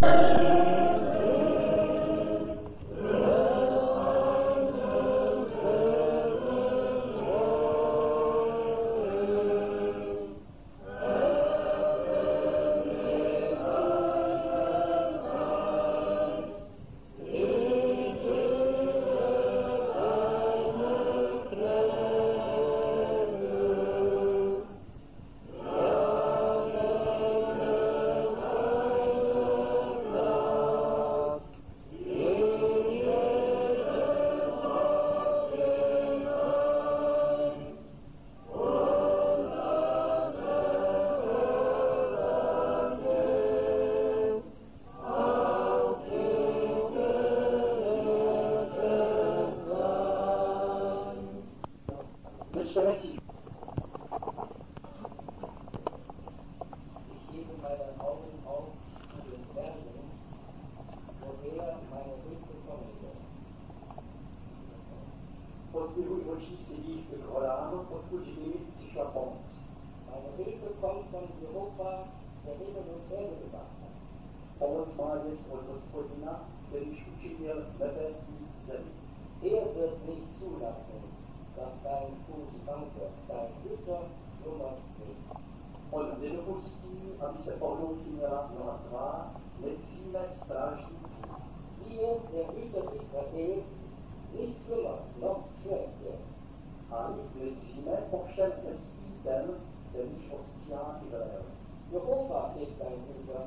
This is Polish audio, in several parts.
Pozbyvuj očí svých k horám, odkud mi přišla pomoc. Meine Hilfe kommt von Jehova, der Himmel und Erde gemacht hat. Pomoc má jest od Hospodina, kterýž učinil nebe i zemi. Er wird nicht zulassen, dass dein Fuß wankelt, dein Hüter schlummert nicht. On nedopustí, aby se pohnoutila noha tvá, necíme strážný. Siehe, der Hüter Israels, nicht schlummert, noch schläft er. Ani necíme, ovšem nespí ten, kterýž ostříhá Izrael. Jehova ist dein Hüter,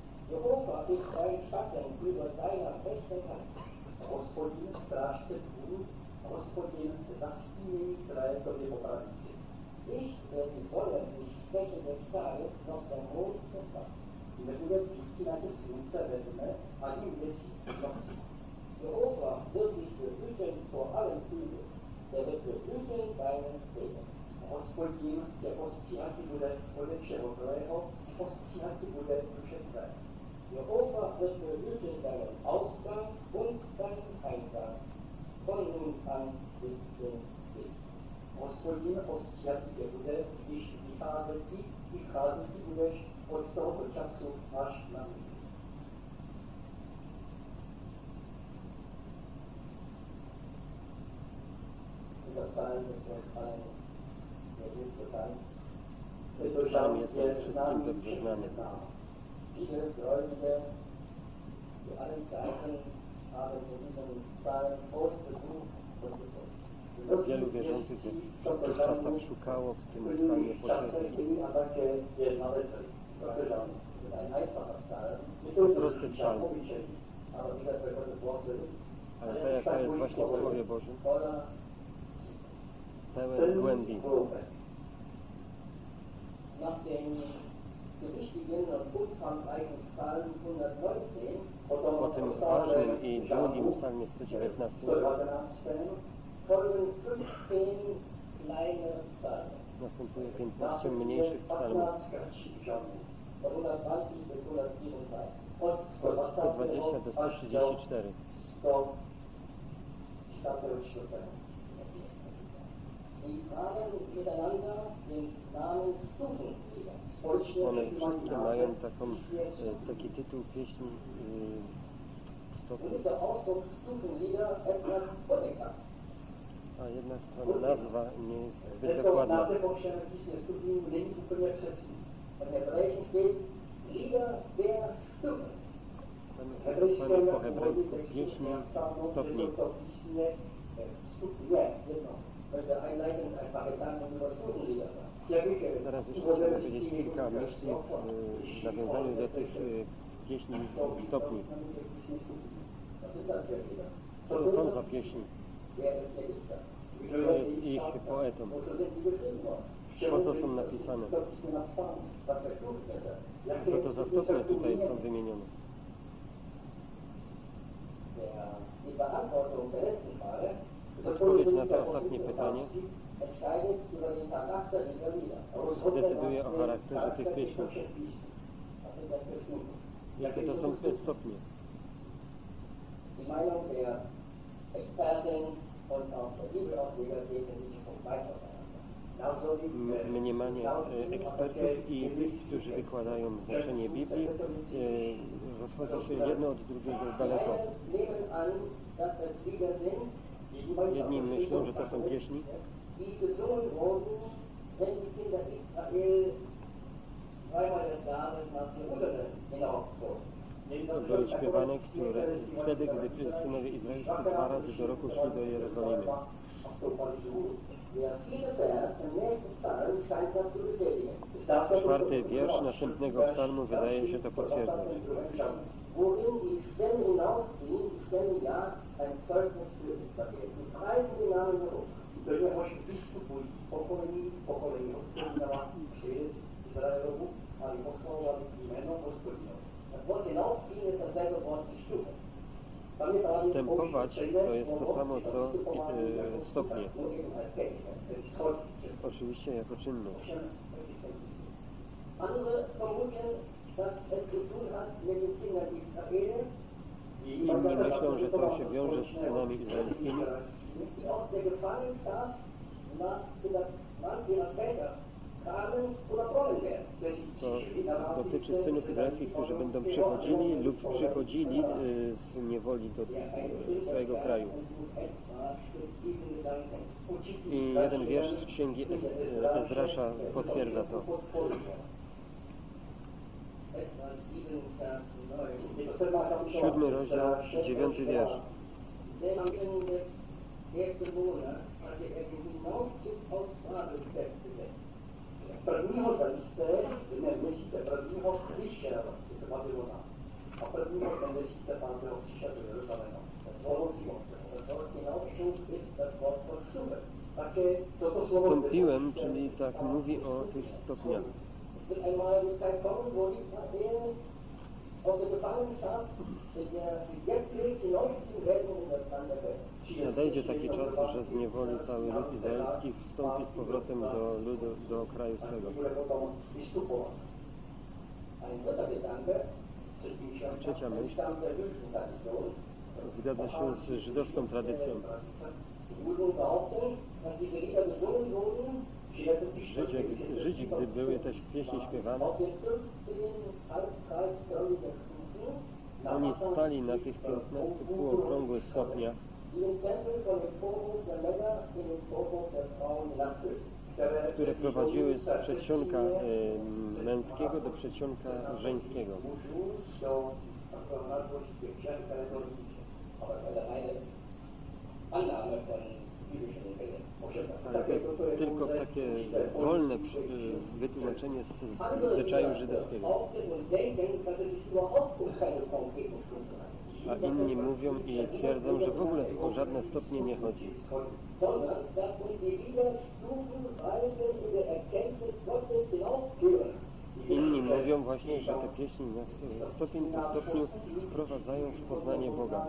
Jehova ist dein Schatten über deiner rechten Hand. Hospodin strážce tvůj, Hospodin zastínění tvé tobě po pravici. Nicht wird die Sonne nicht schwächen des Tages, noch der Mond verfahren. Nebude píti na tě slunce ve dne, ani měsíc v noci. Jehova wird dich behüten vor allen Übel, der wird behüten deinen Wegen. Hospodin tě ostříhati bude ode všeho zlého, ostříhati bude duše tvé. Jehova wird behüten deinen Ausgang und deinen Eingang, von nun an bis zum Weg. Hospodin ostříhati tě bude, když vycházeti budeš od tohoto času až na mír. Dieser Psalm ist uns allen sehr gut bekannt. Ten psalm jest nam wszystkim dobrze znany. Viele Gläubige zu allen Zeiten haben in diesem Psalm groß gesucht und gefunden. Wielu wierzących we wszystkich czasach szukało w tym psalmie pociechy. Ein einfacher Psalm, Jest to prosty psalm, aber wie das bei Gottes Wort so ist, ale tak jak to jest właśnie w Słowie Bożym, voller pełen głębi. nach dem gewichtigen und umfangreichen Psalm 119 Po tym ważnym i długim psalmie 119 folgen 15 kleine Psalmen. następuje 15 mniejszych psalmów. Von 120 bis 134. Od 120 do 134. Sie tragen miteinander den Namen Stufenlieder. One wszystkie mają taki tytuł pieśni stopni. Dieser Ausdruck Stufenlieder etwas unbekannt. A jednak ta nazwa nie jest zbyt dokładna. Im Hebräischen steht Lieder der Stufen. Tam jest napisane po hebrajsku pieśni stopni. Möchte einleitend ein paar Gedanken über Stufenlieder sagen. Teraz jeszcze chciałem powiedzieć kilka myśli w nawiązaniu do tych pieśni stopni. Co to są za pieśni? Kto jest ich poetą? Po co są napisane? Co to za stopnie tutaj są wymienione? Odpowiedź na to ostatnie pytanie decyduje o charakterze tych pieśni. Jakie to są te stopnie? Die Meinung der Experten und auch der Bibelausleger geht in diesem Punkt weit auseinander. mniemanie ekspertów i tych, którzy wykładają znaczenie Biblii, rozchodzi się jedno od drugiego daleko. Jedni myślą, że to są pieśni, były śpiewane, które wtedy, gdy synowie izraelscy 2 razy do roku szli do Jerozolimy. 4. wiersz następnego psalmu wydaje się to potwierdzać. Worin die Stämme hinaufziehen, die Stämme Jahres ein Zeugnis für Israel. Sie preisen den Namen Jehovah. Ponieważ występują pokolenie Gospodina przez Izraelowu, ale posłowali imię Gospodina. Das Wort hinaufziehen ist dasselbe Wort wie Stufe. Wstępować to jest to samo, co stopnie. Oczywiście jako czynność. Andere vermuten, dass es zu tun hat mit den Kindern Israel. Inni myślą, że to się wiąże z synami izraelskimi. Die aus der Gefangenschaft nach ihrer Väter kamen oder kommen werden. To dotyczy synów izraelskich, którzy będą przechodzili lub przychodzili z niewoli do swojego kraju. I jeden wiersz z księgi Ezdrasza potwierdza to. 7 rozdział, 9 wiersz. Prvního zajisté, ne měsíce prvního přišel z Babylona a prvního měsíce 5. přišel do Jeruzaléma. Wstąpiłem, czyli tak mówi o tych stopniach. Nadejdzie taki czas, że z niewoli cały lud izraelski wstąpi z powrotem do kraju swego. Trzecia myśl zgadza się z żydowską tradycją. Żydzi, gdy były też pieśni śpiewane, oni stali na tych 15 półokrągłych stopniach, które prowadziły z przedsionka męskiego do przedsionka żeńskiego. Ale to jest tylko takie wolne wytłumaczenie z zwyczaju żydowskiego. A inni mówią i twierdzą, że w ogóle tu o żadne stopnie nie chodzi. Inni mówią właśnie, że te pieśni nas stopień po stopniu wprowadzają w poznanie Boga.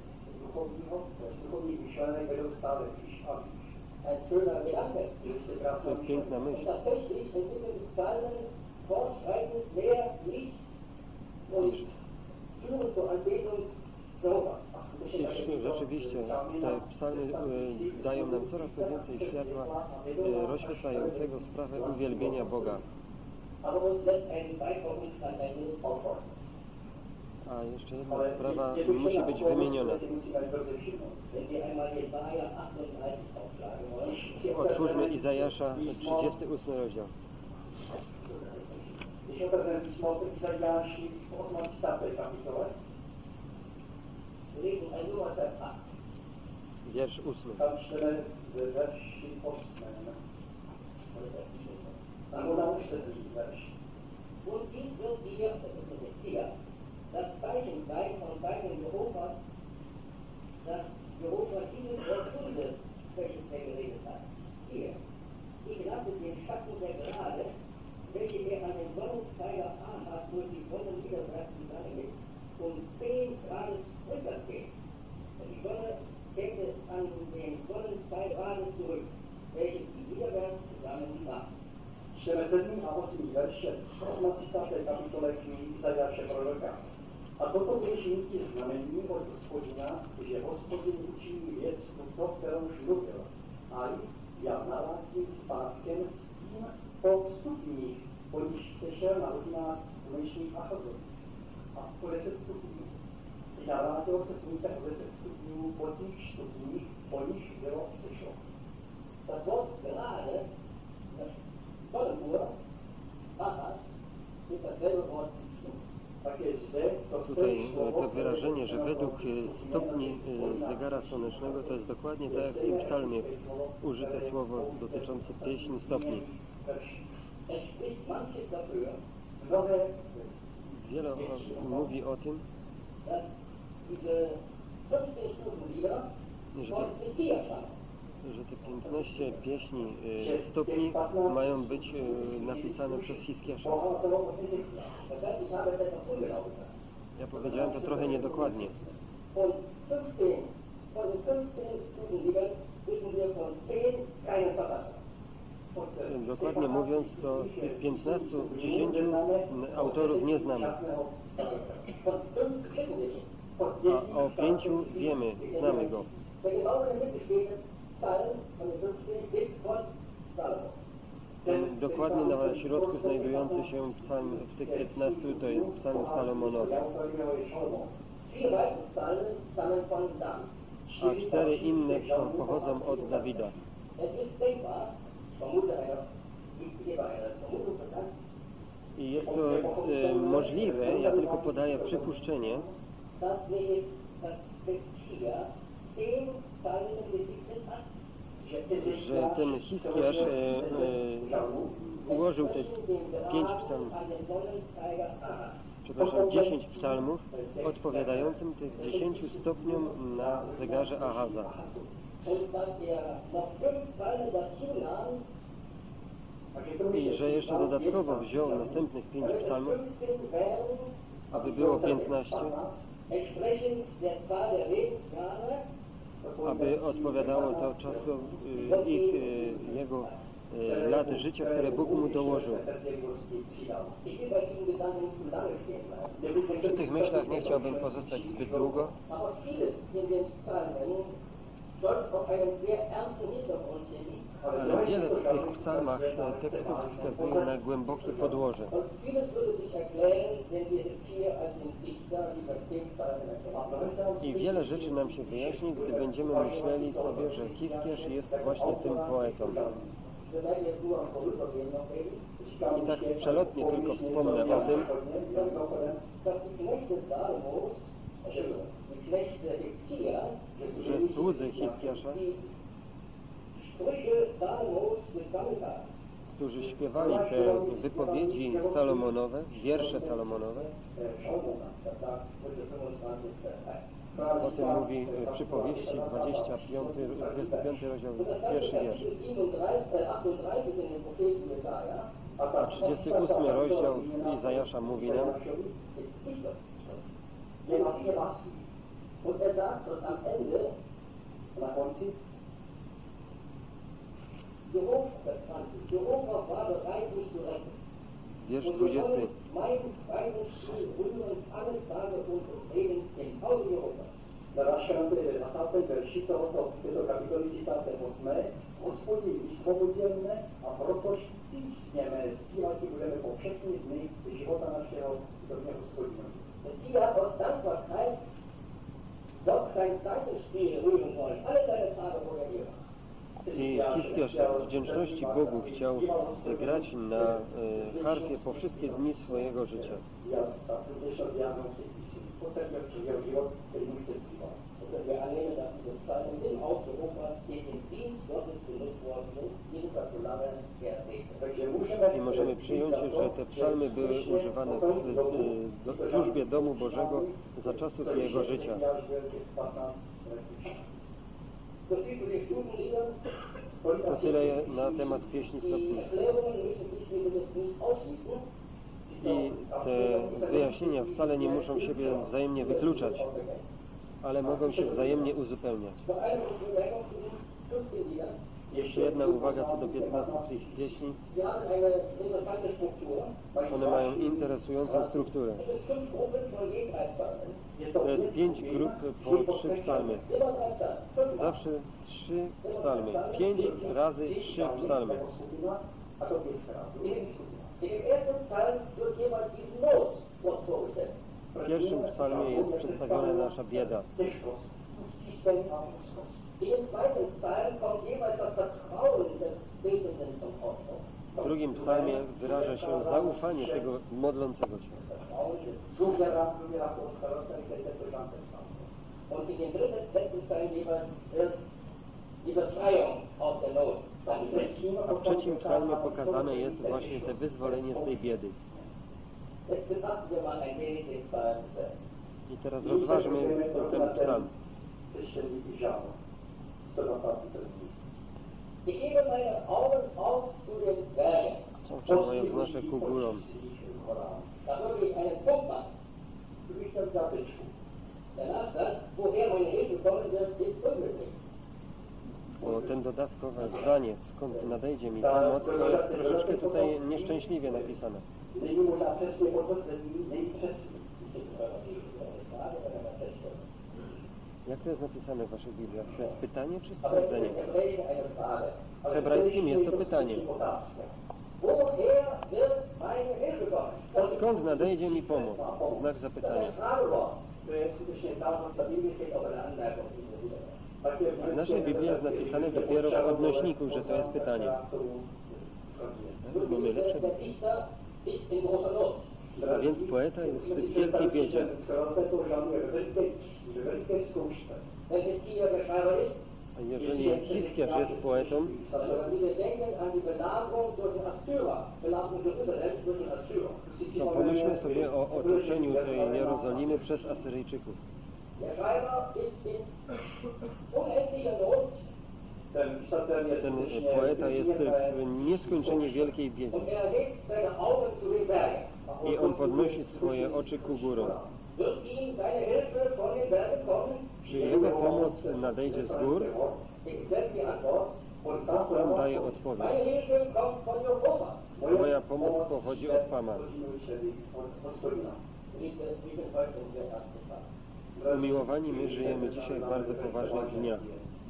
To jest piękna myśl. Iż rzeczywiście te psalmy dają nam coraz to więcej światła rozświetlającego sprawę uwielbienia Boga. A jeszcze jedna sprawa musi być wymieniona. Otwórzmy Izajasza, 38 rozdział. Wiersz 8. Das Zeichen sein von Seiten Jehovas, dass Jehova dieses Wort Kunde, welches er geredet hat. Siehe, ich lasse den Schatten der Gerade, welche er an den Sonnenzeiger Ahas durch die Sonnenniedertracht zusammenlegt, 10 Grad runterziehen. Und die Sonne kehrte an den Sonnenzeiger Gerade zurück, welches die Niederwärts zusammen macht. 47 a 8 verše 18. kapitole knihy Izajáše proroka. A toto budeš mít znamení od Hospodina, že Hospodin učiní věc tuto, kterou už mluvil. A Jarnalaki z Pátkem s tím po stupních, po níž přešel na hodinách slunečních Achazu. A po 10 stupňů. Navrátil se slunce o 10 stupňů po těch stupních, po níž bylo přešlo. Das Wort gerade, das Sonnenuhr, Achas, ist dasselbe Wort wie Stunde. Tutaj to wyrażenie, że według stopni zegara słonecznego, to jest dokładnie tak jak w tym psalmie użyte słowo dotyczące pieśni stopni. Wiele mówi o tym, że te 15 pieśni stopni mają być napisane przez Hiskiasza. Ja powiedziałem to trochę niedokładnie. Dokładnie mówiąc, to z tych 15, 10 autorów nie znamy. A o 5 wiemy, znamy go. Ten dokładnie na środku znajdujący się psalm w tych 15 to jest psalm Salomonowy. A 4 inne pochodzą od Dawida. I jest to możliwe, ja tylko podaję przypuszczenie, że ten Hiskiasz ułożył te 5 psalmów, przepraszam, 10 psalmów odpowiadającym tych 10 stopniom na zegarze Ahaza. I że jeszcze dodatkowo wziął następnych 5 psalmów, aby było 15, aby odpowiadało to czasu jego lat życia, które Bóg mu dołożył. Przy tych myślach nie chciałbym pozostać zbyt długo. Ale wiele w tych psalmach tekstów wskazuje na głębokie podłoże. I wiele rzeczy nam się wyjaśni, gdy będziemy myśleli sobie, że Hiskiasz jest właśnie tym poetą. I tak przelotnie tylko wspomnę o tym, że słudzy Hiskiasza, którzy śpiewali te wypowiedzi salomonowe, wiersze salomonowe, o tym mówi przypowieści 25 rozdział, pierwszy wiersz. A 38 rozdział Izajasza mówi nam, wiersz 20. Na našem 20. verši této kapitoly 38. Hospodin vysvobodil mne a protož písněme zpívat budeme po všechny dny života našeho do mě Hospodina. I Hiskiasz z wdzięczności Bogu chciał grać na harfie po wszystkie dni swojego życia. I możemy przyjąć, że te psalmy były używane w służbie domu Bożego za czasów jego życia. To tyle na temat pieśni stopni. I te wyjaśnienia wcale nie muszą siebie wzajemnie wykluczać, ale mogą się wzajemnie uzupełniać. Jeszcze jedna uwaga co do 15 tych pieśni. One mają interesującą strukturę. To jest 5 grup po 3 psalmy. Zawsze 3 psalmy. 5 razy 3 psalmy. W pierwszym psalmie jest przedstawiona nasza bieda. W drugim psalmie wyraża się zaufanie tego modlącego się. A w trzecim psalmie pokazane jest właśnie te wyzwolenie z tej biedy. I teraz rozważmy ten psalm. Oczy moje wznoszę ku górom. Bo ten dodatkowe zdanie, skąd nadejdzie mi pomoc, to jest troszeczkę tutaj nieszczęśliwie napisane. Jak to jest napisane w waszych Bibliach? To jest pytanie czy stwierdzenie? W hebrajskim jest to pytanie. Skąd nadejdzie mi pomoc? Znak zapytania. W naszej Biblii jest napisane dopiero w odnośniku, że to jest pytanie. Mamy lepsze Biblię. A więc poeta jest w wielkiej biedzie. A jeżeli Hiskiarz jest poetą, to pomyślmy sobie o otoczeniu tej Jerozolimy przez Asyryjczyków. Ten poeta jest w nieskończenie wielkiej biedzie. I on podnosi swoje oczy ku górom. Czy jego pomoc nadejdzie z gór? Sam daje odpowiedź. Moja pomoc pochodzi od Pana. Umiłowani, my żyjemy dzisiaj w bardzo poważnych dniach.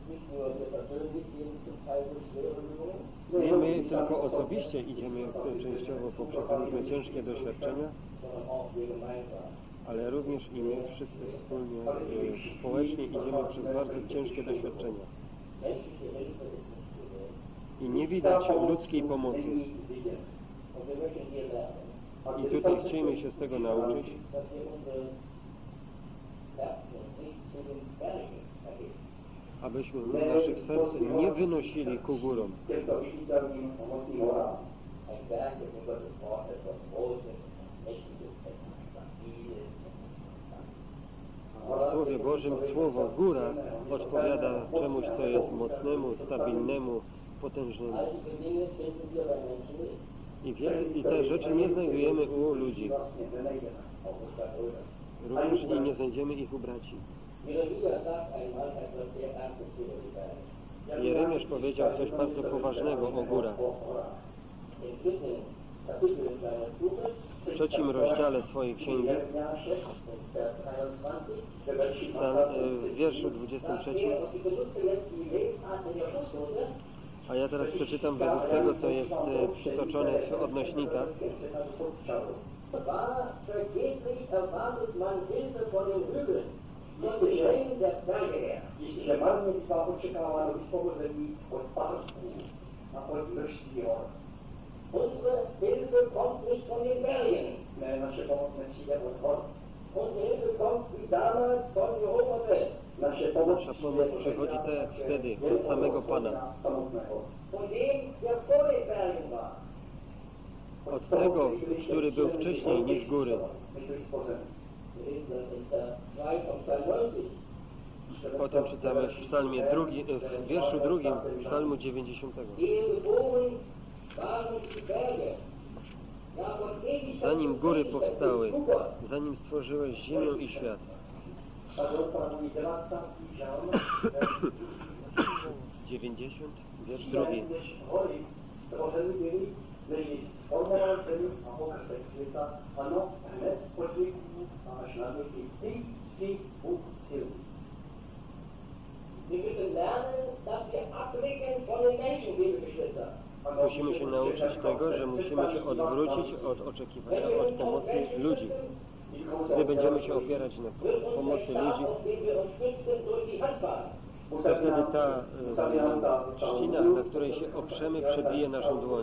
Nie my tylko osobiście idziemy częściowo poprzez różne ciężkie doświadczenia, ale również i my wszyscy wspólnie, społecznie idziemy przez bardzo ciężkie doświadczenia. I nie widać ludzkiej pomocy. I tutaj chcemy się z tego nauczyć, abyśmy naszych serc nie wynosili ku górom. W Słowie Bożym słowo góra odpowiada czemuś, co jest mocnemu, stabilnemu, potężnemu. I te rzeczy nie znajdujemy u ludzi. Również i nie znajdziemy ich u braci. Jeremiasz powiedział coś bardzo poważnego o górach. W 3 rozdziale swojej księgi, w wierszu 23, a ja teraz przeczytam według tego, co jest przytoczone w odnośnikach. Jestliže marně bývá očekáváno vysvobození od parků a od množství hor. Unsere Hilfe kommt nicht von den Bergen. Ne, naše pomoc nepřijde od hor. Unsere Hilfe kommt wie damals von Jehova selbst. Nasza pomoc przychodzi tak jak wtedy, od samego Pana. Von dem, der vor den Bergen war. Od tego, który był wcześniej niż góry. O tym czytamy w psalmie drugim, w wierszu 2 psalmu 90. Zanim góry powstały, zanim stworzyłeś ziemię i świat. 90, wiersz 2. Než sformoval zemi a okrsek světa, ano, hned od věků a až na věky, ty sie Buch Ziel. Wir müssen lernen, dass wir abblicken von den Menschen, liebe Geschwister. Musimy się nauczyć tego, że musimy się odwrócić od oczekiwania, od pomocy ludzi. Gdy będziemy się opierać na pomocy ludzi, to wtedy ta trzcina, na której się oprzemy, przebije naszą dłoń.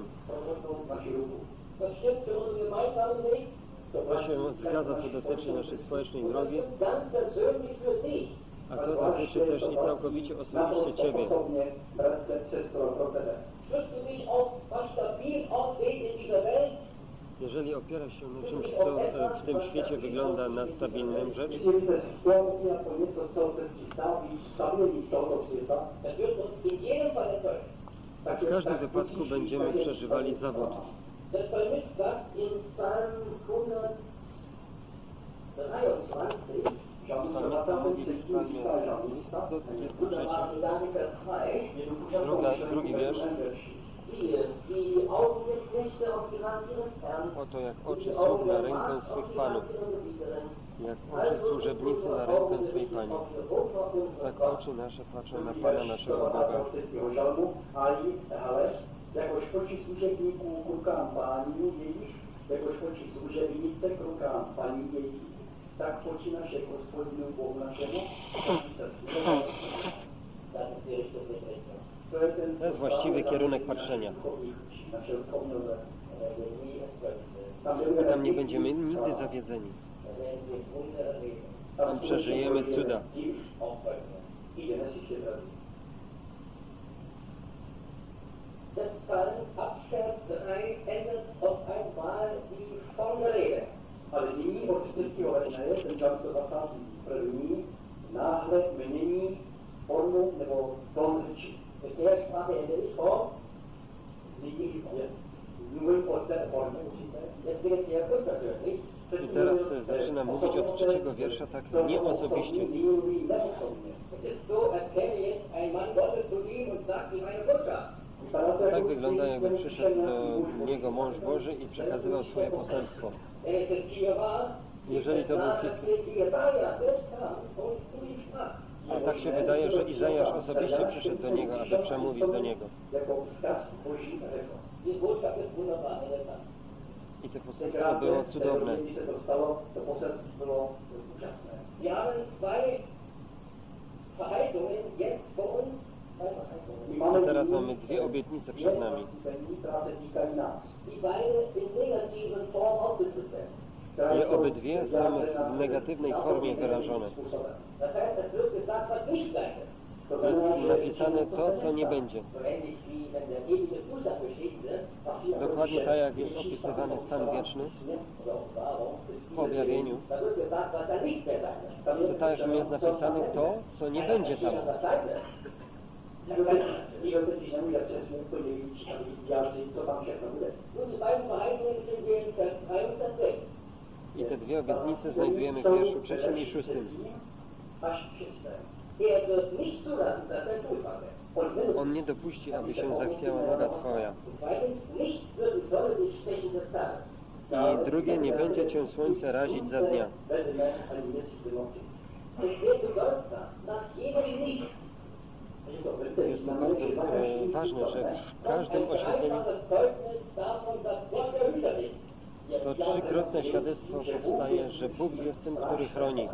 To się zgadza, co dotyczy naszej społecznej drogi, a to dotyczy też i całkowicie osobiście Ciebie. Jeżeli opierasz się na czymś, co w tym świecie wygląda na stabilną rzecz, w każdym wypadku będziemy przeżywali zawód. Psalmista mówi w psalmie do 23, drugi wiersz. Oto jak oczy sług na rękę swych panów, jak oczy służebnicy na rękę swej Pani, tak oczy nasze patrzą na Pana naszego Boga. Jakož oči služebníků k rukám Pánů jejich, jakož oči služebnice k rukám Paní jejich, tak oči naše Hospodinu Bohu našemu. To jest właściwy kierunek patrzenia. Tam nie będziemy nigdy zawiedzeni. Tam przeżyjemy cuda. Das Psalm ab Vers 3 endet auf einmal die Formrede. Ale nyní od 3. verše ten žalm 121. náhle mění formu nebo tón řeči. Bisher sprach er nicht vor, mluvím o té formě. jetzt wird er unpersönlich. I teraz zaczyna mówić od 3. wiersza tak nieosobiście. Es ist so, als käme jetzt ein Mann Gottes zu ihm und sagt ihm eine Botschaft. Tak wygląda, jakby przyszedł do niego mąż Boży i przekazywał swoje poselstwo. Jeżeli to był a tak się wydaje, że Izajasz osobiście przyszedł do niego, aby przemówić do niego. I to poselstwo było cudowne. I teraz mamy dwie obietnice przed nami. I obydwie są w negatywnej formie wyrażone. To jest napisane to, co nie będzie. Dokładnie tak, jak jest opisywany stan wieczny w objawieniu. To tak, jak jest napisane to, co nie będzie tam. I te dwie obietnice znajdujemy w wierszu 3 i 6. On nie dopuści, aby się zachwiała noga Twoja. I drugie, nie będzie Cię słońce razić za dnia. Jest to bardzo ważne, że w każdym oświetleniu to trzykrotne świadectwo powstaje, że Bóg jest tym, który chroni.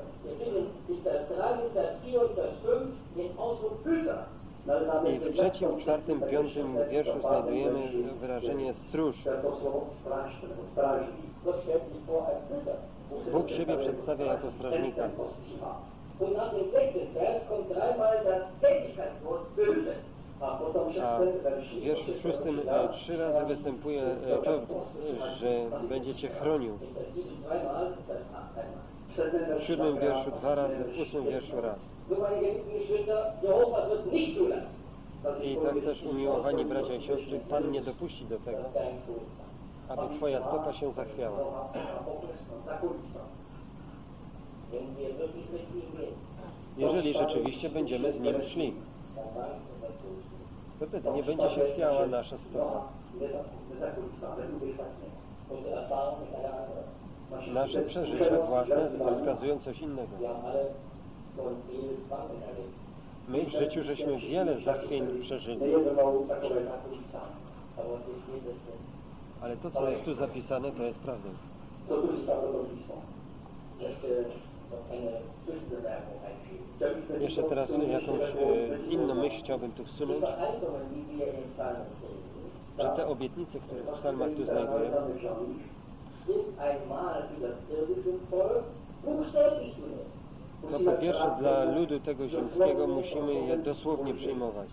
I w 3., 4., 5. wierszu znajdujemy wyrażenie stróż. Bóg siebie przedstawia jako strażnika. A w wierszu 6 3 razy występuje to, że będzie Cię chronił. W 7. wierszu 2 razy, w 8. wierszu raz. I tak też, umiłowani bracia i siostry, Pan nie dopuści do tego, aby Twoja stopa się zachwiała. Jeżeli rzeczywiście będziemy z Nim szli, to wtedy nie będzie się chwiała nasza stopa. Nasze przeżycia własne wskazują coś innego. My w życiu żeśmy wiele zachwień przeżyli. Ale to, co jest tu zapisane, to jest prawdą. Jeszcze teraz jakąś inną myśl chciałbym tu wsunąć, że te obietnice, które w psalmach tu znajdujemy, no po pierwsze dla ludu tego ziemskiego musimy je dosłownie przyjmować.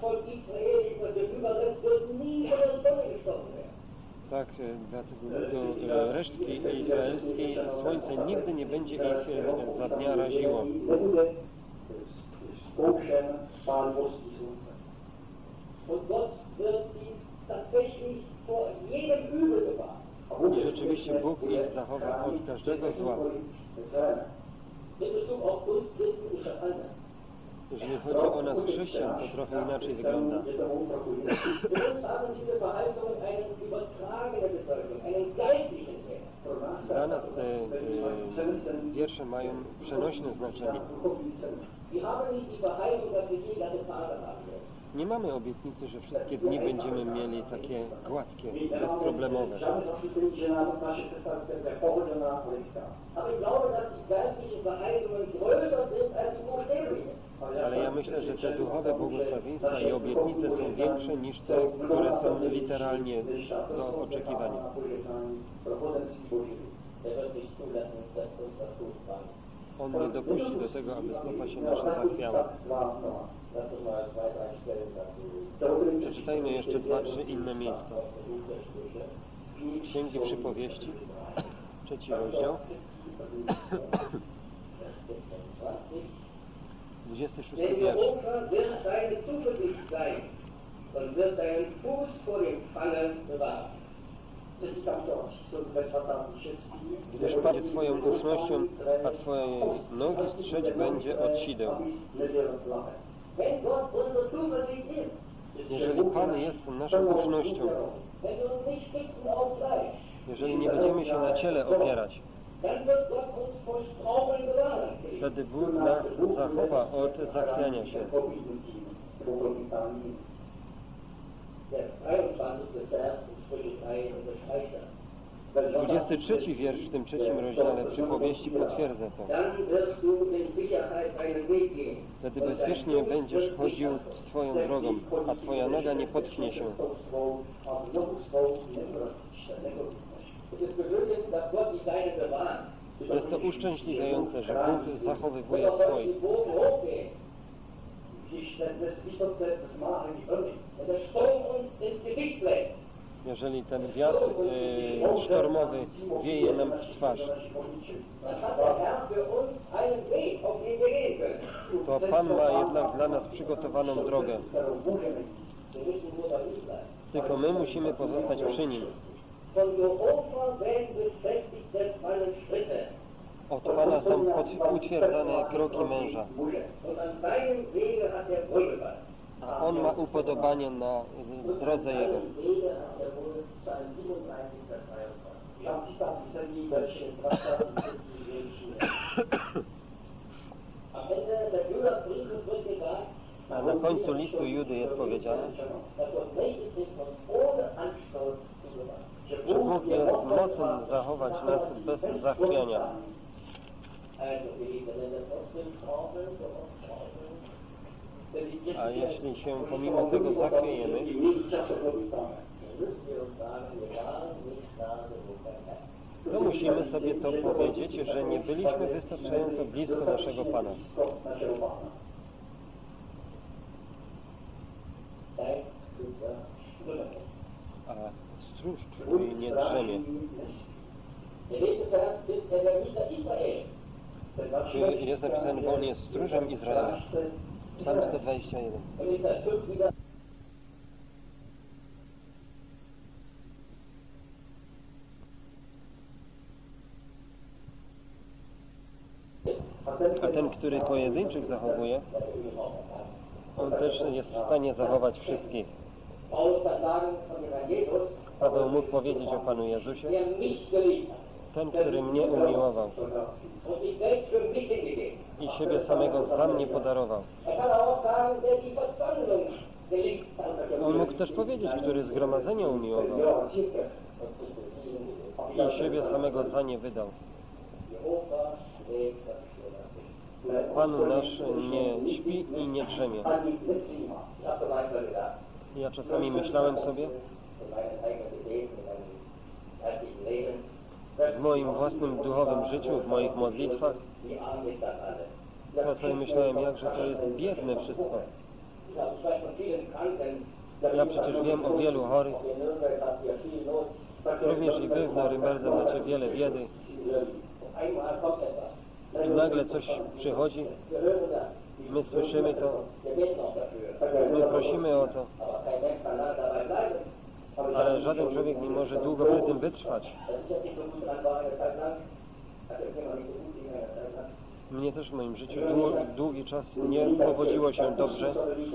Tak, dla tego ludu resztki izraelskiej słońce nigdy nie będzie ich za dnia raziło. I rzeczywiście Bóg ich zachowa od każdego zła. Jeżeli chodzi o nas chrześcijan, to trochę inaczej wygląda. Dla nas te wiersze mają przenośne znaczenie. Nie mamy obietnicy, że wszystkie dni będziemy mieli takie gładkie, bezproblemowe. Ale ja myślę, że te duchowe błogosławieństwa i obietnice są większe niż te, które są literalnie do oczekiwania. On nie dopuści do tego, aby stopa się nasza zachwiała. Przeczytajmy jeszcze 2-3 inne miejsca. Z Księgi Przypowieści, 3 rozdział, 26 wiersz. Gdyż będzie Twoją ufnością, a Twoje nogi strzeć będzie od sideł. Jeżeli Pan jest naszą ufnością, jeżeli nie będziemy się na ciele opierać, wtedy Bóg nas zachowa od zachwiania się. 23 wiersz w tym 3 rozdziale Przypowieści potwierdza to. Wtedy bezpiecznie będziesz chodził swoją drogą, a Twoja noga nie potknie się. Jest to uszczęśliwiające, że Bóg zachowywuje swoich. Jeżeli ten wiatr sztormowy wieje nam w twarz, to Pan ma jednak dla nas przygotowaną drogę. Tylko my musimy pozostać przy Nim. Od Pana są utwierdzane kroki męża. A On ma upodobanie na drodze Jego. A na końcu listu Judy jest powiedziane, że Bóg jest mocny zachować nas bez zachwiania. A jeśli się pomimo tego zachwiejemy, to musimy sobie to powiedzieć, że nie byliśmy wystarczająco blisko naszego Pana. A stróż Twój nie drzemie. Jest napisane, bo On jest stróżem Izraela. Psalm 121. A ten, który pojedynczych zachowuje, on też jest w stanie zachować wszystkich. Paweł mógł powiedzieć o Panu Jezusie, ten, który mnie umiłował und sich selbst für mich hingegeben. i siebie samego za mnie podarował. Er kann auch sagen, der die Versammlung geliebt hat. On mógł też powiedzieć, który zgromadzenie umiłował i siebie samego za nie wydał. Jehova schlägt das Schläger. Pan nasz nie śpi i nie drzemie. Ich habe so manchmal gedacht, Ja czasami myślałem sobie in meinem eigenen Gebet, in meinem geistlichen Leben, w moim własnym duchowym życiu, w moich modlitwach, wie arm ist das alles. to sobie myślałem, jakże to jest biedne wszystko. Ich weiß von vielen Kranken, Ja przecież wiem o wielu chorych, auch in Nürnberg habt ihr viel Not. również i wy w Norymberdze macie wiele biedy Auf einmal kommt etwas. i nagle coś przychodzi, Wir hören das. my słyszymy to, Wir beten auch dafür. my prosimy o to, Aber kein Mensch kann lange dabei bleiben. ale żaden człowiek nie może długo przy tym wytrwać. Das ist jetzt nicht so gut dran war eine Zeit lang. Also ich immer nicht so gut wie eine Zeit lang. Mnie też w moim życiu długi czas nie powodziło się dobrze. Da schrieb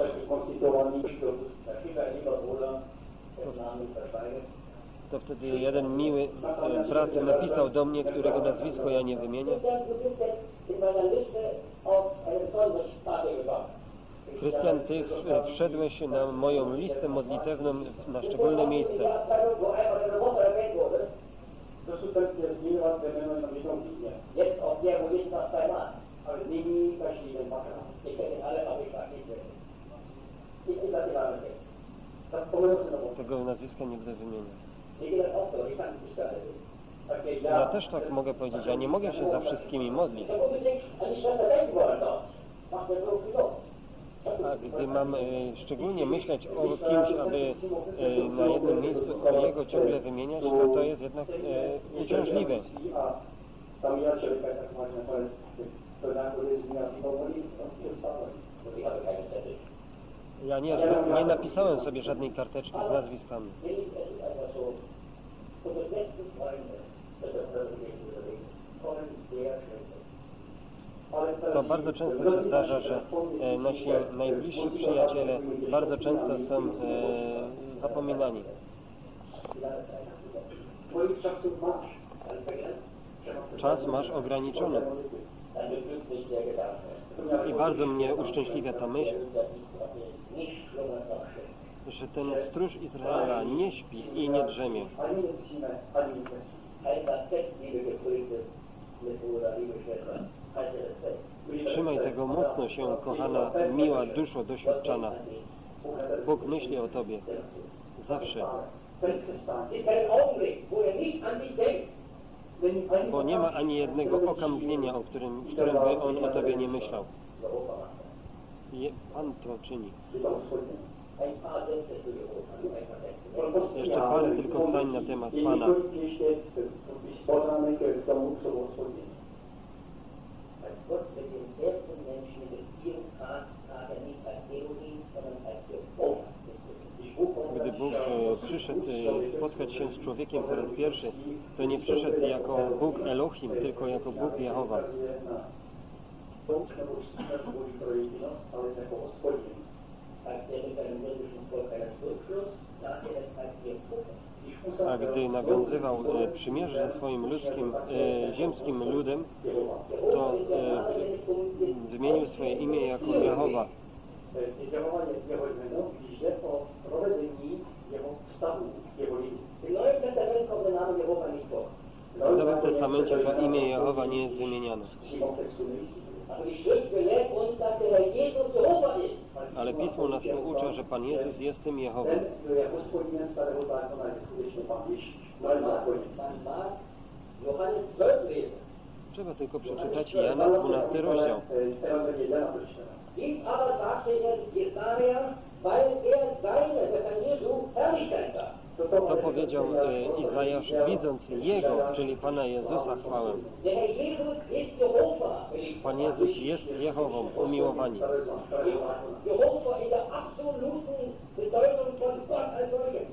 ein lieber Bruder, dessen Namen ich verschweige. To wtedy jeden miły brat napisał do mnie, którego nazwisko ja nie wymienię. Christian, du bist jetzt in meiner Liste auf einen Vollrechtspate gekommen. Krystian, ty wszedłeś na moją listę modlitewną na szczególne miejsce. Die Abteilung, wo einmal in der Woche erwähnt wurde. Jetzt auch der, wo jeden Tag zweimal. Ich kenne ihn alle, aber ich sage nicht wirklich. Ich lasse die Namen weg. Tego nazwiska nie będę wymieniać. Mir geht das auch so, ich kann nicht für alle beten. Ja też tak mogę powiedzieć, ja nie mogę się za wszystkimi modlić. Ich habe unbedingt an die Schwester denken wollen dort. Macht mir so viel los. A gdy mam szczególnie myśleć o kimś, aby na jednym miejscu o jego ciągle wymieniać, to jest jednak uciążliwe. Und ich habe keine Zettel. Ja nie napisałem sobie żadnej karteczki z nazwiskami. Es ist einfach so. Unsere besten Freunde, das ist wirklich unterwegs, kommen sehr schlecht. To bardzo często się zdarza, że nasi najbliżsi przyjaciele bardzo często są zapominani. Czas masz ograniczony. Dann beglückt mich der Gedanke, I bardzo mnie uszczęśliwia ta myśl, dass dies nicht schlummert noch schläft. że ten stróż Izraela nie śpi i nie drzemie. Halt das fest, liebe Geprüfte, mit Bruder, liebe Schwester. Halte das fest. Trzymaj tego mocno się, kochana, miła duszo doświadczana. Bóg myśli o tobie. Zawsze. In keinem Augenblick, wo er nicht an dich denkt. Bo nie ma ani jednego oka mgnienia, w którym by On o tobie nie myślał. Pan to czyni. Ein paar Sätze zu Jehova, nur ein paar Sätze. Jeszcze parę tylko zdań na temat Pana. Als Gott mit dem ersten Menschen in Beziehung trat, trat er nicht als Elohim, sondern als Jehova. Gdy Bóg przyszedł spotkać się z człowiekiem po raz pierwszy, to nie przyszedł jako Bóg Elohim, tylko jako Bóg Jehowa. A gdy nawiązywał przymierze ze swoim ziemskim ludem, to wymienił swoje imię jako Jehowa. W Nowym Testamencie to imię Jehowa nie jest wymieniane. Ale Pismo nas poucza, że Pan Jezus jest tym Jehową. Trzeba tylko przeczytać Jana 12 rozdział. Dies aber sagte er Jesaja, weil er seine, das heißt Jesu, Herrlichkeit sah. To powiedział Izajasz, widząc Jego, czyli Pana Jezusa, chwałę. Der Herr Jesus ist Jehova, beliebt. Pan Jezus jest Jehową, umiłowani. Jehova in der absoluten Bedeutung von Gott als solchem.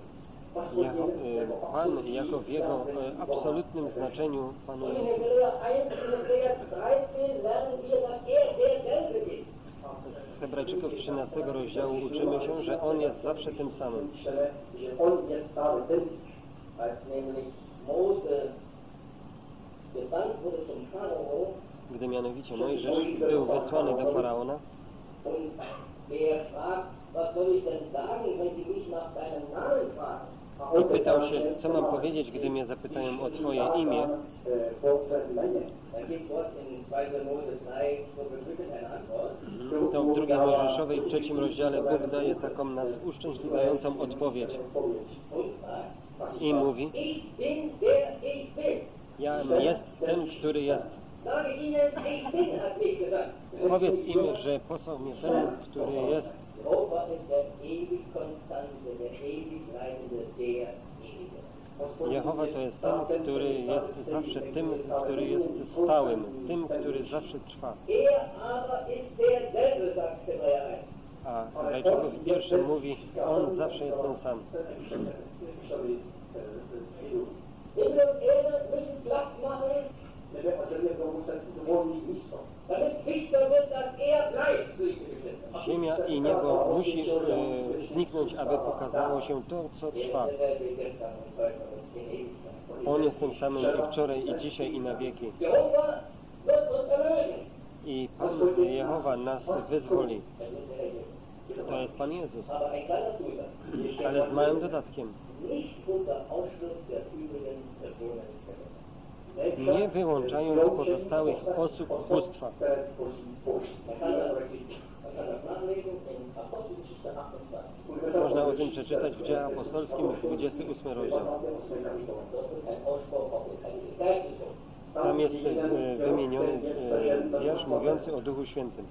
Pan jako w Jego absolutnym znaczeniu Und panuje. in Hebräer 1, Hebräer 13 lernen wir, dass er derselbe ist. Z Hebrajczyków 13 rozdziału uczymy się, że On jest zawsze tym samym. Als nämlich Mose gesandt wurde zum Pharao gdy mianowicie Mojżesz był wysłany do Faraona und der fragt, was soll ich denn sagen, wenn sie mich nach deinem Namen fragen? i pytał się, co mam powiedzieć, gdy mnie zapytają o Twoje imię, Da gibt dort in 2. Mose 3 so beglückend eine Antwort. to w 2 Mojżeszowej, w 3 rozdziale Bóg daje taką nas uszczęśliwiającą odpowiedź Und sagt, i mówi: ich bin der ich bin. Jam jest ten, który jest. Sage ihnen, ich bin, hat mich gesagt. Powiedz im, że posłał mnie ten, który jest. Jehova ist der ewig Konstante, der ewig Bleibende, der Ewige. Jehowa to jest ten, który jest zawsze tym, który jest stałym, tym, który zawsze trwa. Er aber ist derselbe, sagt Hebräer 1. A Hebrajczyków w 1 mówi: On zawsze jest ten sam. Himmel und Erde müssen Platz machen, damit sichtbar wird, dass er bleibt, liebe Geschwister. Ziemia i niebo musi zniknąć, aby pokazało się to, co trwa. On jest tym samym i wczoraj, i dzisiaj, i na wieki. Jehova wird uns erlösen. I Pan Jehowa nas wyzwoli. To jest Pan Jezus. Aber ein kleiner Zusatz. Ale z małym dodatkiem. Nicht unter Ausschluss der übrigen Personen des Himmels. Nie wyłączając pozostałych osób bóstwa. Man kann das nachlesen in Apostelgeschichte 28. Można o tym przeczytać w Dziejach Apostolskim, 28 rozdział. Dort wird ein Ausspruch auf den Heiligen Geist gezogen. Tam jest wymieniony wiersz mówiący o Duchu Świętym.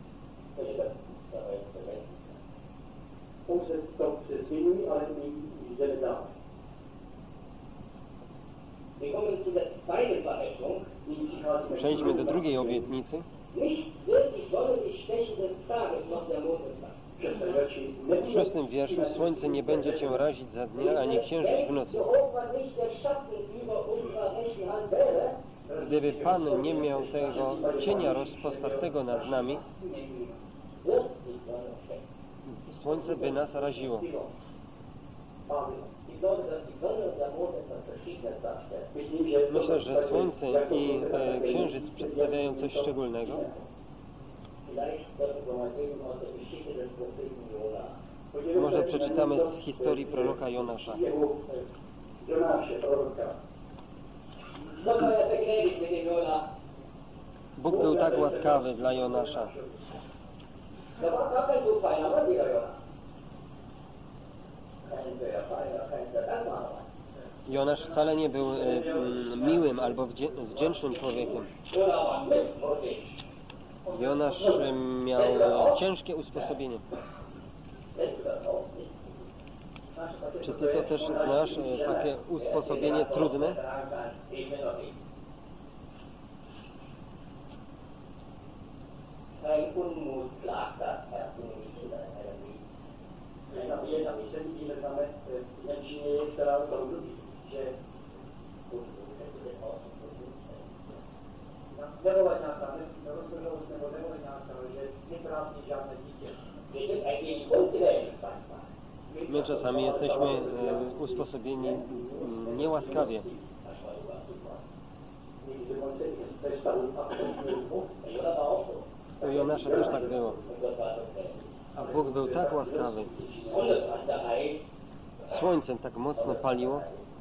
Wir kommen zu der zweiten Verheißung. Przejdźmy do drugiej obietnicy. Nicht wird die Sonne die Stechen des Tages noch der Mond des Nachts. W 6 wierszu: Słońce nie będzie cię razić za dnia, ani księżyc w nocy. Jehova nicht der Schatten über unserer rechten Hand wäre, Gdyby Pan nie miał tego cienia rozpostartego nad nami, wird die Sonne stechen. słońce by nas raziło. Ich glaube, dass die Sonne und der Mond etwas Verschiedenes darstellen. Myślę, że słońce i księżyc przedstawiają coś szczególnego. Vielleicht sollten wir mal eben aus der Geschichte des Propheten Jona. Może przeczytamy z historii proroka Jonasza. Gott war ja sehr gnädig mit dem Jona. Bóg był tak łaskawy dla Jonasza. Der war gar kein so feiner Mann wie der Jona. Kein sehr feiner, kein sehr dankbarer Mann. Jonasz wcale nie był miłym albo wdzięcznym człowiekiem. Jona war missmutig. Jonasz miał ciężkie usposobienie. Kennst du das auch nicht? Czy ty to też znasz, takie usposobienie trudne? Ich bin noch nicht. Kein Unmut plagt das Herz nicht in einem Lied. Jedna píseň máme v němčině, která to mluví, že nevolaj nás tam, rozmrzlost nebo nevolaj nás tam, že netrávní žádné dítě. Wir sind ein wenig ungnädig manchmal. My czasami jesteśmy usposobieni niełaskawie. Někdy dokonce i ve stavu absolutního Bohu. Der Jona war auch so. U Jonasza też tak było. Und Gott war so gnädig. A Bóg był tak łaskawy. Sonne brannte heiß. Słońce tak mocno paliło,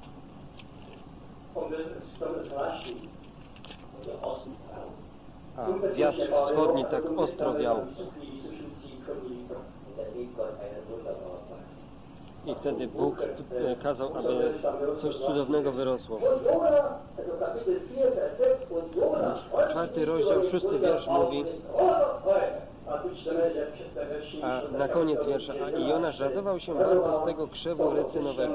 On byl zvláštní. Und der Osten brannte. a wiatr wschodni tak ostro wiał. Und dann ließ Gott einen wunderbaren Tag. I wtedy Bóg kazał, aby coś cudownego wyrosło. Und Jona, also Kapitel 4, Vers 6, und Jona freute 4 rozdział, 6 wiersz mówi, großer Freude. a na koniec wiersza: a i Jonasz radował się bardzo z tego krzewu rycynowego.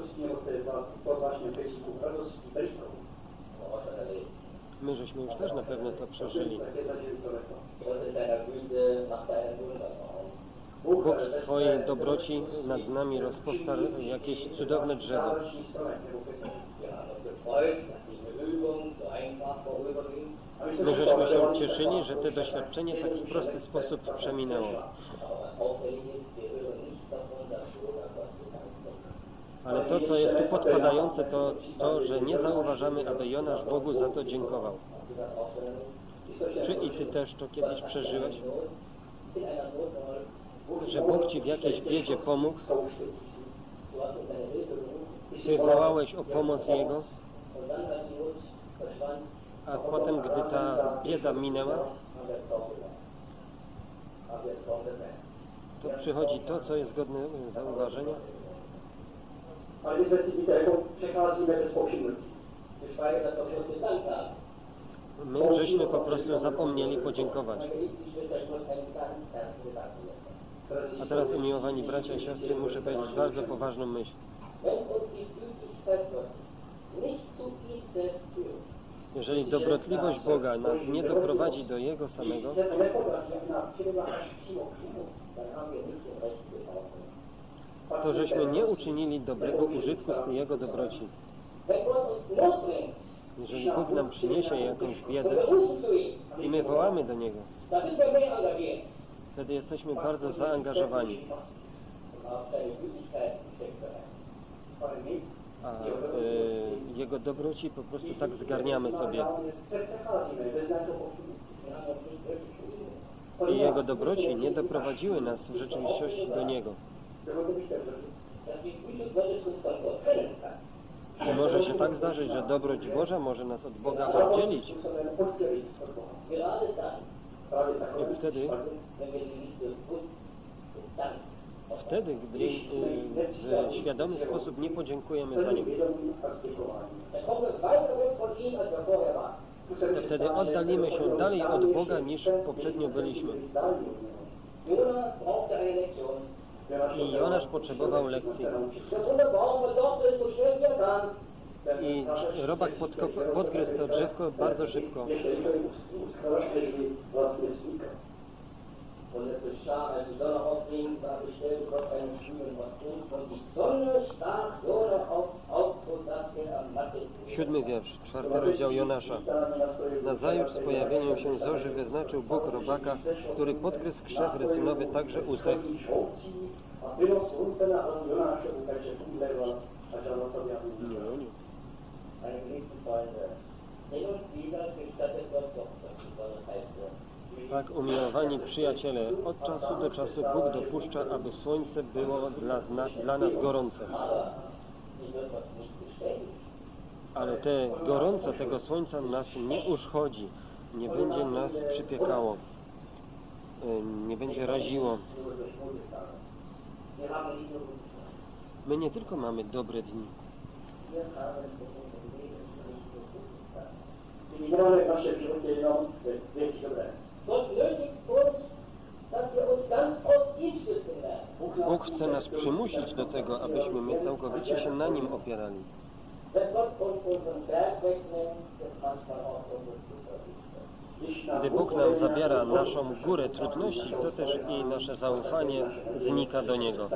My żeśmy już też na pewno to przeżyli. Und in deiner Güte macht er einen Wunderbaum. Bóg w swojej dobroci nad nami rozpostarł jakieś cudowne drzewo. Wir haben uns gefreut, dass diese Übung so einfach vorüberging. My żeśmy się cieszyli, że to doświadczenie tak w prosty sposób przeminęło. Aber was auffällig ist, wir hören nicht davon, dass Jona Gott gedankt hat. Ale to, co jest tu podpadające, to, że nie zauważamy, aby Jonasz Bogu za to dziękował. Czy i ty też to kiedyś przeżyłeś? Że Bóg ci w jakiejś biedzie pomógł? Ty wołałeś o pomoc Jego? A potem, gdy ta bieda minęła, to przychodzi to, co jest godne zauważenia. Ale my przechadzimy bez powszechności. My żeśmy po prostu zapomnieli podziękować. A teraz, umiłowani bracia i siostry, muszę powiedzieć bardzo poważną myśl. Jeżeli dobrotliwość Boga nas nie doprowadzi do Jego samego, to żeśmy nie uczynili dobrego użytku z Jego dobroci. Jeżeli Bóg nam przyniesie jakąś biedę i my wołamy do Niego, wtedy jesteśmy bardzo zaangażowani. A Jego dobroci po prostu tak zgarniamy sobie. I Jego dobroci nie doprowadziły nas w rzeczywistości do Niego. I może się tak zdarzyć, że dobroć Boża może nas od Boga oddzielić. I wtedy, gdy w świadomy sposób nie podziękujemy za Nim, to wtedy oddalimy się dalej od Boga, niż poprzednio byliśmy. I Jonasz potrzebował lekcji. I robak podgryzł to drzewko bardzo szybko. Und es geschah, als die Sonne aufging, da bestellte Gott einen schwülen Ostwind und die Sonne stach so noch aufs Haupt, sodass er ermattet wurde. 7 wiersz, 4 rozdział Jonasza. Nazajutrz z pojawieniem się zorzy wyznaczył Bóg robaka, który podgryzł krzew rycynowy, także usechł. Tak, umiłowani przyjaciele, od czasu do czasu Bóg dopuszcza, aby słońce było dla nas gorące. Ale te gorąco tego słońca nas nie uszkodzi, nie będzie nas przypiekało, nie będzie raziło. My nie tylko mamy dobre dni. Bóg chce nas przymusić do tego, abyśmy my całkowicie się na Nim opierali. Gdy Bóg nam zabiera naszą górę trudności, to też i nasze zaufanie znika do Niego.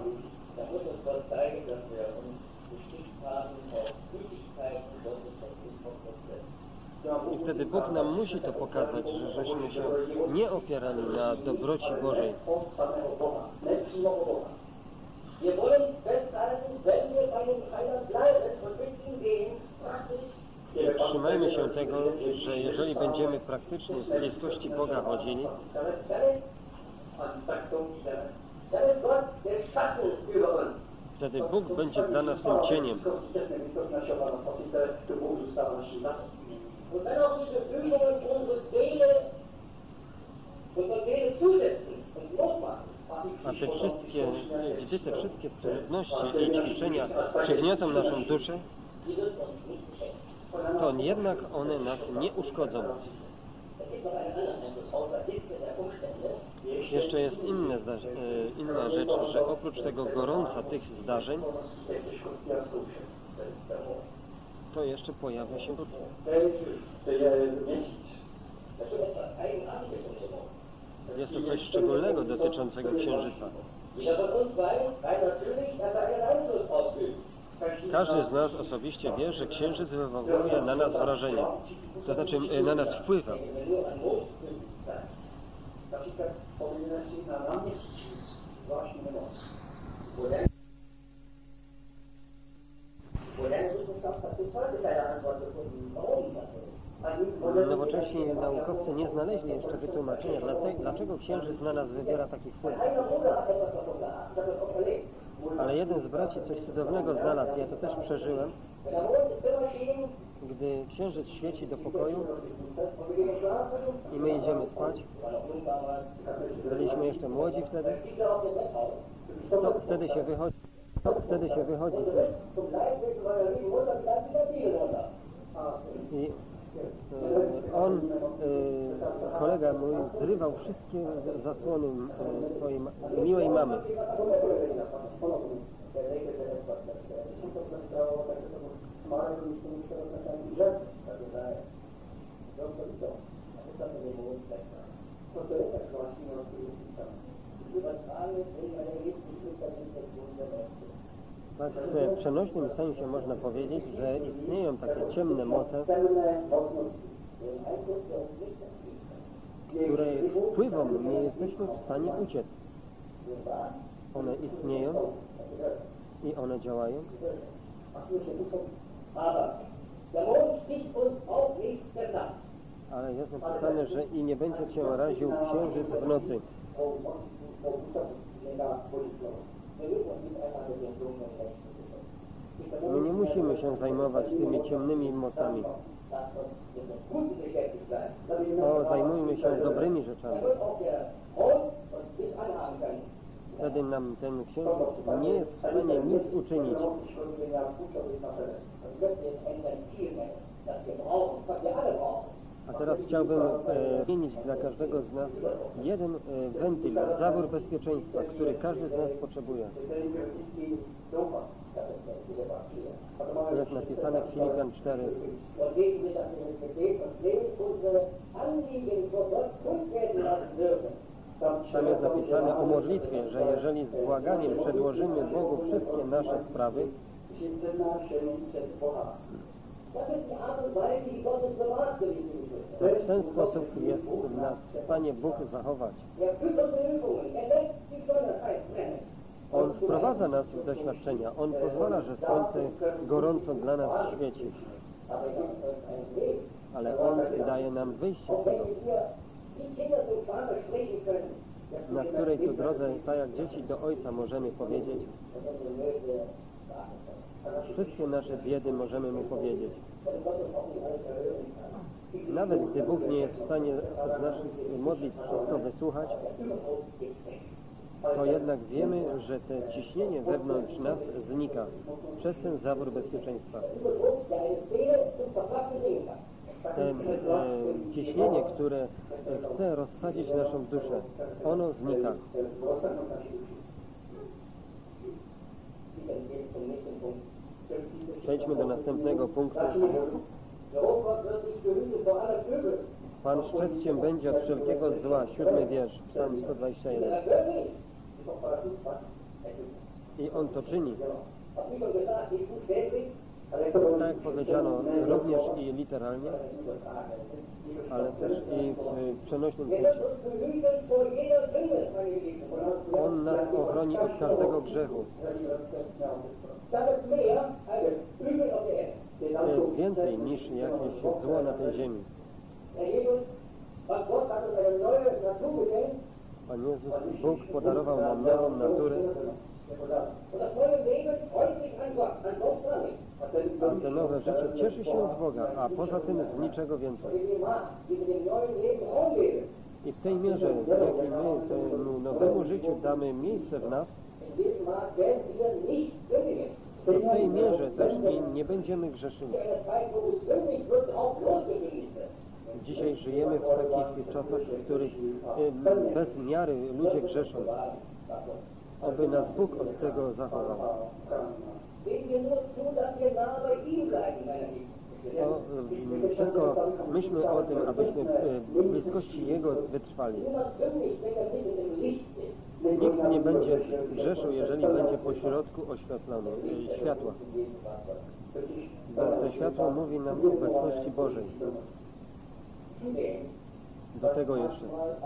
I wtedy Bóg nam musi to pokazać, że żeśmy się nie opierali na dobroci Bożej. Trzymajmy się tego, że jeżeli będziemy praktycznie w bliskości Boga chodzili, wtedy Bóg będzie dla nas tym cieniem. A gdy te wszystkie trudności i ćwiczenia przygniotą naszą duszę, to jednak one nas nie uszkodzą. Jeszcze jest inna rzecz, że oprócz tego gorąca tych zdarzeń, to jeszcze pojawia się noc. Jest to coś szczególnego dotyczącego Księżyca. Każdy z nas osobiście wie, że Księżyc wywołuje na nas wrażenie, to znaczy na nas wpływa. naukowcy nie znaleźli jeszcze wytłumaczenia, dlaczego Księżyc na nas wywiera taki wpływ. Ale jeden z braci coś cudownego znalazł, ja to też przeżyłem. Gdy Księżyc świeci do pokoju i my idziemy spać, byliśmy jeszcze młodzi wtedy, wtedy się wychodzi i kolega mój zrywał wszystkie zasłony swojej miłej mamy. Tak w przenośnym sensie można powiedzieć, że istnieją takie ciemne moce, której wpływom nie jesteśmy w stanie uciec. One istnieją i one działają. Ale jest napisane, że i nie będzie cię raził księżyc w nocy. My nie musimy się zajmować tymi ciemnymi mocami. Zajmujmy się dobrymi rzeczami. Wtedy nam ten księżyc nie jest w stanie nic uczynić. A teraz chciałbym wymienić dla każdego z nas jeden wentyl, zawór bezpieczeństwa, który każdy z nas potrzebuje. Jest napisane w Filipian 4. Tam jest napisane o modlitwie, że jeżeli z błaganiem przedłożymy Bogu wszystkie nasze sprawy, to w ten sposób jest nas w stanie Bóg zachować. On wprowadza nas w doświadczenia. On pozwala, że słońce gorąco dla nas świeci. Ale On daje nam wyjście z tego, na której tu drodze, tak jak dzieci do Ojca, możemy powiedzieć. Wszystkie nasze biedy możemy Mu powiedzieć. Nawet gdy Bóg nie jest w stanie z naszych modlitw wszystko wysłuchać, to jednak wiemy, że to ciśnienie wewnątrz nas znika przez ten zawór bezpieczeństwa. Ciśnienie, które chce rozsadzić naszą duszę, ono znika. Przejdźmy do następnego punktu. Pan szczep cię będzie od wszelkiego zła. 7 wiersz, Psalm 121. I On to czyni. Tak jak powiedziano, również i literalnie, ale też i w przenośnym sensie. On nas ochroni od każdego grzechu. To jest więcej niż jakieś zło na tej ziemi. Pan Jezus, Bóg podarował nam nową naturę, a te nowe życie cieszy się z Boga, a poza tym z niczego więcej. I w tej mierze, w jakiej my temu nowemu życiu damy miejsce w nas, w tej mierze też nie będziemy grzeszyli. Dzisiaj żyjemy w takich czasach, w których bez miary ludzie grzeszą. Oby nas Bóg od tego zachował. Tylko myślmy o tym, abyśmy w bliskości Jego wytrwali. Nikt nie będzie grzeszył, jeżeli będzie po środku oświetlony światła. Bo to światło mówi nam o obecności Bożej. Do tego jeszcze.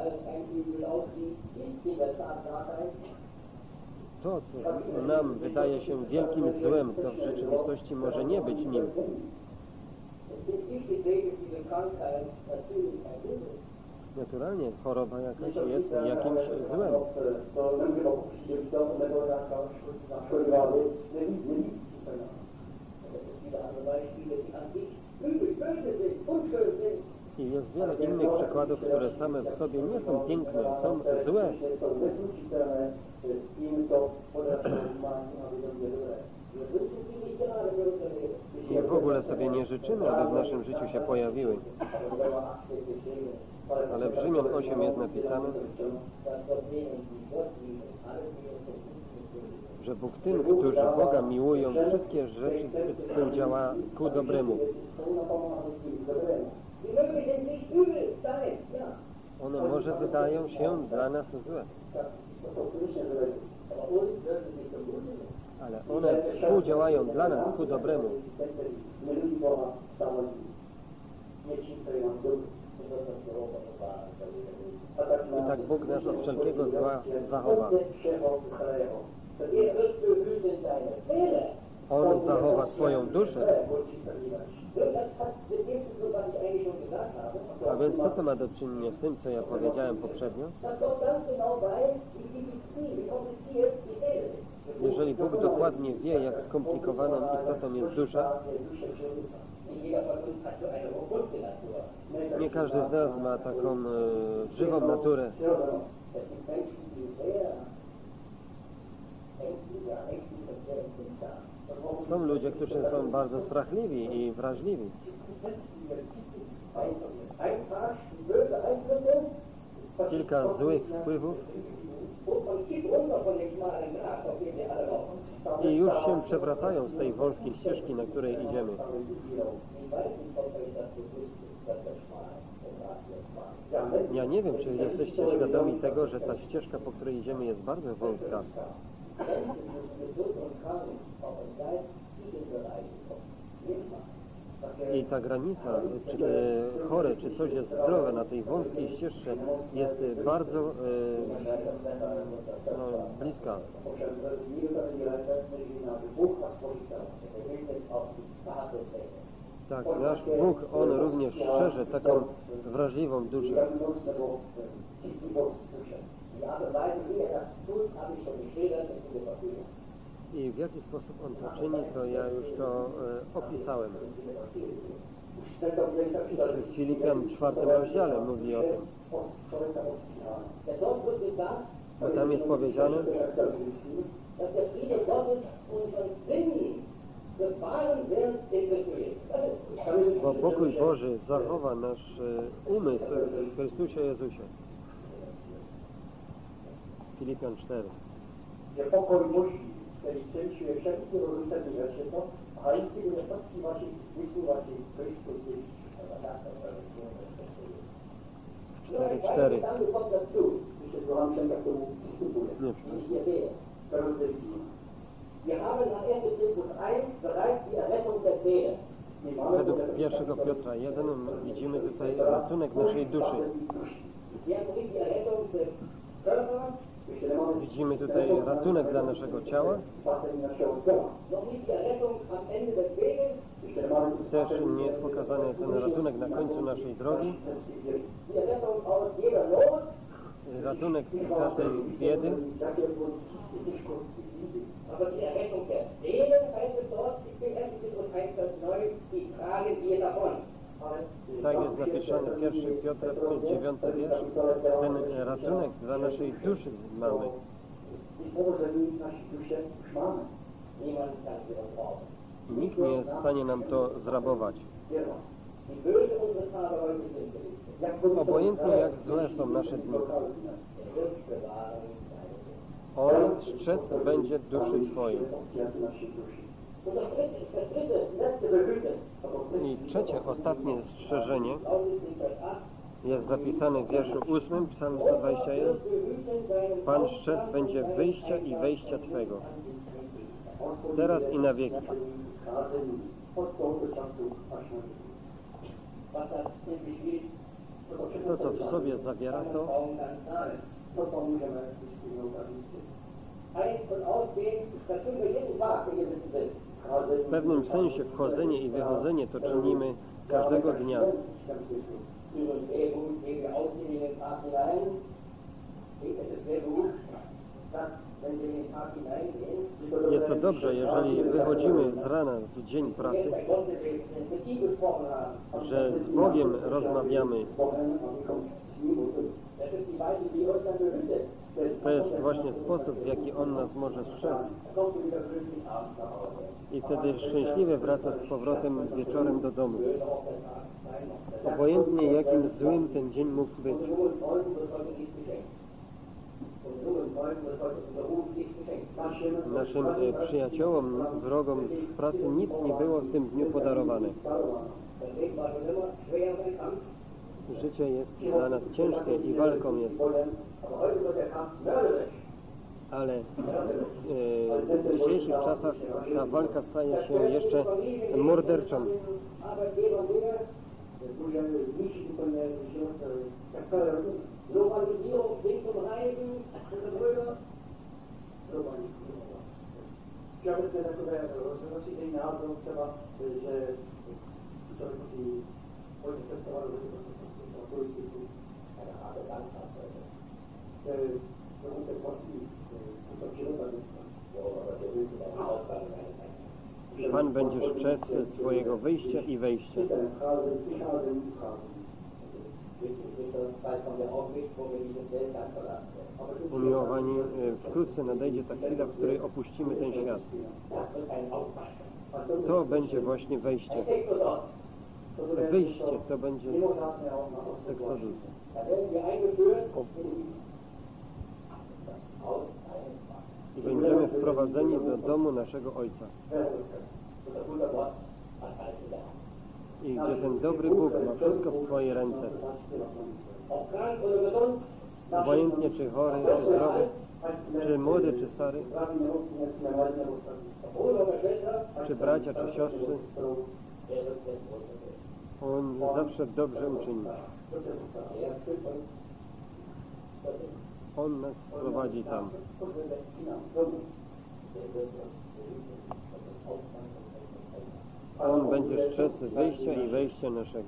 To, co nam wydaje się wielkim złem, to w rzeczywistości może nie być nim. Naturalnie choroba jakaś jest jakimś złem. I jest wiele innych przykładów, które same w sobie nie są piękne, są złe. I w ogóle sobie nie życzymy, aby w naszym życiu się pojawiły. Ale w Rzymian 8 jest napisane, że Bóg tym, którzy Boga miłują, wszystkie rzeczy współdziała ku dobremu. One może wydają się dla nas złe, ale one współdziałają dla nas ku dobremu. I tak Bóg nas od wszelkiego zła zachowa. On zachowa Twoją duszę. A więc co to ma do czynienia z tym, co ja powiedziałem poprzednio? Jeżeli Bóg dokładnie wie, jak skomplikowaną istotą jest dusza, nie każdy z nas ma taką żywą naturę. Są ludzie, którzy są bardzo strachliwi i wrażliwi. Kilka złych wpływów i już się przewracają z tej wąskiej ścieżki, na której idziemy. Ja nie wiem, czy jesteście świadomi tego, że ta ścieżka, po której idziemy, jest bardzo wąska. I ta granica, czy chore, czy coś jest zdrowe na tej wąskiej ścieżce, jest bardzo bliska. Tak, nasz Bóg, On również szczerze taką wrażliwą duszę. I w jaki sposób On to czyni, to ja już to opisałem. W Filipian 4 rozdziale mówi o tym. Bo tam jest powiedziane, bo pokój Boży zachowa nasz umysł w Chrystusie Jezusie. Filipian 4. Že pokoj Boží, který převyšuje všechny rozumení ve světě, a jistě bude srdcí vašich myslí vašich Kristus Ježíš. 4:4. Według 1 Piotra 1 widzimy tutaj ratunek naszej duszy. Widzimy tutaj ratunek dla naszego ciała. Też nie jest pokazany ten ratunek na końcu naszej drogi. Ratunek z każdej biedy. Tak jest napisane w 1 Piotra 9 wiersz. Ten ratunek dla naszej duszy mamy. Nikt nie jest w stanie nam to zrabować. Obojętnie jak złe są nasze dni, On strzec będzie duszy Twojej. I trzecie, ostatnie strzeżenie jest zapisane w wierszu 8, Psalm 121. Pan strzec będzie wyjścia i wejścia Twego, teraz i na wieki. To, co w sobie zawiera, to w pewnym sensie wchodzenie i wychodzenie to czynimy każdego dnia. Jest to dobrze, jeżeli wychodzimy z rana w dzień pracy, że z Bogiem rozmawiamy. To jest właśnie sposób, w jaki On nas może strzec. I wtedy szczęśliwie wraca z powrotem wieczorem do domu. Obojętnie jakim złym ten dzień mógł być. Naszym przyjaciołom, wrogom w pracy nic nie było w tym dniu podarowane. Życie jest dla nas ciężkie i walką jest. Ale w dzisiejszych czasach ta walka staje się jeszcze morderczą. Pan będzie strzec Twojego wyjścia i wejścia. Umiłowani, wkrótce nadejdzie ta chwila, w której opuścimy ten świat. To będzie właśnie wejście. Wyjście to będzie Exodus. I będziemy wprowadzeni do domu naszego Ojca. I gdzie ten dobry Bóg ma wszystko w swojej ręce. Obojętnie czy chory, czy zdrowy, czy młody, czy stary, czy bracia, czy siostry, On zawsze dobrze uczyni. On nas prowadzi tam. On będzie strzec wyjścia i wejścia naszego.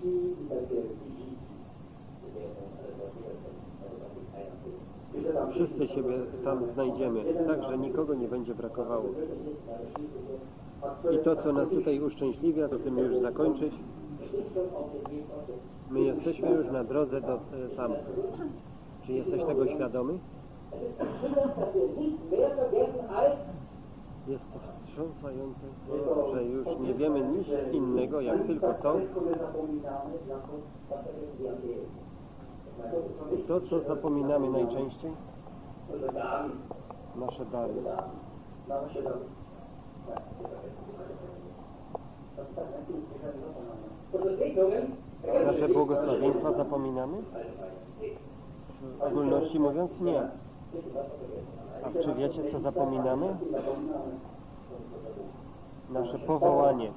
Wszyscy siebie tam znajdziemy, tak że nikogo nie będzie brakowało. I to, co nas tutaj uszczęśliwia, to tym już zakończyć. My jesteśmy już na drodze do tam. Czy jesteś tego świadomy? Jest to wstrząsające, że już nie wiemy nic innego, jak tylko to, co zapominamy najczęściej, nasze dary. Nasze błogosławieństwa zapominamy? W ogólności mówiąc, nie. A czy wiecie, co zapominamy? Nasze powołanie.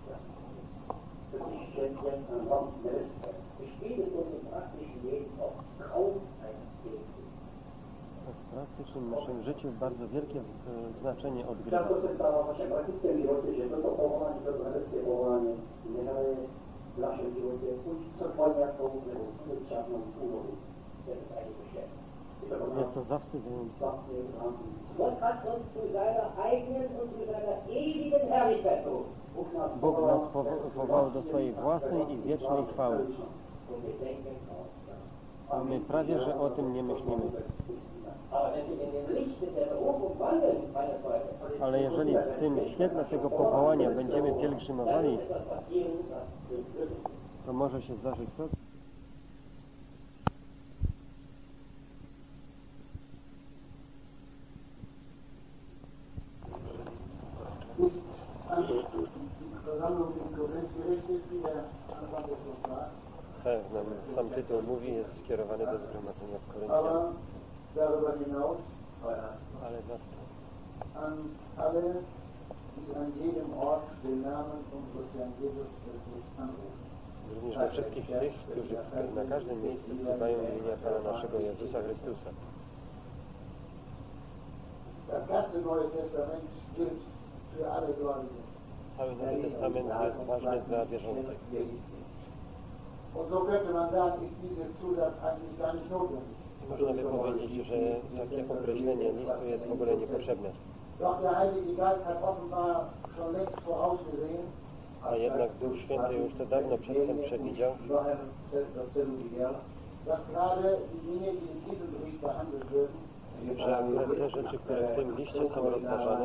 W praktycznym naszym życiu bardzo wielkie znaczenie odgrywa. Jest to zawstydzające. Bóg nas powołał do swojej własnej i wiecznej chwały. A my prawie, że o tym nie myślimy. Ale jeżeli w tym świetle tego powołania będziemy pielgrzymowali, to może się zdarzyć to, tak, nam sam tytuł mówi, jest skierowany do zgromadzenia w Koryntian. Ale nad to również dla wszystkich tych, którzy na każdym miejscu wzywają imienia Pana naszego Jezusa Chrystusa. Cały Nowy Testament jest ważny dla wierzących. Und so könnte man sagen, ist dieser Zusatz eigentlich gar nicht notwendig. Można by powiedzieć, że takie określenie listu jest w ogóle niepotrzebne. Doch der Heilige Geist hat offenbar schon längst vorausgesehen, A jednak Duch Święty już to dawno przedtem przewidział, dass gerade die Dinge, die in diesem Brief behandelt werden, że akurat te rzeczy, które w tym liście są rozważane,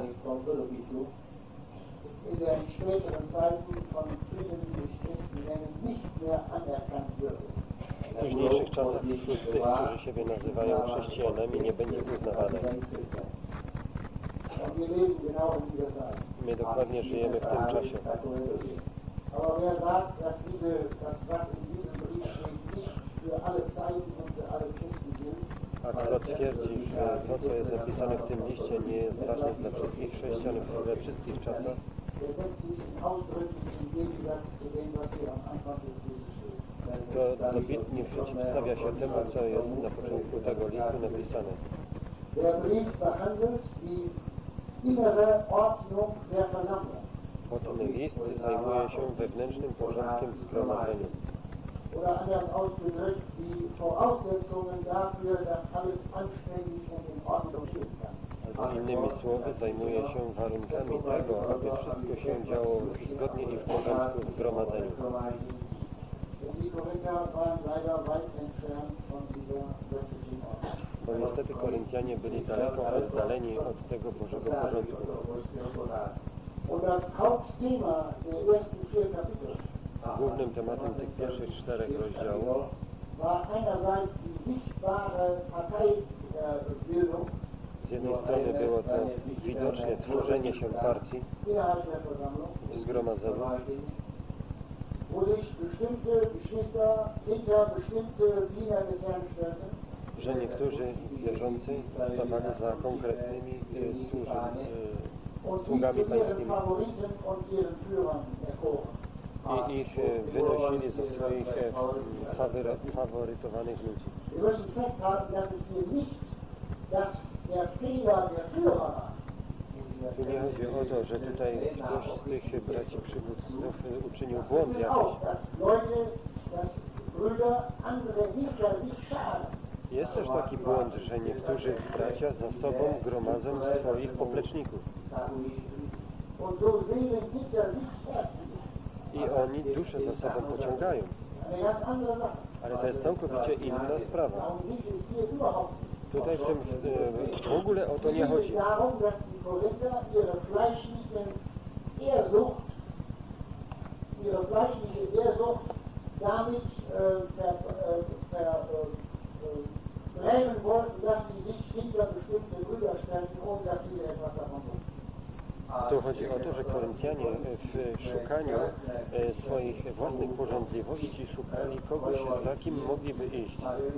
in den späteren Zeiten von vielen, die sich Christen nennen, nicht mehr anerkannt würden. w późniejszych czasach wśród tych, którzy siebie nazywają chrześcijanami, nie będzie uznawane. Und wir leben genau in dieser Zeit. My dokładnie żyjemy w tym czasie. Aber wer sagt, dass das, was in diesem Brief steht, nicht für alle Zeiten und für alle Christen gilt, A kto twierdzi, że to, co jest napisane w tym liście, nie jest ważne dla wszystkich chrześcijan we wszystkich czasach, der setzt sich in ausdrücklichen Gegensatz zu dem, was hier am Anfang des Briefes steht. to dobitnie przeciwstawia się temu, co jest na początku tego listu napisane. Der Brief behandelt die innere Ordnung der Versammlung. Bo ten list zajmuje się wewnętrznym porządkiem w zgromadzeniu. Oder anders ausgedrückt, die Voraussetzungen dafür, dass alles anständig und in Ordnung gehen kann. Albo innymi słowy, zajmuje się warunkami tego, aby wszystko się działo zgodnie i w porządku w zgromadzeniu. Die Korinther waren leider weit entfernt von dieser göttlichen Ordnung. Bo niestety Koryntianie byli daleko oddaleni od tego Bożego porządku. Und das Hauptthema der ersten 4 Kapitel Głównym tematem tych pierwszych 4 rozdziałów war einerseits die sichtbare Parteibildung z jednej strony było to widocznie tworzenie się partii innerhalb der Versammlung, w zgromadzeniu, wo sich bestimmte Geschwister hinter bestimmte Diener des Herrn stellten że niektórzy wierzący stawali za konkretnymi und sie sługami zu ihren pańskimi Favoriten und ihren Führern erkoren. i ich wynosili ze swoich faworytowanych ludzi. Wir müssen festhalten, dass es hier nicht der Fehler der Führer war. Tu nie chodzi o to, że tutaj ktoś z tych braci przywódców uczynił Es błąd ist jakiś. auch, dass Leute, dass Brüder andere hinter sich scharen. Jest też taki błąd, że niektórzy bracia za sobą gromadzą swoich popleczników Und so Seelen hinter sich herziehen. i oni duszę za sobą pociągają. Eine ganz andere Sache. Ale to jest całkowicie inna sprawa. Darum geht es hier überhaupt nicht. Tutaj w tym w ogóle o to nie Es chodzi. geht darum, dass die Korinther ihre fleischliche Ehrsucht damit lähmen wollten, dass sie sich hinter bestimmte Brüder stellten, ohne dass diese etwas davon wussten. Tu chodzi o to, że Koryntianie w szukaniu swoich własnych pożądliwości szukali kogoś, za kim mogliby iść.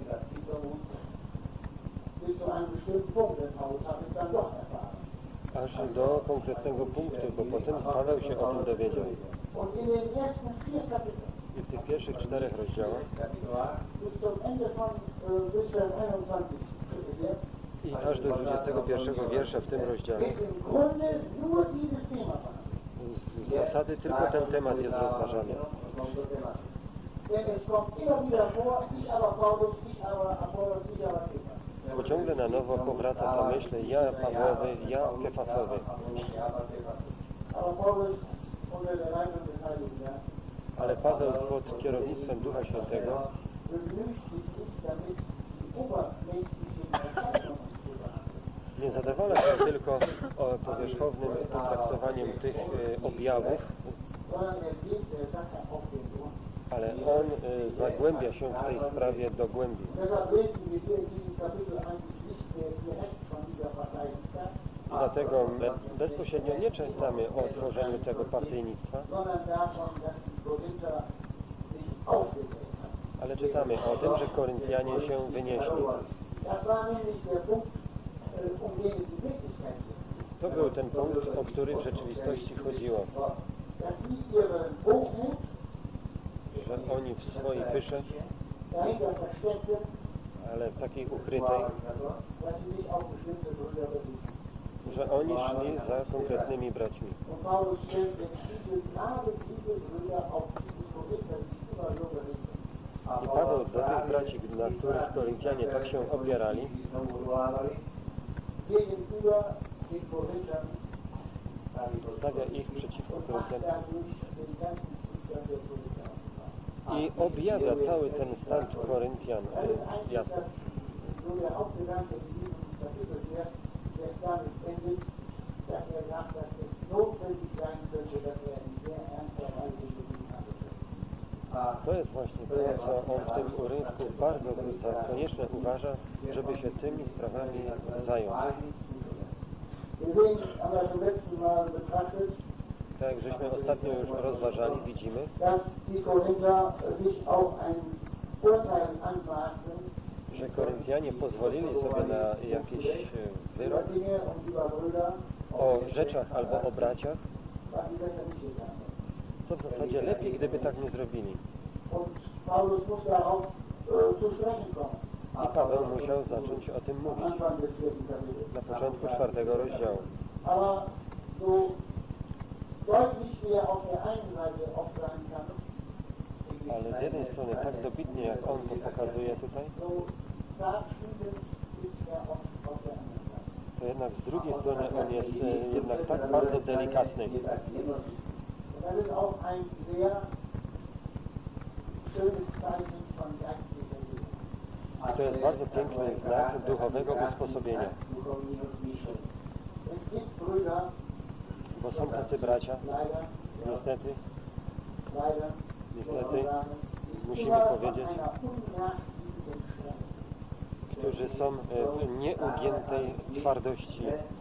Bis zu einem bestimmten Punkt, denn Paulus hat es dann doch erfahren. Aż do konkretnego punktu, bo potem Paweł się o tym dowiedział. Und in den ersten 4 Kapiteln, I w tych pierwszych 4 rozdziałach bis zum Ende von bis Vers 21, i aż do 21 wiersza w tym rozdziale wird im Grunde nur dieses Thema behandelt. z zasady tylko ten temat jest rozważany. Denn es kommt immer wieder vor, ich aber Paulus, ich aber Apollos, ich aber Kephas. Bo ciągle na nowo powraca ta myśl, ja Pawłowy, ja Kefasowy. Aber Paulus unter der Leitung des Heiligen Geistes Ale Paweł pod kierownictwem Ducha Świętego bemüht sich nicht damit, die oberflächlichen Erscheinungen zu behandeln. nie zadawala się tylko powierzchownym potraktowaniem tych objawów, Sondern geht der Sache auf den Grund. ale on zagłębia się w tej sprawie do głębi. Deshalb lesen wir hier in diesem Kapitel eigentlich nicht direkt von dieser Parteiigkeit, I dlatego bezpośrednio nie czytamy o tworzeniu tego partyjnictwa, sondern davon, dass die Korinther sich aufgedreht haben. ale czytamy o tym, że Koryntianie się wynieśli. Das war nämlich der Punkt, um den es in Wirklichkeit geht. To był ten punkt, o który w rzeczywistości chodziło, Dass sie ihren Hochmut że oni w swojej pysze, dahinter versteckten, ale w takiej ukrytej, dass sie sich auf bestimmte Brüder berufen. że oni szli za konkretnymi braćmi. Und Paulus stellt gerade diese Brüder auf diese Korinther, die immer so berichten. I Paweł do tych braci, na których Koryntianie tak się opierali, Gegenüber den Korinthern stawia ich przeciwko und macht Koryntianom dadurch den ganzen Zustand der Korinther. i objawia cały ten stan Koryntian Das ist eigentlich jasno. so der Hauptgedanke in diesem Kapitel hier, der damit endet, dass sagt, dass es notwendig sein könnte, dass in sehr ernster Weise bedient handelt. To jest właśnie to, co on w tym urywku bardzo za konieczne uważa, żeby się tymi sprawami zająć. Wir sehen, haben wir zum letzten Mal betrachtet, Tak jak żeśmy ostatnio już rozważali, widzimy, dass die Korinther sich auch ein Urteil anmaßen że Koryntianie pozwolili sobie na jakiś wyrok über Dinge und über Brüder, o rzeczach albo o braciach, was sie besser nicht getan haben. co w zasadzie lepiej, gdyby tak nie zrobili. Und Paulus muss darauf zu sprechen kommen. I Paweł musiał zacząć o tym Am mówić Anfang des 4. Kapitels. na początku 4 rozdziału. Aber so deutlich wie er auf der einen Seite oft sein kann, Ale z jednej strony tak dobitnie, jak on to pokazuje tutaj, so zartfühlend ist er oft auf der anderen Seite. to jednak z drugiej strony on jest jednak tak bardzo delikatny. Und das ist auch ein sehr schönes Zeichen von geistlicher Liebe. I to jest bardzo piękny znak duchowego usposobienia, Es gibt Brüder, bo są tacy bracia, leider, niestety, leider, niestety, die musimy immer von powiedzieć, einer unnachgiebenden Strenge. którzy są w nieugiętej twardości.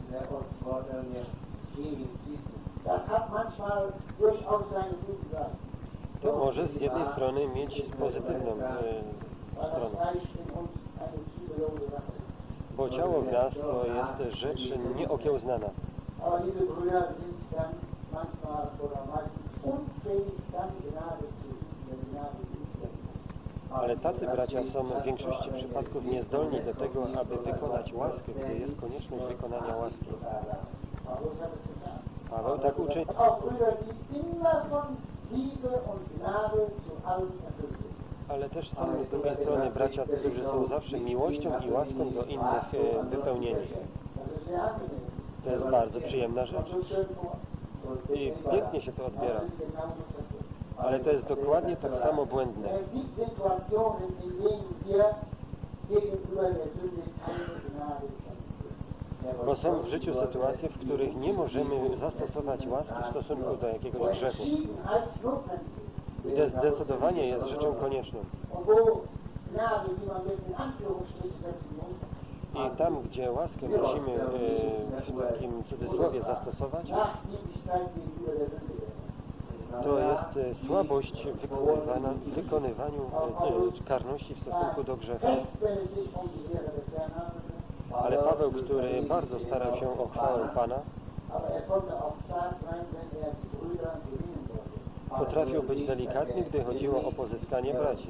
Das hat manchmal durchaus seine guten Seiten. To może z jednej strony mieć pozytywną Weil das stronę, Fleisch in uns eine zügellose Sache ist. bo ciało w nas to jest rzecz nieokiełznana. Aber diese Brüder sind dann manchmal oder meistens unfähig, dann Gnade zu üben, der Gnade zu üben. Ale tacy bracia są w większości przypadków niezdolni do tego, aby wykonać łaskę, gdy jest konieczność wykonania łaski. Paulus hat es getan. Paweł tak uczyni. Auch Brüder, die immer von Liebe und Gnade zu allem erfüllt sind. Ale też są z drugiej strony bracia, którzy są zawsze miłością i łaską do innych wypełnieni. Das ist sehr angenehm. To jest bardzo przyjemna rzecz So schön vor. i pięknie się to odbiera. Das ist genauso verkehrt. Ale to jest dokładnie tak samo błędne. Es gibt Situationen, in denen wir gegenüber der Sünde keine Gnade schenken. Bo są w życiu sytuacje, w których nie możemy zastosować łaski w stosunku do jakiegoś grzechu. Entschiedenheit notwendig ist. I to zdecydowanie jest rzeczą konieczną. Und wo Gnade, die man jetzt in Anführungsstrichen setzen muss, I tam, gdzie łaskę musimy w takim cudzysłowie zastosować, Nachgiebigkeit gegenüber der Sünde ist. to jest słabość w wykonywaniu karności w stosunku do grzechu. Fest, wenn es sich um die Ehre des Herrn handelte, Ale Paweł, który bardzo starał się o chwałę Pana, aber er konnte auch zart sein, wenn er die Brüder gewinnen wollte. potrafił być delikatny, gdy chodziło o pozyskanie braci.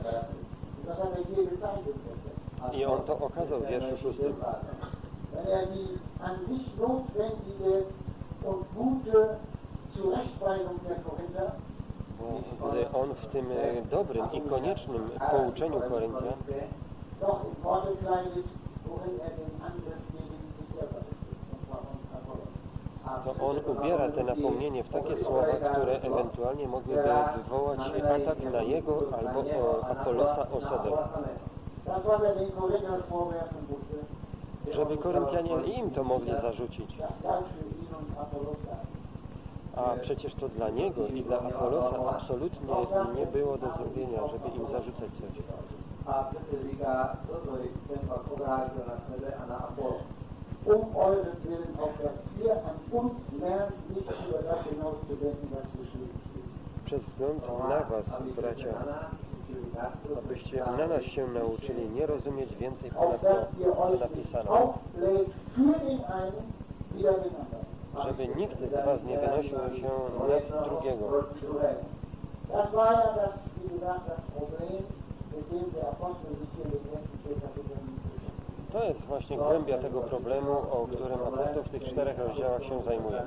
Das hat er hier gezeigt. I on to okazał w wierszu 6. Wenn er die an sich notwendige und gute Zurechtweisung der Korinther, Gdy on w tym dobrym i koniecznym pouczeniu Koryntian doch in Worte kleidet, worin er den Angriff gegen sich selber richtet, und zwar von Apollos. to on ubiera te napomnienie w takie słowa, które ewentualnie mogłyby wywołać atak na jego albo Apolosa osobę. Das, was er den Korinthern vorwerfen musste, Żeby Koryntianie im to mogli zarzucić. das galt für ihn und Apollos gar nicht. A przecież to dla niego i dla Apolosa absolutnie nie było do zrobienia, żeby im zarzucać coś. Euren Willen auf, dass ihr an uns lernt, nicht über das hinauszudenken, was geschrieben steht. Przez wzgląd na was, bracia, abyście na nas się nauczyli nie rozumieć więcej ponad Auf to, dass ihr co euch nicht napisano. aufbläht für den einen, wieder den anderen. Żeby nikt z was nie wynosił się nad drugiego. Das war ja das, wie gesagt, das Problem, mit dem der Apostel sich hier in den ersten 4 Kapiteln beschäftigt. To jest właśnie głębia tego problemu, o którym apostoł w tych 4 rozdziałach się zajmuje.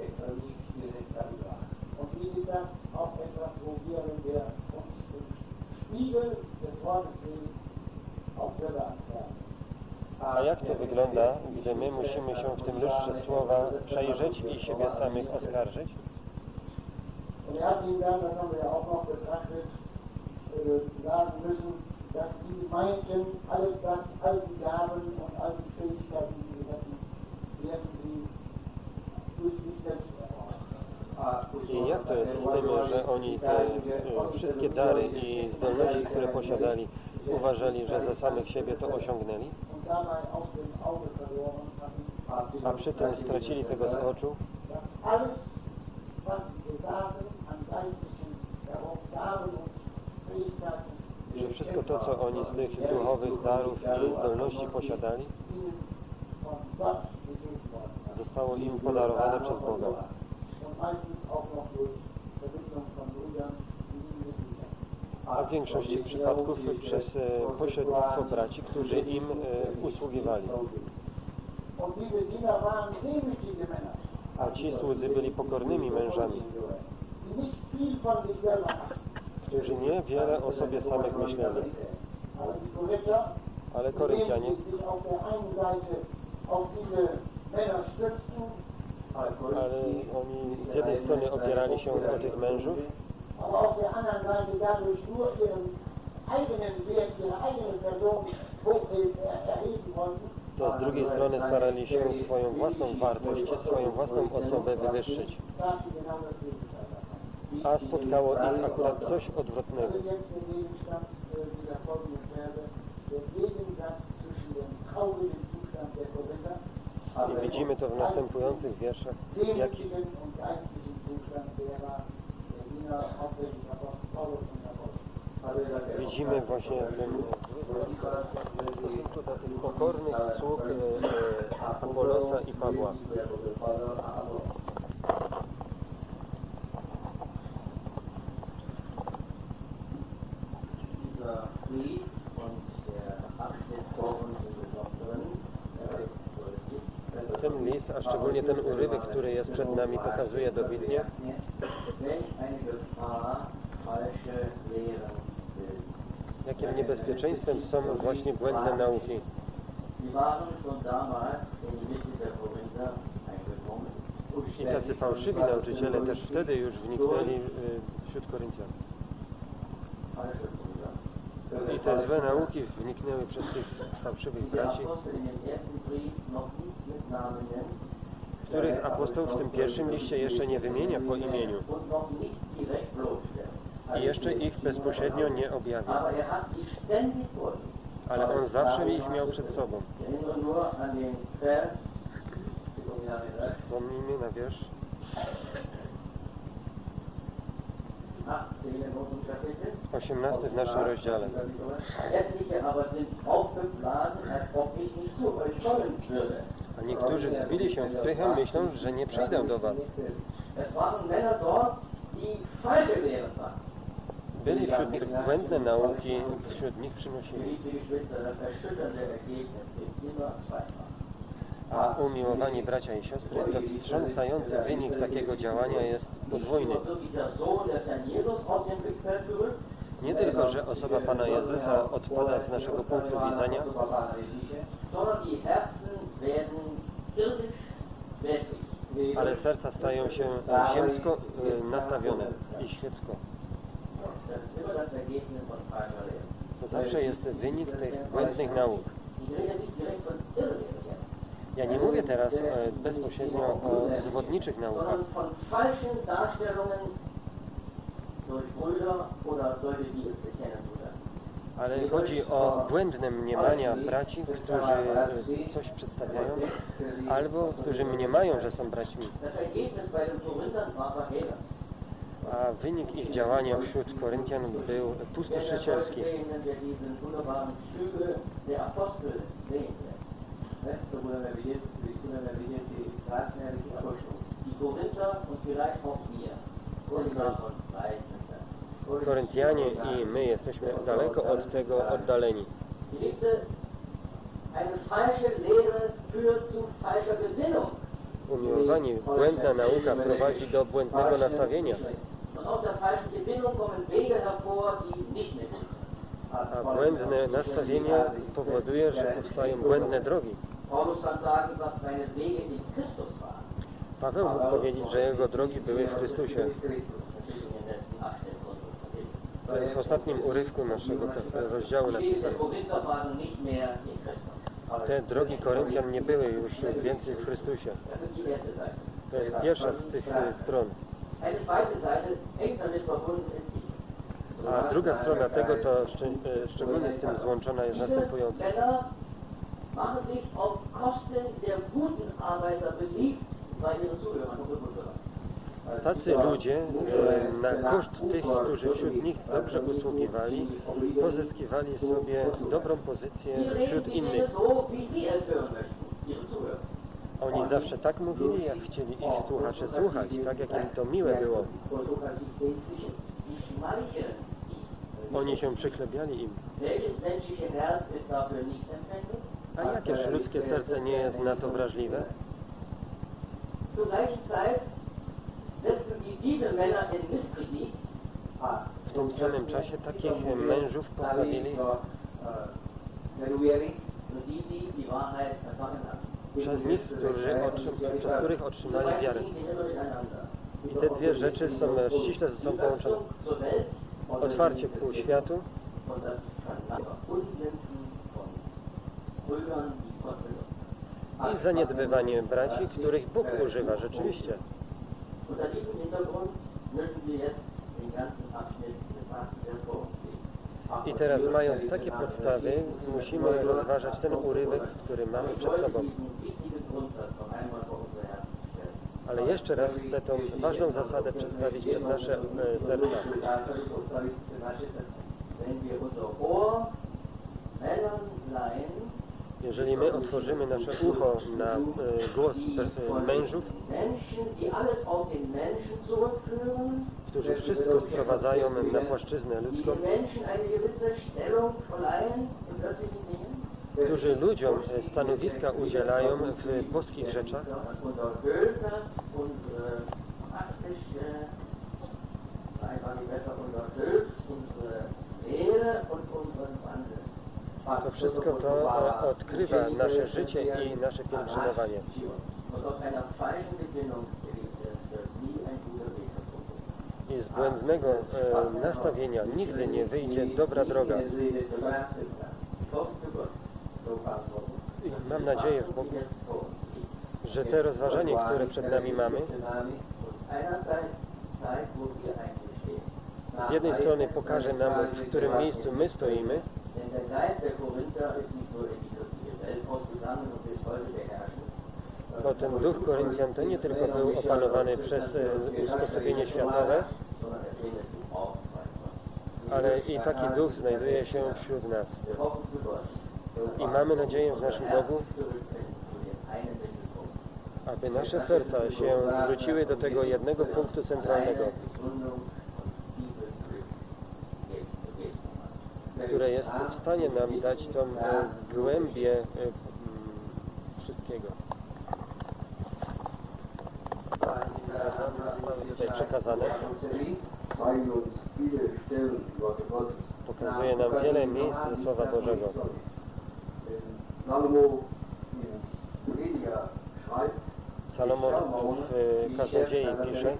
Und wie ist das auch etwas, wo wir, wenn wir uns im Spiegel des Wortes sehen, auch selber anfangen. A jak to wygląda, gdy my musimy się w tym lustrze słowa przejrzeć i siebie samych oskarżyć? Und er hat ihnen dann, das haben wir ja auch noch betrachtet, sagen müssen, dass die meinten, alles das, all die Gaben und all die Fähigkeiten, die sie hätten, werden sie durch sich selbst erworben. I jak to jest z tym, że oni te wszystkie dary i zdolności, które posiadali, uważali, że za samych siebie to osiągnęli, a przy tym stracili tego z oczu, że wszystko to, co oni z tych duchowych darów i zdolności posiadali, zostało im podarowane przez Boga. A w większości przypadków przez pośrednictwo braci, którzy im usługiwali. A ci słudzy byli pokornymi mężami, którzy niewiele o sobie samych myśleli. Ale Koryntianie, ale oni z jednej strony opierali się o tych mężów, to z drugiej strony starali się swoją własną wartość, swoją własną osobę wywyższyć. A spotkało ich akurat coś odwrotnego. I widzimy to w następujących wierszach, widzimy właśnie ten w stosunku do tych pokornych sług Apolosa i Pawła. Ten list, a szczególnie ten urywek, który jest przed nami, pokazuje dobitnie, jakim niebezpieczeństwem są właśnie błędne nauki. I tacy fałszywi nauczyciele też wtedy już wniknęli wśród Koryntian. I te złe nauki wniknęły przez tych fałszywych braci, których apostoł w tym pierwszym liście jeszcze nie wymienia po imieniu i jeszcze ich bezpośrednio nie objawia. Ale on zawsze ich miał przed sobą. Wspomnijmy na wiersz 18 w naszym rozdziale. A niektórzy wzbili się w pychę, myśląc, że nie przyjdą do was. Byli wśród tych błędne nauki, wśród nich przynosili. A umiłowani bracia i siostry, to wstrząsający wynik takiego działania jest podwójny. Nie tylko, że osoba Pana Jezusa odpada z naszego punktu widzenia, ale serca stają się ziemsko nastawione i świecko. To zawsze jest wynik tych błędnych nauk. Ja nie mówię teraz bezpośrednio o zwodniczych naukach, ale chodzi o błędne mniemania braci, którzy coś przedstawiają, albo którzy mniemają, że są braćmi. A wynik ich działania wśród Koryntian był pustoszycielski. Koryntianie i my jesteśmy daleko od tego oddaleni. Eine falsche Lehre führt zu falscher Gesinnung. Umiłowanie, błędna nauka prowadzi do błędnego nastawienia. Und aus der falschen Gesinnung kommen Wege hervor, die nicht mehr sind. A błędne nastawienie powoduje, że powstają błędne drogi. Paulus kann sagen, was seine Wege in Christus waren. Paweł mógł powiedzieć, że jego drogi były w Chrystusie. To jest w ostatnim urywku naszego rozdziału napisane. Te drogi Koryntian nie były już więcej w Chrystusie. To jest pierwsza z tych stron. A druga strona tego, to szczególnie z tym złączona, jest następująca. Tacy ludzie na koszt tych, którzy wśród nich dobrze usługiwali, pozyskiwali sobie dobrą pozycję wśród innych. Oni zawsze tak mówili, jak chcieli ich słuchacze słuchać, tak jak im to miłe było. Oni się przychlebiali im. A jakież ludzkie serce nie jest na to wrażliwe? W tym samym czasie takich mężów postawili, przez przez których otrzymali wiarę. I te dwie rzeczy są ściśle ze sobą połączone. Otwarcie ku światu i zaniedbywanie braci, których Bóg używa rzeczywiście. I teraz, mając takie podstawy, musimy rozważać ten urywek, który mamy przed sobą. Ale jeszcze raz chcę tą ważną zasadę przedstawić przed nasze serca. Jeżeli my otworzymy nasze ucho na głos mężów, którzy wszystko sprowadzają na płaszczyznę ludzką, którzy ludziom stanowiska udzielają w boskich rzeczach, to wszystko to odkrywa nasze życie i nasze pielgrzymowanie. I z błędnego nastawienia nigdy nie wyjdzie dobra droga. I mam nadzieję w Bogu, że te rozważanie, które przed nami mamy, z jednej strony pokaże nam, w którym miejscu my stoimy, bo ten duch Koryntian to nie tylko był opanowany przez usposobienie światowe, ale i taki duch znajduje się wśród nas. I mamy nadzieję w naszym Bogu, aby nasze serca się zwróciły do tego jednego punktu centralnego, które jest w stanie nam dać tą głębię wszystkiego. Zostały tutaj przekazane. Pokazuje nam wiele miejsc ze Słowa Bożego. Salomon w Kaznodziei pisze,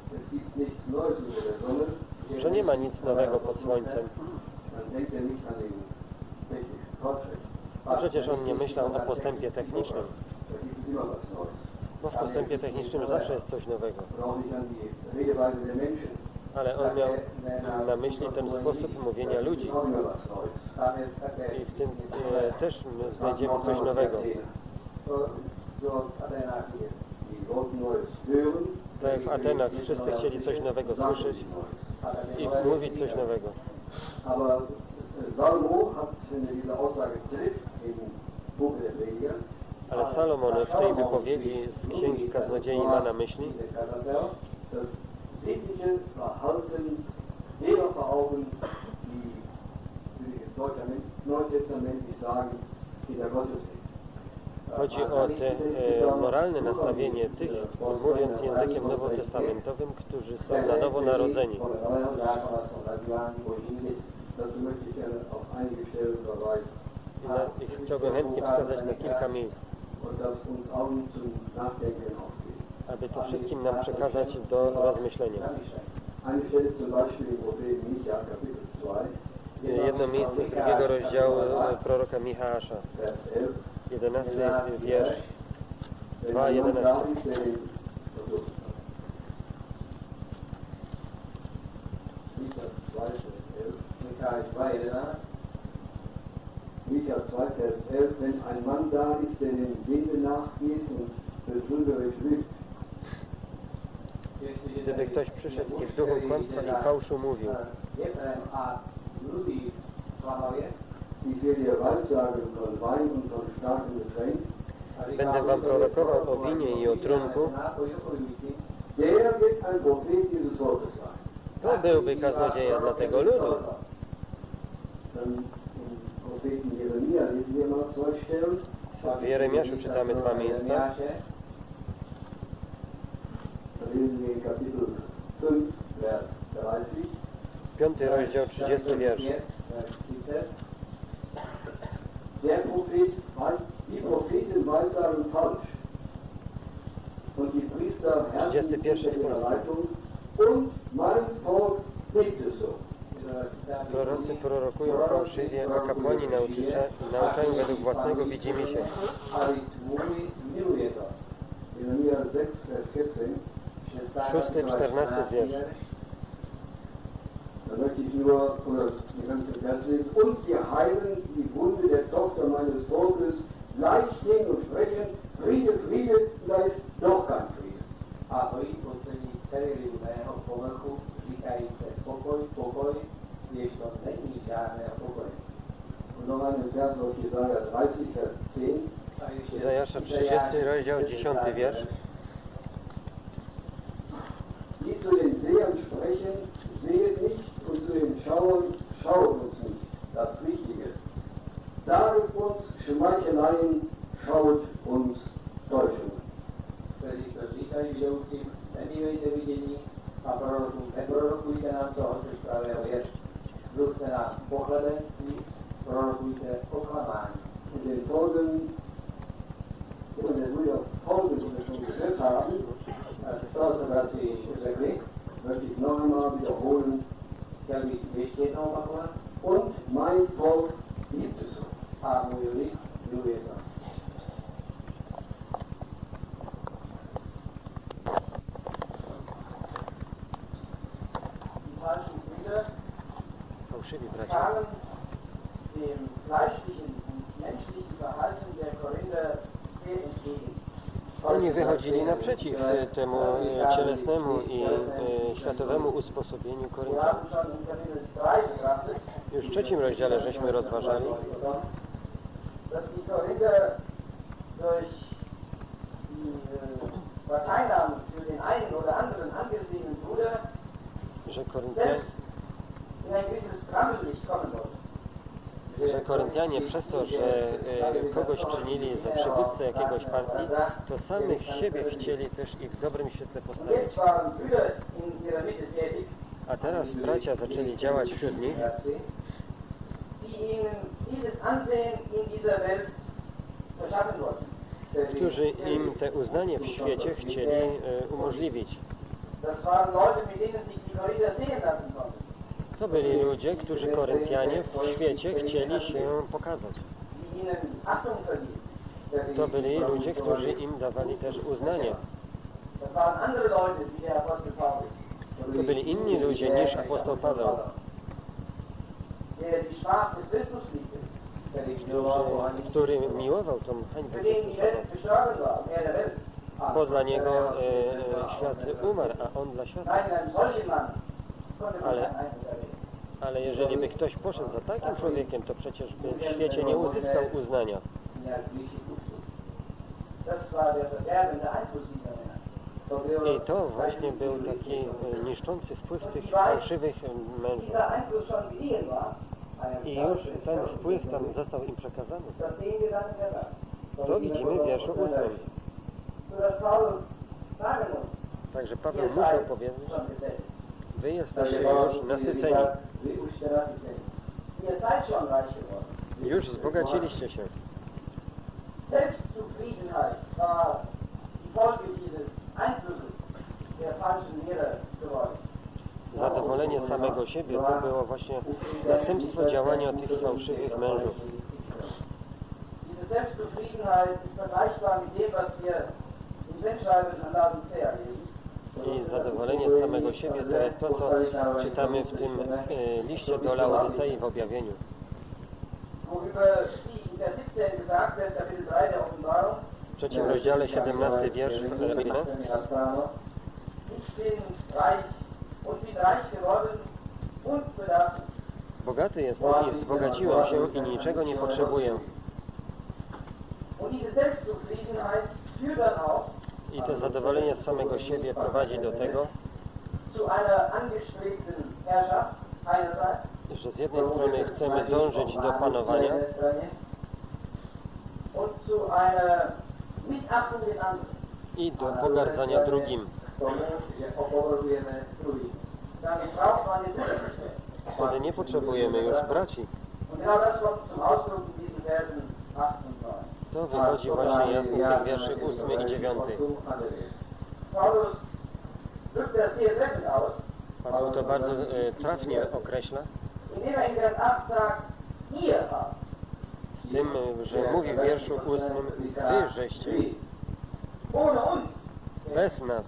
że nie ma nic nowego pod słońcem. A przecież on nie myślał o postępie technicznym, bo w postępie technicznym zawsze jest coś nowego. Ale on miał na myśli ten sposób mówienia ludzi. I w tym też znajdziemy coś nowego. Tak jak w Atenach wszyscy chcieli coś nowego słyszeć i mówić coś nowego. Ale Salomon w tej wypowiedzi z Księgi Kaznodziei ma na myśli, Chodzi o te moralne nastawienie tych, mówiąc językiem nowotestamentowym, którzy są na nowo narodzeni. I chciałbym chętnie wskazać na kilka miejsc, aby to wszystkim nam przekazać do rozmyślenia. Jedno miejsce z 2 rozdziału proroka Michała, 11 wiersz, 2:11. Micha 2, Vers 11, wenn ein Mann da ist, der dem Winde nachgeht und betrügerisch lügt. Gdyby ktoś przyszedł i w duchu kłamstwa i fałszu mówił, Ich will dir Weissagen von Wein und von starkem Getränk. będę wam prorokował o winie i o trunku, Der wird ein Prophet dieses Volkes sein. to byłby kaznodzieja dla tego ludu. Dann im Propheten Jeremia lesen wir mal 2 Stellen. W Jeremiaszu czytamy 2 miejsca. Da lesen wir in Kapitel 5, Vers 30. 5 rozdział, 30 wiersz. Der Prophet, die Propheten weissagen falsch und die Priester herrschen in ihrer Leitung und mein Volk lebt es so. Prorocy prorokują fałszywie, a kapłani nauczają według własnego widzimisię. Jeremia 6, Vers 14. 6, 14 wiersz. Da möchte ich nur, oder die ganze Vers lesen, und sie heilen die Wunde der Tochter meines Volkes, leicht gehen und sprechen, Friede, Friede, da ist doch kein Friede. A vy poslední celý mého povrchu říkajíte pokoj, pokoj, když to není žádného pokoje. Und noch einen Vers aus Jesaja 30, Vers 10. Izajasza 30 rozdział, 10 wiersz. Die zu den Sehern sprechen, sehet nicht, und zu den Schauern, schaut uns nicht, das Richtige. Saget uns Schmeicheleien, schaut uns Täuschungen. Kteří to říkají vědoucím, nemívejte vidění a prorokům, neprorokujte nám toho, což pravého je. Mluvte nám pochlebenství, prorokujte oklamání. In den Folgen, in den Folgen, die wir schon gehört haben, als Staatsratsich řekli, möchte ich noch einmal wiederholen, Chtěl bych ještě jednou opakovat, und mein Volk liebt es so. a můj lid miluje to. Die falschen Brüder Fałszywi bracia kamen dem fleischlichen und menschlichen Verhalten der Korinther sehr entgegen. Oni wychodzili naprzeciw temu cielesnemu i światowemu usposobieniu Wir Koryntian. haben schon in Kapitel 3 betrachtet, Już w 3 rozdziale żeśmy rozważali, dass die Korinther durch die Parteinahme für den einen oder anderen angesehenen Bruder że selbst in ein gewisses Rampenlicht kommen wollten. Koryntianie przez to, że kogoś czynili za przywódcę jakiegoś partii, to samych siebie chcieli też i w dobrym świetle postawić. Jetzt waren Brüder in ihrer Mitte tätig, A teraz bracia zaczęli działać wśród nich, die ihnen dieses Ansehen in dieser Welt verschaffen wollten. którzy im te uznanie w świecie chcieli umożliwić. Das waren Leute, mit denen sich die Korinther sehen lassen konnten. To byli ludzie, którzy Koryntianie w świecie chcieli się pokazać. Die ihnen Achtung verliehen. To byli ludzie, którzy im dawali też uznanie. Das waren andere Leute, wie der Apostel Paulus, To byli inni ludzie niż apostoł Paweł, der die Schmach des Christus liebte, który miłował tą hańbę für den die Chrystusową. Welt gestorben war, er der Welt. Bo dla niego świat umarł, a on dla świata. Nein, einem solchen Mann konnte man Ale- keinen Einfluss erwähnen. Ale jeżeli by ktoś poszedł za takim człowiekiem, to przecież by w świecie nie uzyskał uznania. Das war der verderbende Einfluss dieser Männer. I to właśnie był taki niszczący wpływ tych fałszywych mężów. Dieser Einfluss schon geliehen war, I już ten wpływ tam został im przekazany. das sehen wir dann in der Sache. To widzimy w wierszu 8. Sodass Paulus sagen muss, Także Paweł ihr musiał seid powiedzieć, schon gesättigt. wy jesteście już nasyceni. Ihr seid schon reich geworden. Już wzbogaciliście się. Selbstzufriedenheit war die Folge dieses Einflusses der falschen Lehre geworden. Zadowolenie samego siebie to było właśnie następstwo działania tych fałszywych mężów. Diese Selbstzufriedenheit ist vergleichbar mit dem, was wir im Sendschreiben an Laodicea lesen. I zadowolenie z samego siebie to jest to, co czytamy w tym liście do Laodycei w objawieniu. Worüber sie in Vers 17 gesagt wird, Kapitel 3 der Offenbarung. W trzecim rozdziale, 17 wiersz w Bibli. Ich bin reich und bin reich geworden und bedarf. Bogaty jestem i wzbogaciłem się i niczego nie potrzebuję. Und diese Selbstzufriedenheit führt dann auch I to zadowolenie z samego siebie prowadzi do tego, zu einer angestrebten Herrschaft einerseits że z jednej strony chcemy dążyć do panowania, und zu einer Missachtung des anderen. i do pogardzania drugim. Damit braucht man den Bruder nicht mehr. Wtedy nie potrzebujemy już braci. Und genau das kommt zum Ausdruck in diesen Versen 8 und 9. To wychodzi właśnie jasno z tych wierszy 8 i 9. Paulus drückt das sehr treffend aus, Paweł to bardzo trafnie określa, indem in Vers 8 sagt, ihr habt. w tym, że mówi w wierszu 8, wy żeście, Ohne uns. bez nas.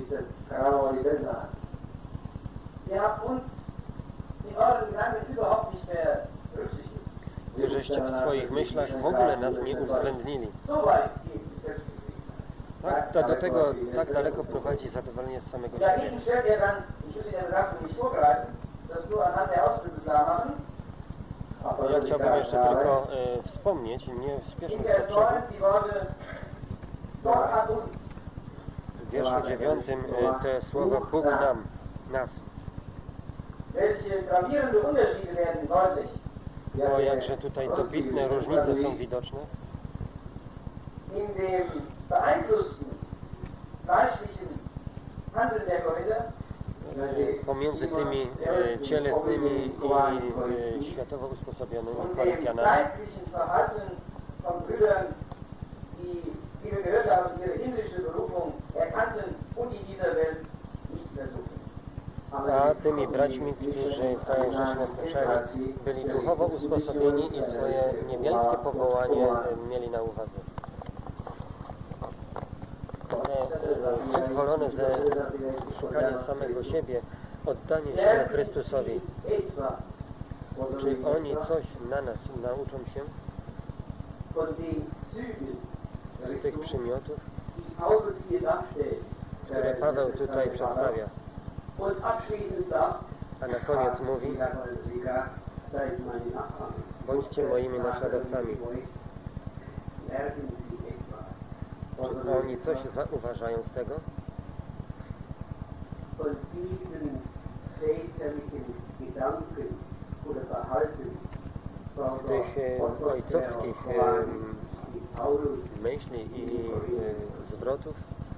Ihr habt uns in euren Gedanken überhaupt nicht mehr berücksichtigt. Wy żeście w swoich myślach w ogóle nas nie uwzględnili. So weit geht die Selbstbefriedigung. Tak, do tego tak daleko prowadzi zadowolenie z samego siebie. Dagegen stellt dann, ich will den Gedanken nicht vorgreifen, das nur anhand der Ausdrücke klar machen. Ja chciałbym jeszcze tylko wspomnieć, nie śpiesząc In do Vers przodu, 9 die Worte, Gott hat uns. w wierszu 9 te słowa Bóg nam, nas. Welche gravierende Unterschiede werden deutlich. O, jakże tutaj dobitne różnice są widoczne In dem beeinflussten, fleischlichen Handeln der Korinther pomiędzy tymi cielesnymi i światowo usposobionymi und dem Koryntianami geistlichen Verhalten von Brüdern, die, wie wir gehört haben, ihre himmlische Berufung erkannten und in dieser Welt nicht mehr suchen. a tymi braćmi, którzy tę rzecz nasłyszeli, byli duchowo usposobieni i swoje niebiańskie powołanie mieli na uwadze. One wyzwolone ze szukania samego siebie, oddanie się Chrystusowi. Czy oni coś na nas nauczą się z tych przymiotów, które Paweł tutaj przedstawia? A na koniec mówi, bądźcie moimi naśladowcami. Czy oni coś zauważają z tego? Z tych ojcowskich myśli i zwrotów,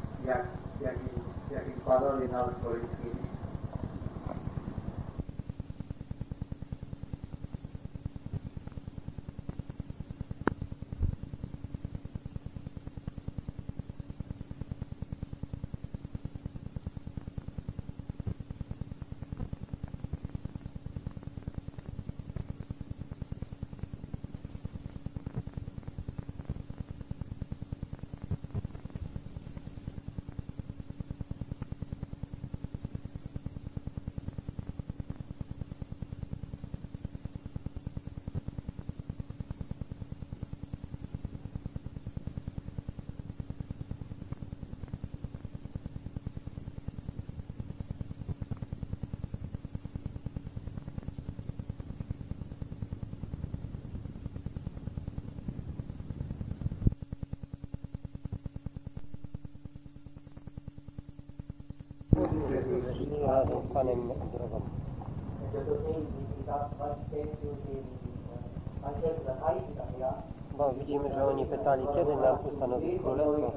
razem z Panem drogą. Das ist ähnlich wie das, was denkst du, manche Reisen daher, Bo widzimy, że oni pytali, kiedy nam ustanowić królestwo.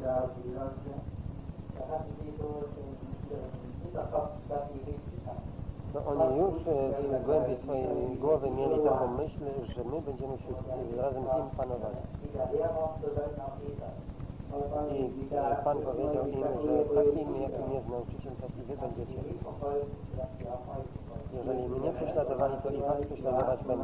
To oni już w głębi swojej głowy mieli taką myśl, że my będziemy razem z nim panowali. I Pan powiedział im, że takim jakim jest nauczyciel, taki wy będziecie. Jeżeli mnie prześladowali, to i was prześladować będą.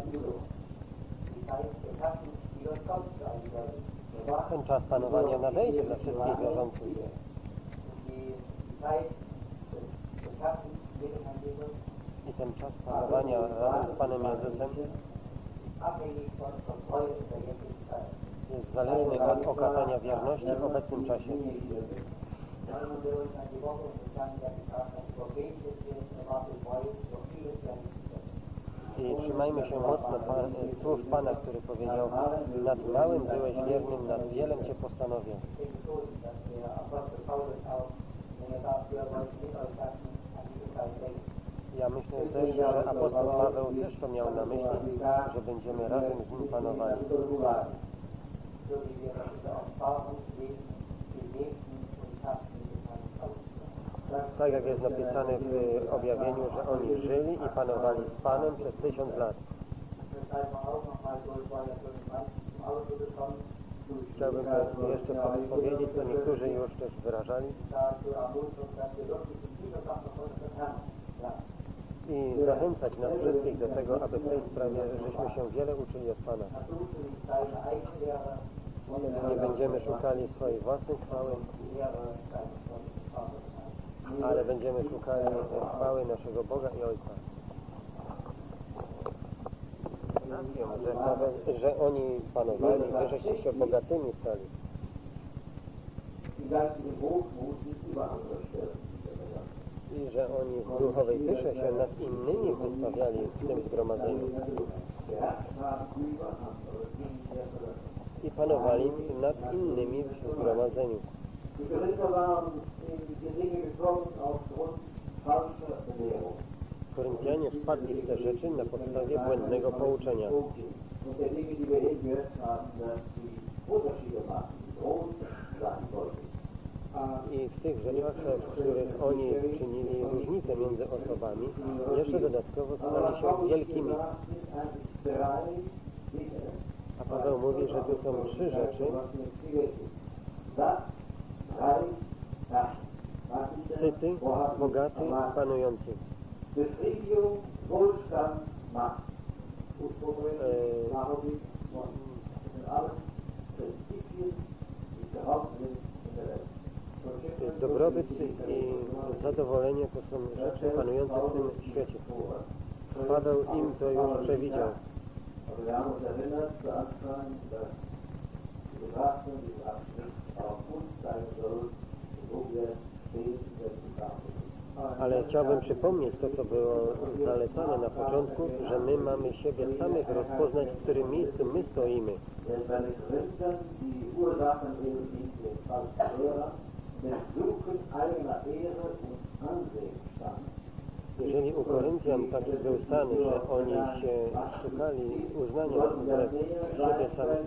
Ten czas panowania nadejdzie dla wszystkich wierzących. I ten czas panowania razem z Panem Jezusem jest zależny od okazania wierności w obecnym czasie. I trzymajmy się mocno słów Pana, który powiedział: nad małym byłeś wiernym, nad wielem Cię postanowię. Ja myślę też, że apostoł Paweł też to miał na myśli, że będziemy razem z nim panowali. Tak jak jest napisane w objawieniu, że oni żyli i panowali z Panem przez 1000 lat. Chciałbym jeszcze powiedzieć, co niektórzy już też wyrażali. I zachęcać nas wszystkich do tego, aby w tej sprawie żeśmy się wiele uczyli od Pana. Nie będziemy szukali swojej własnej chwały, ale będziemy szukali chwały naszego Boga i Ojca. Że oni panowali, wy żeście się bogatymi stali. I że oni w duchowej pysze się nad innymi wystawiali w tym zgromadzeniu. I panowali nad innymi w zgromadzeniu. Koryntianie wpadli w te rzeczy na podstawie błędnego pouczenia. I w tych rzeczach, w których oni czynili różnicę między osobami, jeszcze dodatkowo stali się wielkimi. A Paweł mówi, że tu są 3 rzeczy: syty, bogaty, panujący. Dobrobyt i zadowolenie to są rzeczy panujące w tym świecie. Paweł im to już przewidział. Ale chciałbym przypomnieć to, co było zalecane na początku, że my mamy siebie samych rozpoznać, w którym miejscu my stoimy. Jeżeli u Koryntian taki był stan, że oni się szukali uznania dla siebie samych,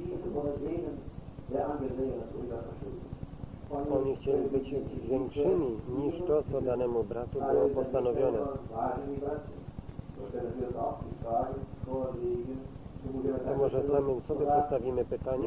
oni chcieli być większymi niż to, co danemu bratu było postanowione. To może samym sobie postawimy pytanie,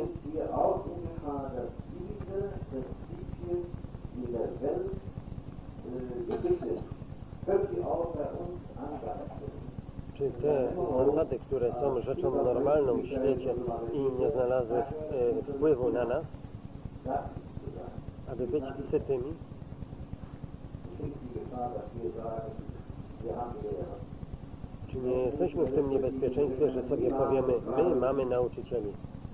czy te zasady, które są rzeczą normalną w świecie i nie znalazły wpływu na nas, aby być sytymi? Czy nie jesteśmy w tym niebezpieczeństwie, że sobie powiemy: my mamy nauczycieli?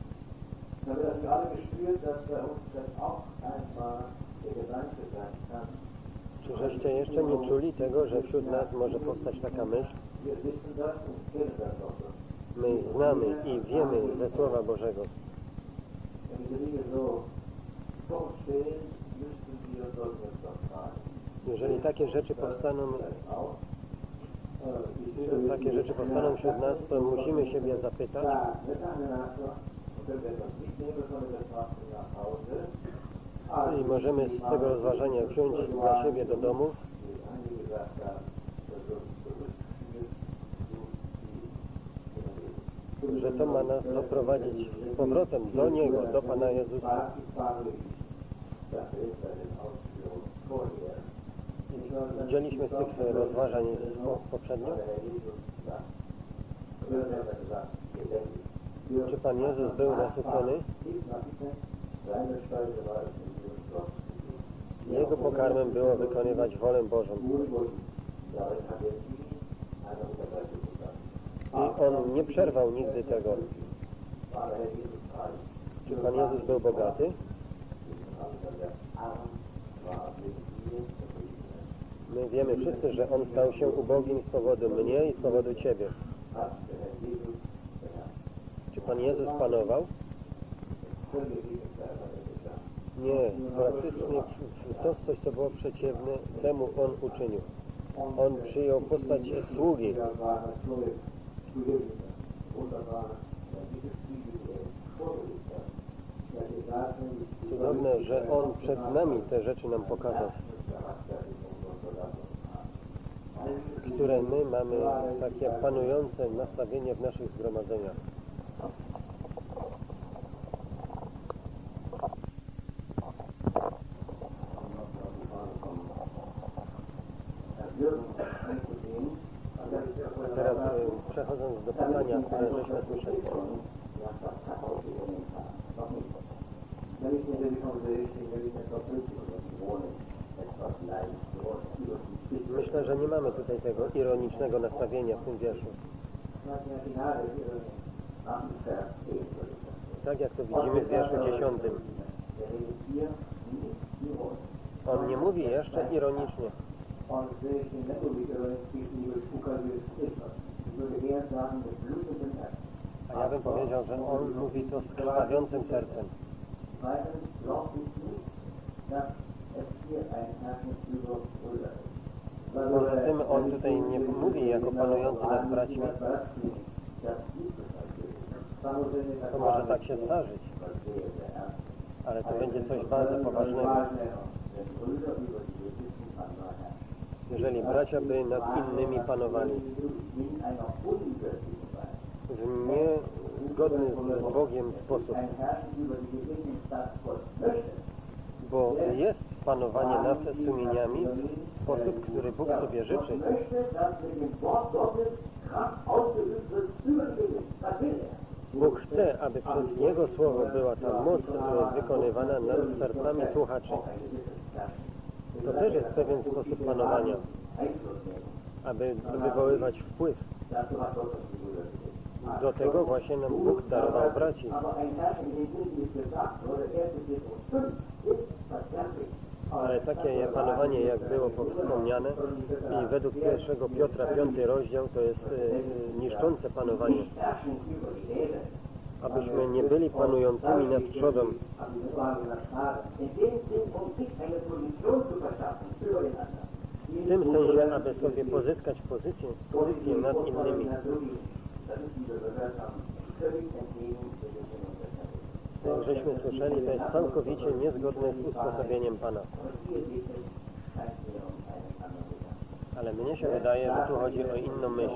Czy żeście jeszcze nie czuli tego, że wśród nas może powstać taka myśl? My znamy i wiemy ze Słowa Bożego. Jeżeli takie rzeczy powstaną takie rzeczy powstaną wśród nas, to musimy siebie zapytać, i możemy z tego rozważania wziąć dla siebie do domu, że to ma nas doprowadzić z powrotem do Niego, do Pana Jezusa. Widzieliśmy z tych rozważań poprzednio? Czy Pan Jezus był nasycony? Jego pokarmem było wykonywać wolę Bożą. I On nie przerwał nigdy tego. Czy Pan Jezus był bogaty? My wiemy wszyscy, że On stał się ubogim z powodu mnie i z powodu Ciebie. Czy Pan Jezus panował? Nie, praktycznie to jest coś, co było przeciwne temu On uczynił. On przyjął postać sługi. Cudowne, że On przed nami te rzeczy nam pokazał, które my mamy takie panujące nastawienie w naszych zgromadzeniach. Teraz przechodząc do pytania, które żeśmy słyszeli. Myślę, że nie mamy tutaj tego ironicznego nastawienia w tym wierszu. Tak jak to widzimy w wierszu 10. On nie mówi jeszcze ironicznie. A ja bym powiedział, że On mówi to z krwawiącym sercem. Poza tym On tutaj nie mówi jako panujący nad braćmi. To może tak się zdarzyć, ale to będzie coś bardzo poważnego. Jeżeli bracia by nad innymi panowali w niezgodny z Bogiem sposób, bo jest panowanie nad sumieniami w sposób, który Bóg sobie życzy. Bóg chce, aby przez Jego Słowo była ta moc wykonywana nad sercami słuchaczy. To też jest pewien sposób panowania, aby wywoływać wpływ. Do tego właśnie nam Bóg darował braci. Ale takie panowanie, jak było wspomniane, i według 1 Piotra 5 rozdział, to jest niszczące panowanie. Abyśmy nie byli panującymi nad trzodą, w tym sensie, aby sobie pozyskać pozycję nad innymi. Jak żeśmy słyszeli, to jest całkowicie niezgodne z usposobieniem Pana. Ale mnie się wydaje, że tu chodzi o inną myśl.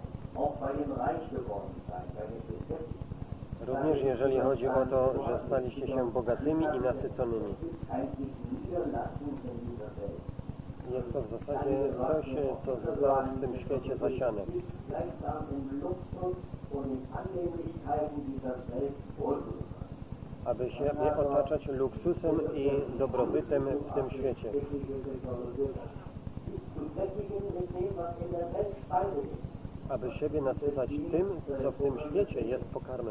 Również jeżeli chodzi o to, że staliście się bogatymi i nasyconymi. Jest to w zasadzie coś, co zostało w tym świecie zasiane. Aby siebie otaczać luksusem i dobrobytem w tym świecie. Aby siebie nasycać tym, co w tym świecie jest pokarmem.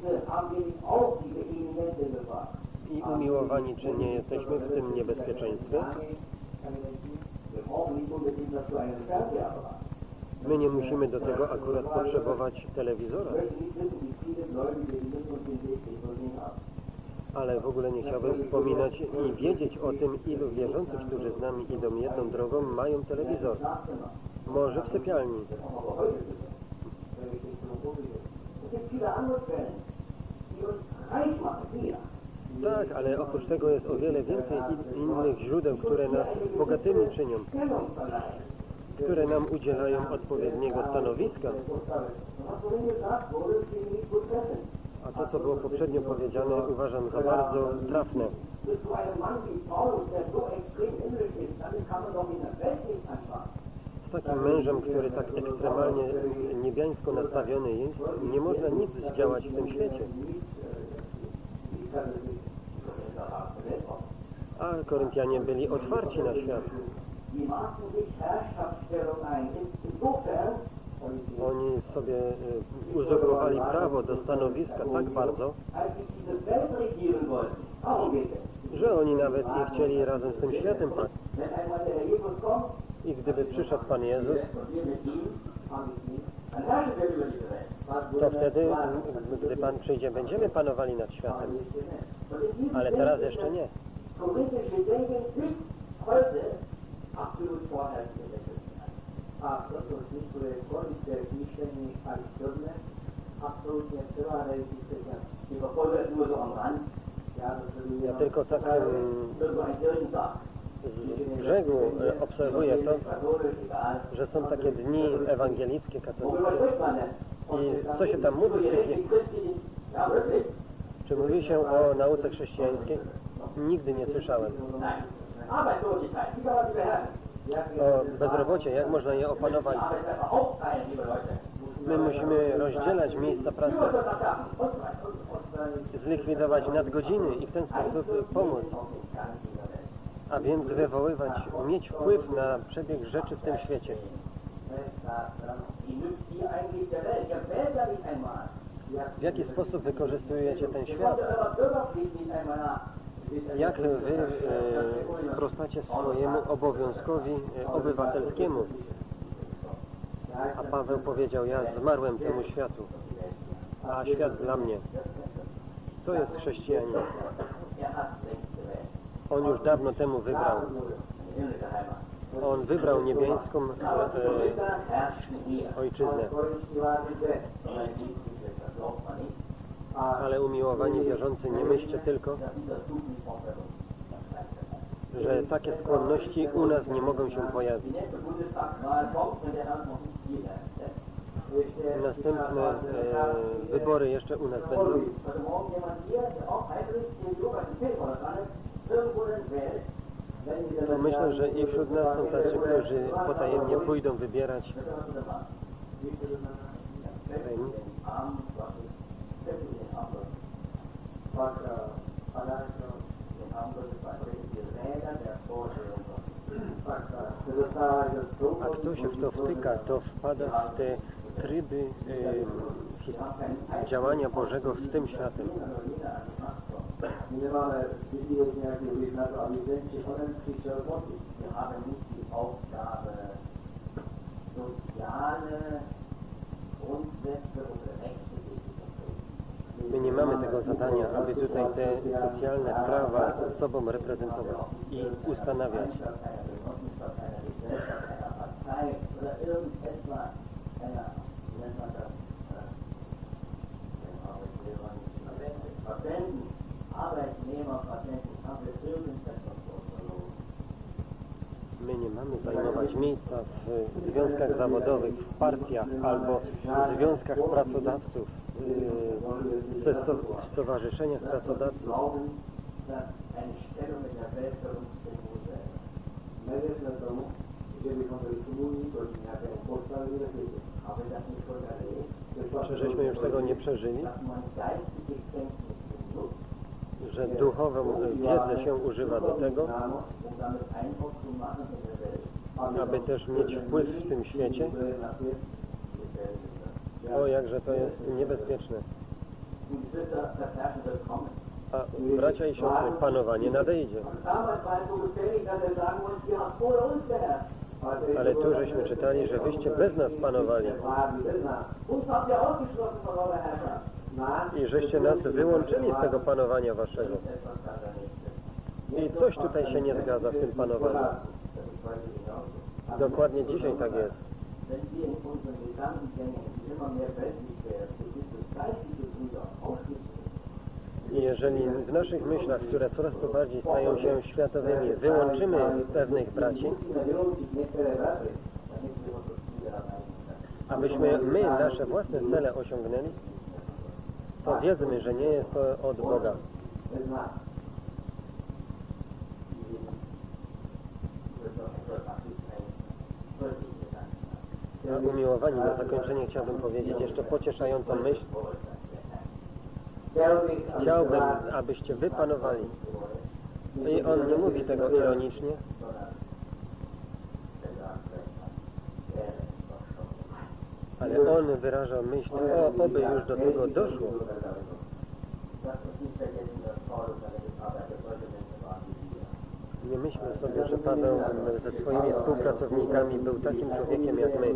I umiłowani, czy nie jesteśmy w tym niebezpieczeństwie? My nie musimy do tego akurat potrzebować telewizora. Ale w ogóle nie chciałbym wspominać i wiedzieć o tym, ilu wierzących, którzy z nami idą jedną drogą, mają telewizor. Może w sypialni. Tak, ale oprócz tego jest o wiele więcej innych źródeł, które nas bogatymi czynią, które nam udzielają odpowiedniego stanowiska. A to, co było poprzednio powiedziane, uważam za bardzo trafne. Z takim mężem, który tak ekstremalnie niebiańsko nastawiony jest, nie można nic zdziałać w tym świecie. A Koryntianie byli otwarci na świat. Oni sobie uzurpowali prawo do stanowiska tak bardzo, że oni nawet nie chcieli razem z tym światem paść. I gdyby przyszedł Pan Jezus, to wtedy, gdy Pan przyjdzie, będziemy panowali nad światem. Ale teraz jeszcze nie. Ja tylko tak z brzegu obserwuję to, że są takie dni ewangelickie, katolickie. I co się tam mówi w tych dniach? Czy mówi się o nauce chrześcijańskiej? Nigdy nie słyszałem. O bezrobocie, jak można je opanować? My musimy rozdzielać miejsca pracy, zlikwidować nadgodziny i w ten sposób pomóc. A więc wywoływać, mieć wpływ na przebieg rzeczy w tym świecie. W jaki sposób wykorzystujecie ten świat? Jak wy sprostacie swojemu obowiązkowi obywatelskiemu? A Paweł powiedział, ja zmarłem temu światu, a świat dla mnie. To jest chrześcijanin. On już dawno temu wybrał. On wybrał niebiańską ojczyznę. Ale umiłowani wierzący, nie myślcie tylko, że takie skłonności u nas nie mogą się pojawić. Następne wybory jeszcze u nas będą. To myślę, że i wśród nas są tacy, którzy potajemnie pójdą wybierać. A kto się w to wtyka, to wpada w te tryby działania Bożego z tym światem. My nie mamy tego zadania, aby tutaj te socjalne prawa sobą reprezentować i ustanawiać. My nie mamy zajmować miejsca w związkach zawodowych, w partiach albo w związkach pracodawców, w stowarzyszeniach pracodawców. Czy żeśmy już tego nie przeżyli? Że duchową wiedzę się używa do tego, aby też mieć wpływ w tym świecie? O, jakże to jest niebezpieczne. A bracia i siostry, panowanie nadejdzie. Ale tu żeśmy czytali, że wyście bez nas panowali. I żeście nas wyłączyli z tego panowania waszego. I coś tutaj się nie zgadza w tym panowaniu. Dokładnie dzisiaj tak jest. wenn wir in unseren Gedankengängen immer mehr weltlich werden, so ist das geistige Brüder ausschließlich. I jeżeli w naszych myślach, które coraz to bardziej stają się światowymi, wyłączymy pewnych braci, abyśmy my nasze własne cele osiągnęli, to wiedzmy, że nie jest to od Boga. A umiłowani, na zakończenie chciałbym powiedzieć jeszcze pocieszającą myśl. Chciałbym, abyście wy panowali. I on nie mówi tego ironicznie. Ale on wyraża myśl, oby już do tego doszło. Nie myślmy sobie, że Paweł ze swoimi współpracownikami był takim człowiekiem jak my.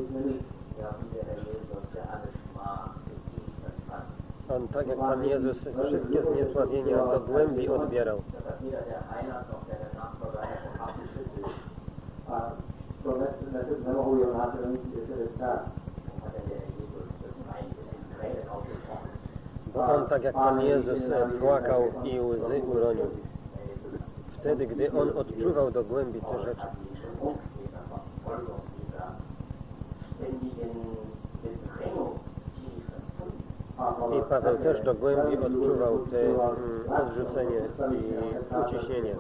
On, tak jak Pan Jezus, wszystkie zniesławienia do głębi odbierał. Bo on, tak jak Pan Jezus, płakał i łzy uronił. Wtedy, gdy on odczuwał do głębi te rzeczy. I Paweł też do głębi odczuwał te odrzucenie i uciśnienie.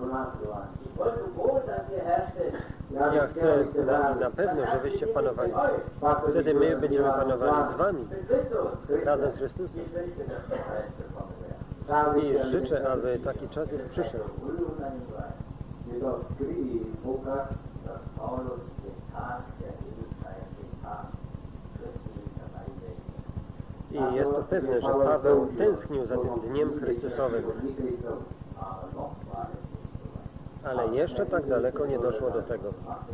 Ja chcę na pewno, żebyście panowali. Wtedy my będziemy panowali z wami, razem z Chrystusem. I życzę, aby taki czas już przyszedł. I jest to pewne, że Paweł tęsknił za tym dniem Chrystusowym. Ale jeszcze tak daleko nie doszło do tego.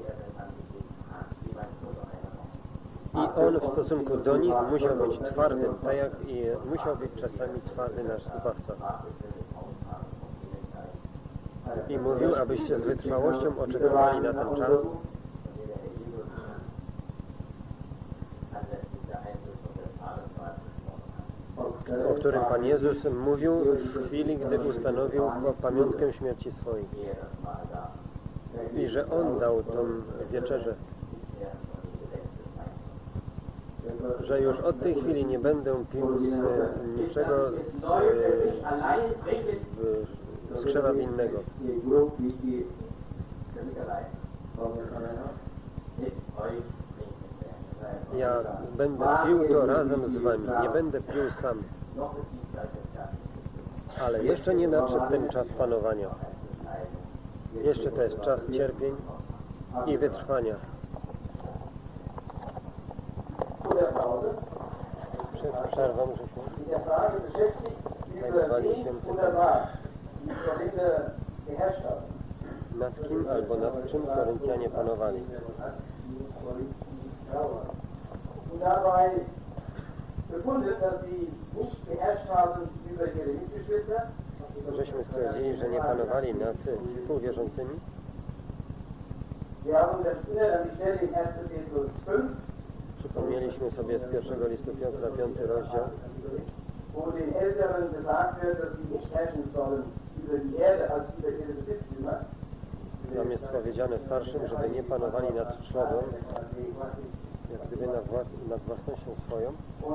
I on w stosunku do nich musiał być twardym, tak jak i musiał być czasami twardy nasz Zbawca. I mówił, abyście z wytrwałością oczekiwali na ten czas, o którym Pan Jezus mówił w chwili, gdy ustanowił pamiątkę śmierci swojej. I że On dał tą wieczerzę. Że już od tej chwili nie będę pił z niczego z krzewa winnego. Ja będę pił to razem z wami, nie będę pił sam. Ale jeszcze nie nadszedł ten czas panowania. Jeszcze to jest czas cierpień i wytrwania. Przed przerwą, żeśmy zajmowali się tym, nad kim albo nad czym Koryntianie panowali. Żeśmy stwierdzili, że nie panowali nad współwierzącymi. Przypomnieliśmy sobie z pierwszego listu Piotra, 5 rozdział, tam jest powiedziane starszym, żeby nie panowali nad trzodą, jak gdyby nad własnością swoją.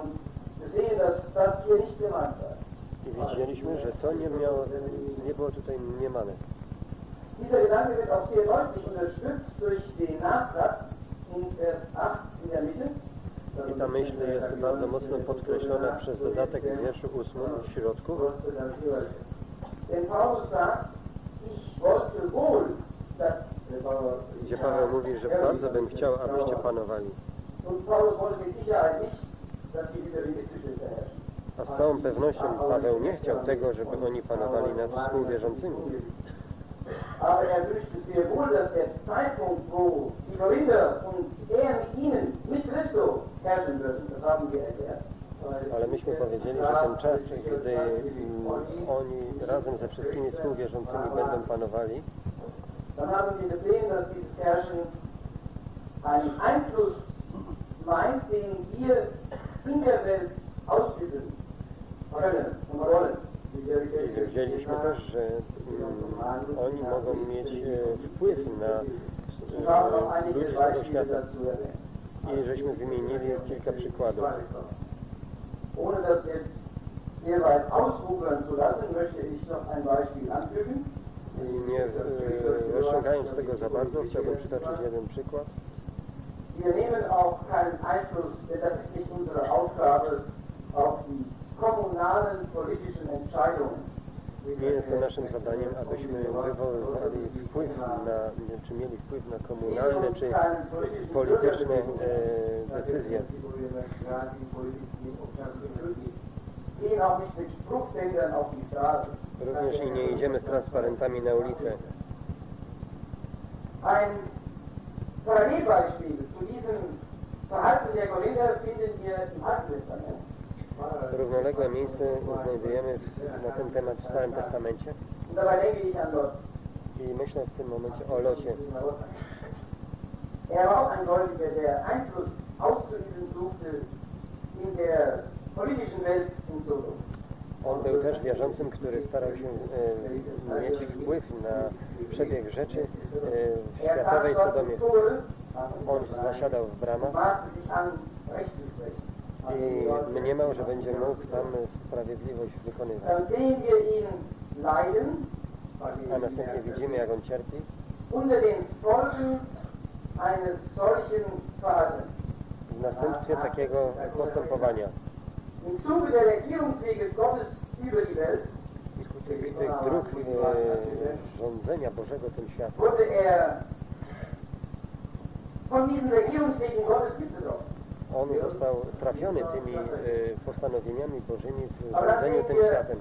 I widzieliśmy, że to nie było tutaj mniemane. Dieser Gedanke wird auch sehr deutlich unterstützt durch den Nachsatz in Vers 8 in der Mitte. I ta myśl jest bardzo mocno podkreślona przez dodatek w wierszu 8 w środku. Denn Paulus sagt, ich wollte wohl, dass gdzie Paweł mówi, że bardzo bym chciał, abyście panowali. Und Paulus wollte mit Sicherheit nicht, dass die Liberalistische herrschen. A z całą pewnością Paweł nie chciał tego, żeby oni panowali nad współwierzącymi. Aber wünschte sehr wohl, dass der Zeitpunkt, wo die Korinther und mit ihnen, mit Christus herrschen würden, das haben wir erklärt. Ale myśmy powiedzieli, że ten czas, gdy oni razem ze wszystkimi współwierzącymi będą panowali, dann haben wir gesehen, dass dieses Herrschen einen Einfluss Fleiß, den wir in der Welt ausüben können und wollen. I wiedzieliśmy też, że oni mogą mieć wpływ na ludzi z tego świata. I żeśmy wymienili kilka przykładów. Ohne das jetzt sehr weit ausufern zu lassen, möchte ich noch ein Beispiel anfügen. I nie rozciągając tego za bardzo, chciałbym przytoczyć jeden przykład. Wir nehmen auch keinen Einfluss, denn das ist nicht unsere Aufgabe, auf die kommunalen politischen Entscheidungen. Nie jest to naszym zadaniem, abyśmy wywoływali wpływ czy mieli wpływ na komunalne czy polityczne decyzje. Również i nie idziemy z transparentami na ulicę. Ein Parallelbeispiel zu diesem Verhalten der Korinther finden wir im Alten Testament. Równoległe miejsce znajdujemy na ten temat w Starym Testamencie. I myślę w tym momencie o Locie. Er war auch ein Gläubiger, der Einfluss auszuüben suchte in der politischen Welt in Sodom. On był też wierzącym, który starał się mieć wpływ na przebieg rzeczy w światowej Sodomie. On zasiadał w bramach i mniemał, że będzie mógł tam sprawiedliwość wykonywać. A następnie widzimy, jak on cierpi. W następstwie takiego postępowania. I skutek tych dróg rządzenia Bożego tym światem. On został trafiony tymi postanowieniami Bożymi w rządzeniu tym światem.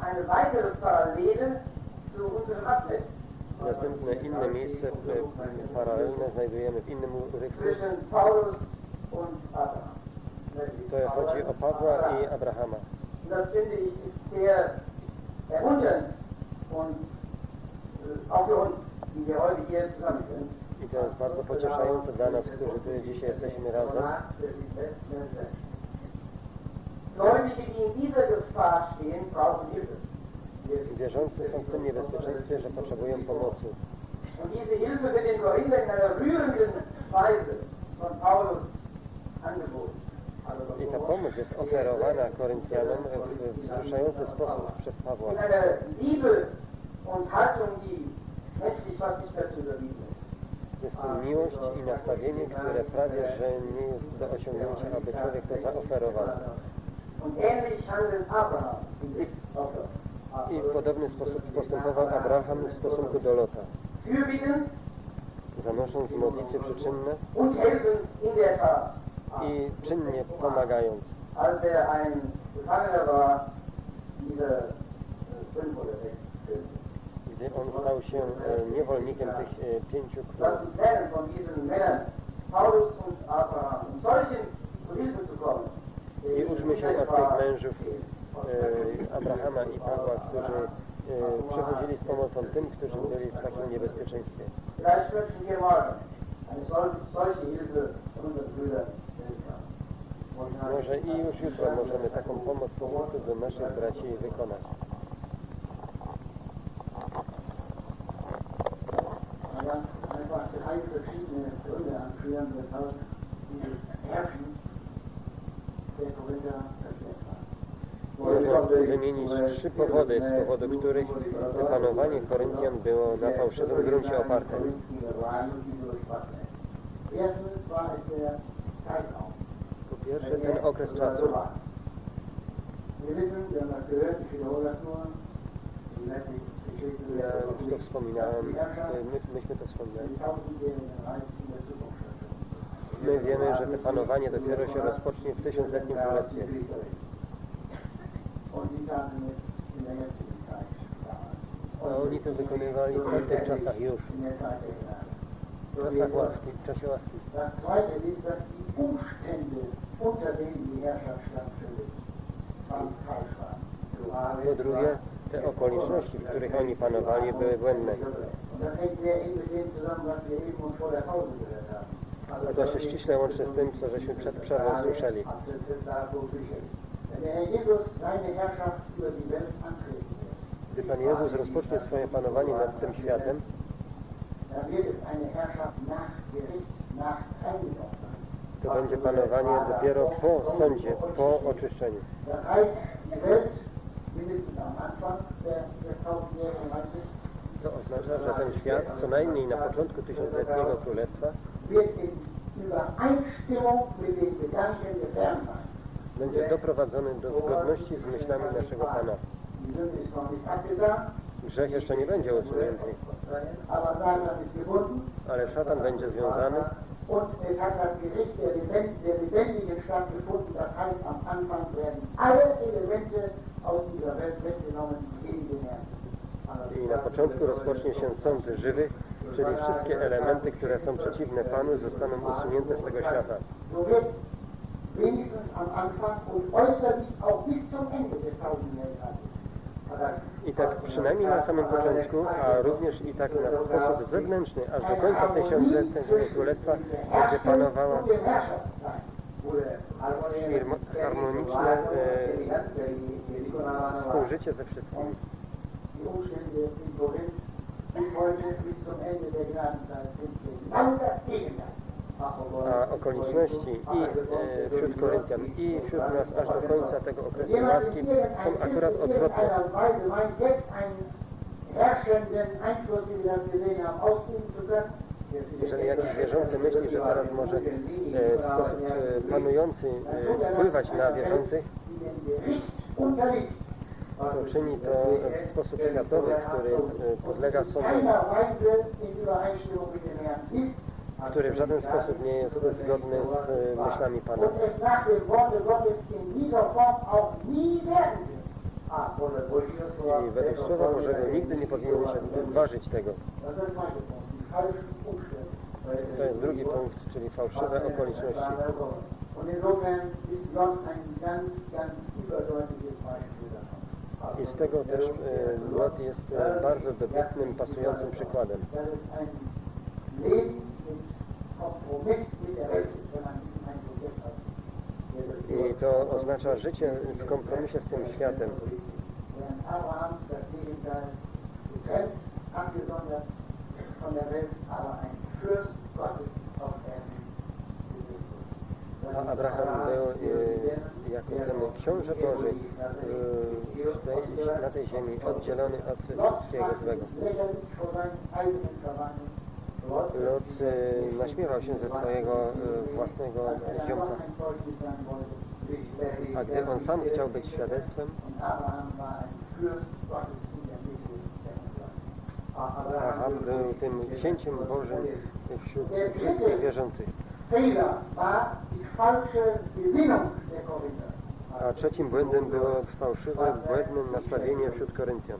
Następne inne miejsce paralelne znajdujemy w innym urywku. To chodzi o Pawła i Abrahama. I to jest bardzo pocieszające dla nas, którzy tu dzisiaj jesteśmy razem. Wierzący są w tym niebezpieczeństwie, że potrzebują pomocy. I ta pomoc jest oferowana Koryntianom w wzruszający sposób przez Pawła. Jest to miłość i nastawienie, które prawie, że nie jest do osiągnięcia, aby człowiek to zaoferował. I w podobny sposób postępował Abraham w stosunku do Lota. Zanosząc modlitwy przyczynne i czynnie pomagając. Gdy on stał się niewolnikiem tych 5 królów. I uczmy się od tych mężów Abrahama i Pawła, którzy przychodzili z pomocą tym, którzy byli w takim niebezpieczeństwie. Może i już jutro możemy taką pomoc w stosunku do naszych braci wykonać. Można wymienić 3 powody, z powodu których panowanie Koryntian było na fałszywym gruncie oparte. Po pierwsze, ten okres czasu. Ja już to wspominałem, myśmy to wspominali. My wiemy, że to panowanie dopiero się rozpocznie w 1000-letnim królestwie. A oni to wykonywali w tych czasach już. W czasie łaski. Po drugie, te okoliczności, w których oni panowali, były błędne. A to się ściśle łączy z tym, co żeśmy przed przerwą słyszeli. Gdy Pan Jezus rozpocznie swoje panowanie nad tym światem, to będzie panowanie dopiero po sądzie, po oczyszczeniu. To oznacza, że ten świat, co najmniej na początku tysiącletniego królestwa, będzie doprowadzony do zgodności z myślami naszego Pana. Grzech jeszcze nie będzie usunięty, ale szatan będzie związany. Und es hat das Gericht der Lebendigen stattgefunden, das heißt, am Anfang werden alle Elemente aus dieser Welt weggenommen, gegen den Herrn. I na początku rozpocznie się sąd żywych, czyli wszystkie elementy, które są przeciwne Panu, zostaną usunięte z tego świata. So wird wenigstens am Anfang und äußerlich auch bis zum Ende des Tausendjährigen. I tak przynajmniej na samym początku, a również i tak na sposób zewnętrzny, aż do końca tysiącletniego królestwa będzie panowała harmoniczne współżycie ze wszystkimi. A okoliczności i wśród Koryntian, i wśród nas aż do końca tego okresu łaski są akurat odwrotne. Jeżeli jakiś wierzący myśli, że teraz może w sposób panujący wpływać na wierzących, to czyni to w sposób światowy, który podlega sądowi, który w żaden sposób nie jest zgodny z myślami Pana. I według Słowa Bożego nigdy nie powinien się wyważyć tego. To jest drugi punkt, czyli fałszywe okoliczności. I z tego też Lot jest bardzo dobitnym, pasującym przykładem. I to oznacza życie w kompromisie z tym światem. A Abraham był jako ten książę Boży na tej ziemi oddzielony od wszystkiego złego. Lot naśmiewał się ze swojego własnego ziomka. A gdy on sam chciał być świadectwem, Ahab był tym księciem Bożym wśród wszystkich wierzących. A trzecim błędem było fałszywe, błędne nastawienie wśród Koryntian.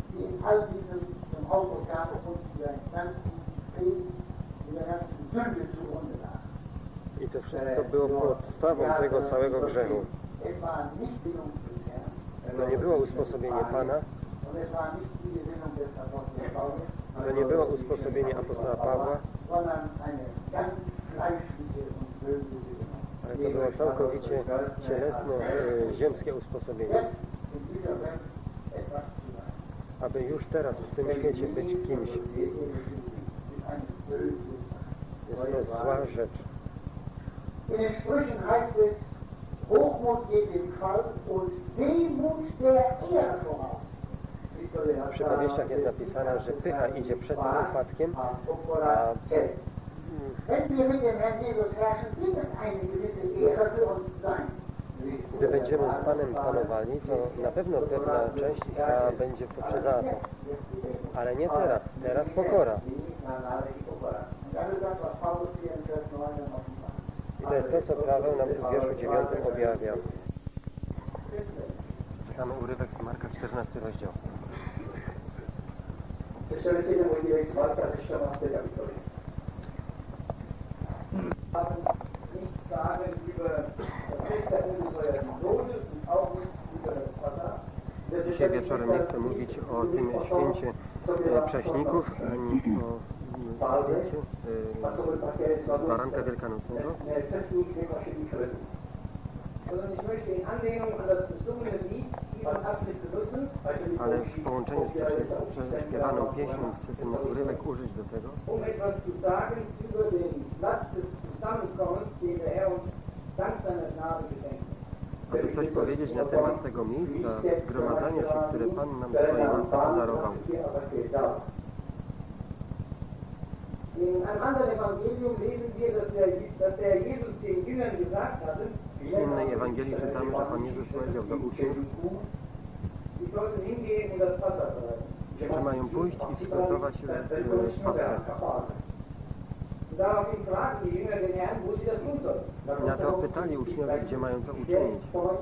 I to wszystko było podstawą tego całego grzechu. To nie było usposobienie Pana, to nie było usposobienie apostoła Pawła, ale to było całkowicie cielesne, ziemskie usposobienie. Aby już teraz w tym świecie być kimś. Jest to zła rzecz. In den Sprüchen heißt es, Hochmut geht dem Fall und Demut der Ehre voraus. W przypowieściach jest napisane, że pycha idzie przed tym upadkiem, a gdy będziemy z Panem panowali, to na pewno pewna część będzie poprzedzała to. Ale nie teraz. Teraz pokora. I to jest to, co Paweł nam w wierszu 9 objawia. Czytamy urywek z Marka, 14 rozdział. Jeszcze raz jeden urywek z Marka, 14 kapitol. Nicht sagen über das Christentum unseres Todes und auch nicht über das Wasser. Dzisiaj wieczorem nie chcę mówić o tym święcie prześników, ani o zdjęcie baranka wielkanocnego. Ale w połączeniu z prześpiewaną pieśnią chcę ten urywek użyć do tego, aby coś powiedzieć na temat tego miejsca zgromadzenia się, które Pan nam swojej łasce podarował. In einem anderen Evangelium lesen wir, dass der Jesus den Jüngern gesagt hatte, W innej Ewangelii czytamy, że Pan Jezus powiedział do uczniów, sie sollten hingehen und das Wasser bereiten. że mają pójść i przygotować Paschę. Daraufhin fragten die Jünger den Herrn, wo sie das tun sollen. Na to pytali uczniowie, gdzie mają to uczynić.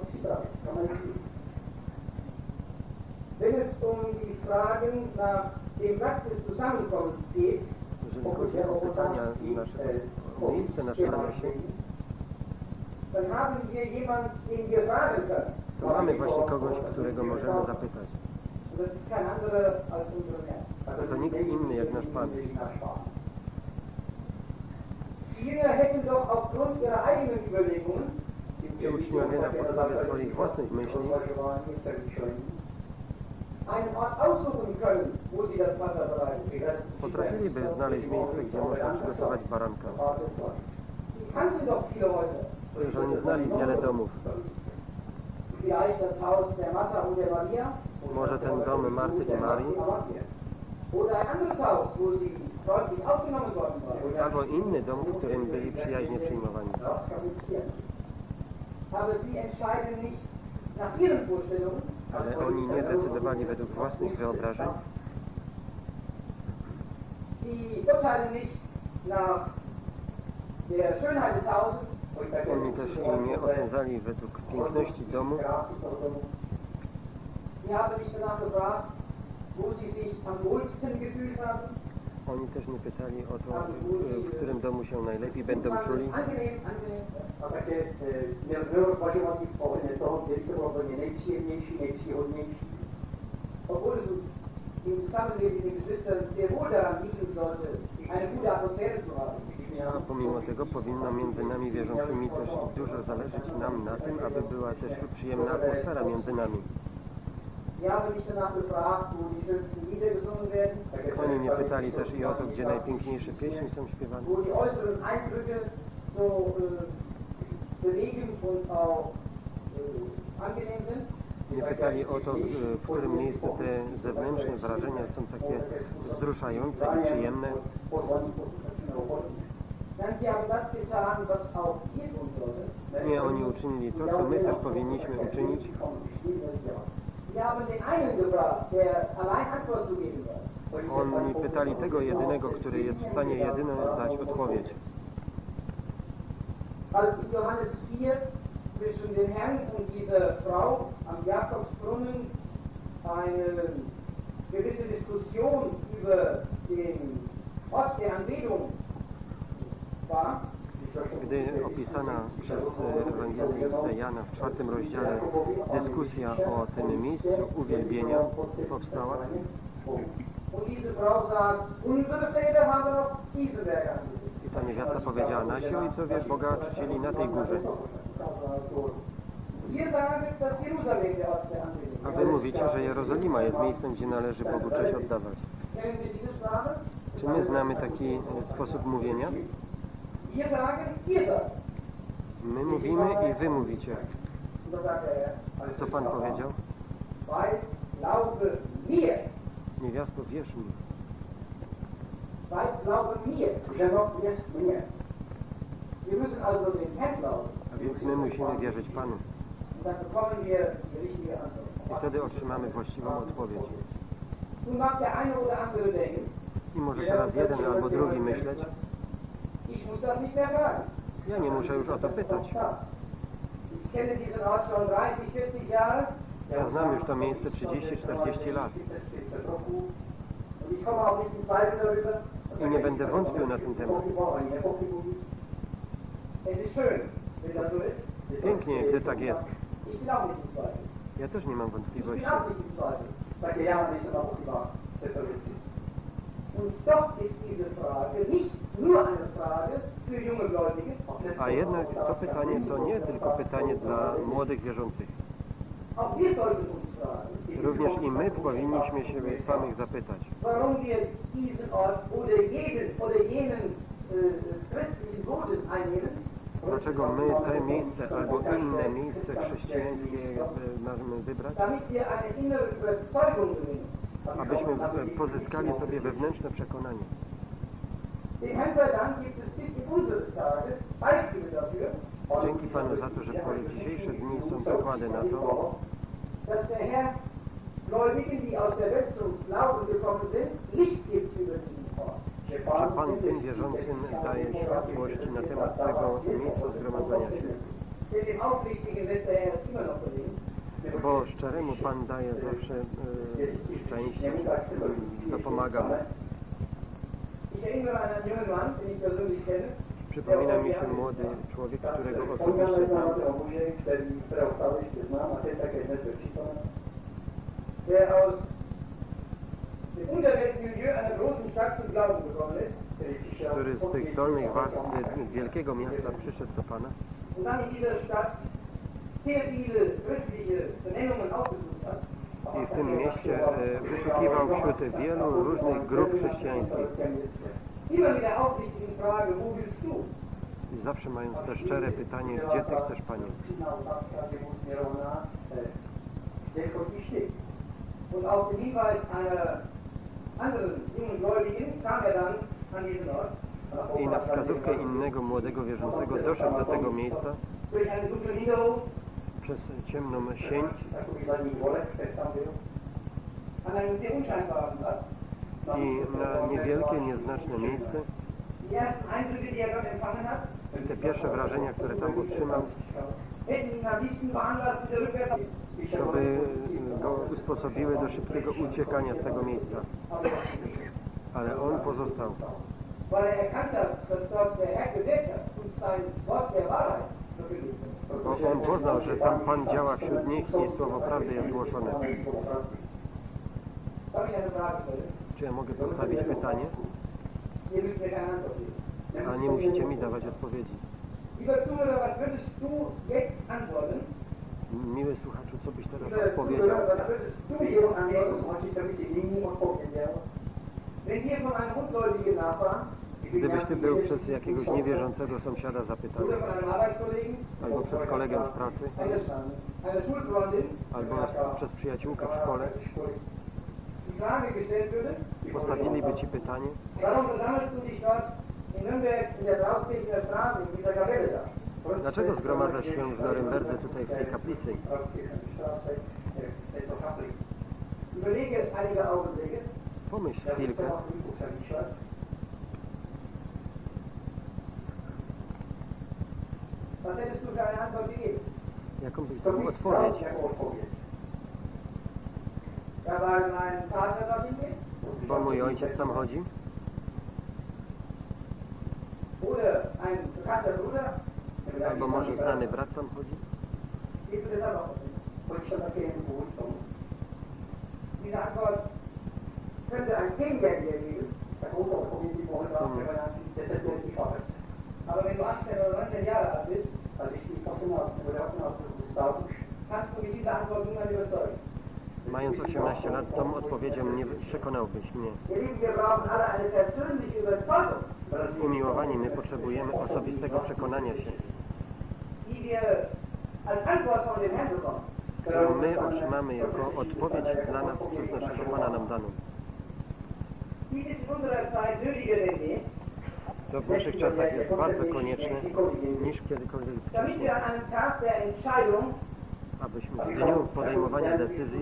Wenn es die Fragen nach dem Platz des Zusammenkommens geht, Jeżeli chodzi o pytania o miejsce naszego się, dann haben wir jemanden, den wir fragen können. to mamy właśnie kogoś, którego możemy zapytać. Das ist kein anderer als unser Herr. To nikt inny jak nasz Pan. Die Jünger hätten doch aufgrund ihrer eigenen Überlegungen Ci uczniowie na podstawie swoich własnych myśli einen Ort aussuchen können, wo sie das Wasser bereiten. potrafiliby znaleźć miejsce, gdzie można przygotować baranka. Sie kannten doch viele Häuser. Że oni znali wiele domów. Vielleicht das Haus der Martha und der Maria. Może ten dom Marty i Marii, Oder ein anderes Haus, wo sie freundlich aufgenommen worden waren. albo inny dom, w którym byli przyjaźnie przyjmowani. Aber sie entscheiden nicht nach ihren Vorstellungen. Ale oni nie decydowali według własnych wyobrażeń. Sie urteilen nicht nach der Schönheit des Hauses. Oni też nie osądzali według piękności domu. Sie haben nicht danach gefragt, wo sie sich am wohlsten gefühlt haben. Oni też nie pytali o to, w którym domu się najlepiej będą czuli. Angenehm. Obwohl es uns im Zusammenleben mit den Geschwistern sehr wohl daran liegen sollte, eine gute Atmosphäre zu haben. A pomimo tego powinno między nami wierzącymi też dużo zależeć nam na tym, aby była też przyjemna atmosfera między nami. Sie haben nicht danach gefragt, wo die schönsten Lieder gesungen werden, Oni nie pytali też i o to, gdzie najpiękniejsze pieśni są śpiewane. wo die äußeren Eindrücke so bewegend und auch angenehm sind. Nie pytali o to, w którym miejscu te zewnętrzne wrażenia są takie wzruszające i przyjemne. Dann sie haben das getan, was auch wir tun sollten. Nie, oni uczynili to, co my też powinniśmy uczynić. Sie haben den einen gefragt, der allein Antwort zu geben war. Oni pytali tego jedynego, który jest w stanie jedynie dać odpowiedź. Als in Johannes 4 zwischen dem Herrn und dieser Frau am Jakobsbrunnen eine gewisse Diskussion über den Ort der Anbetung war, Gdy opisana przez ewangelistę Jana w 4 rozdziale dyskusja o tym miejscu uwielbienia powstała, und diese Frau sagt, unsere Väter haben auf diesem Berg angebetet. i ta niewiasta powiedziała, nasi ojcowie Boga czcili na tej górze. Ihr sagt, dass Jerusalem der Ort der Anbetung A wy mówicie, że Jerozolima jest miejscem, gdzie należy Bogu cześć oddawać. Kennen wir diese Sprache? Czy my znamy taki sposób mówienia? Wir sagen, ihr sagt. My mówimy i wy mówicie. Und das sagt der Herr. Co Pan powiedział? Weil, glaube mir. Niewiasto, wierz mi. Weil, glaube mir. Dennoch ist mir. Wir müssen also den Herrn glauben. A więc my musimy wierzyć Panu. Und dann bekommen wir die richtige Antwort. I wtedy otrzymamy właściwą odpowiedź. Nun mag der eine oder andere denken, I może teraz jeden albo drugi myśleć, ich muss das nicht mehr fragen. ja nie muszę już o to pytać. Ich kenne diesen Ort schon 30, 40 Jahre. Ja znam już to miejsce 30-40 lat. Und ich komme auch nicht in Zweifel darüber. I nie będę wątpił na ten temat. Es ist schön, wenn das so ist. Pięknie, gdy tak jest. Ich bin auch nicht in Zweifel. Ja też nie mam Ich bin wątpliwości. auch nicht in Zweifel. Sagt der Jan nicht immer aufgewacht. Und doch ist diese Frage nicht nur eine Frage für junge Gläubige. A jednak to pytanie to nie tylko pytanie dla młodych wierzących. Auch wir sollten uns fragen, Również i my powinniśmy siebie samych zapytać, warum wir diesen Ort oder jenen christlichen Boden einnehmen. dlaczego my te miejsce albo inne miejsce chrześcijańskie mamy wybrać, Damit wir eine innere Überzeugung gewinnen. abyśmy pozyskali sobie wewnętrzne przekonanie. Dem Herrn sei Dank gibt es bis in unsere Tage Beispiele dafür, Dzięki Panu za to, że po dzisiejsze dni są przykłady na to, dass der Herr Gläubigen, die aus der Welt zum Glauben gekommen sind, Licht gibt über diesen Ort. że Pan tym wierzącym daje światłość na temat tego miejsca zgromadzenia się. Denn dem Aufrichtigen lässt der Herr es immer noch verlegen. Bo szczeremu Pan daje zawsze szczęście, dopomaga mu. Ich erinnere an einen jungen Mann, den ich persönlich kenne, Przypomina mi się młody człowiek, którego osobiście znam, der aus dem Unterweltmilieu einer großen Stadt zum Glauben gekommen ist. który z tych dolnych warstw wielkiego miasta przyszedł do Pana Und dann in dieser Stadt sehr viele christliche Benennungen aufgesucht hat. i w tym mieście wyszukiwał wśród wielu różnych grup chrześcijańskich. Immer mit der aufrichtigen Frage, wo willst du? I zawsze mając te szczere pytanie, gdzie Ty chcesz, Panie? Und auf den Hinweis einer anderen jungen Gläubigen kam dann an diesen Ort. I na wskazówkę innego młodego wierzącego doszedł do tego miejsca Durch eine dunkle Niederung przez ciemną sień an einem sehr unscheinbaren Platz. i na niewielkie, nieznaczne miejsce. Die ersten Eindrücke, die er dort empfangen hat, I te pierwsze wrażenia, które tam otrzymał, hätten ihn am liebsten veranlasst, wieder rückwärts zu to by go usposobiły do szybkiego uciekania z tego miejsca. Ale on pozostał, weil er erkannt hat, dass dort der Herr gewirkt hat und sein Wort der Wahrheit verkündigt. bo on poznał, że tam Pan działa wśród nich i słowo prawdy jest głoszone. Darf ich eine Frage stellen? Czy ja mogę postawić pytanie? Ihr müsst mir keine Antwort geben. A nie musicie mi dawać odpowiedzi. Lieber Zuhörer, was würdest du jetzt antworten? Miły słuchaczu, co byś teraz Lieber odpowiedział? Zuhörer, was würdest du jetzt antworten? Wenn wir von einem Ungläubigen nachfahren, Gdybyś Ty był przez jakiegoś niewierzącego sąsiada zapytany, oder von einem Arbeitskollegen, albo przez kolegę w pracy, eine Schulfreundin, albo przez przyjaciółkę w szkole, die Frage gestellt würde, postawiliby Ci pytanie, warum versammelst du dich dort in Nürnberg in der Brauskirchener Straße, in dieser Kapelle da? dlaczego zgromadzasz się w Norymberdze tutaj w tej kaplicy? Überlege einige Augenblicke. Pomyśl chwilkę, Was hättest du für eine Antwort gegeben? jaką byś dał odpowiedź? Ja, weil mein Vater dorthin geht? Bo mój ojciec tam chodzi? Oder ein bekannter Bruder? Albo może znany brat tam chodzi? Siehst du das auch? Diese Antwort könnte ein Kennenlernen geben. Aber wenn du 18 oder 19 Jahre alt bist, kannst du mit dieser Antwort niemand überzeugen. Mając 18 lat, tą odpowiedzią nie przekonałbyś mnie. Ihr Lieben, wir brauchen alle eine persönliche Überzeugung, Umiłowani, my potrzebujemy osobistego przekonania się, die wir als Antwort von dem Herrn bekommen. którą my otrzymamy jako odpowiedź dla nas przez naszego Pana nam daną. Dies ist in unserer Zeit nötiger denn je, To w naszych czasach jest bardzo konieczne niż kiedykolwiek damit wir wcześniej, an einem Tag der Entscheidung abyśmy w dniu podejmowania decyzji,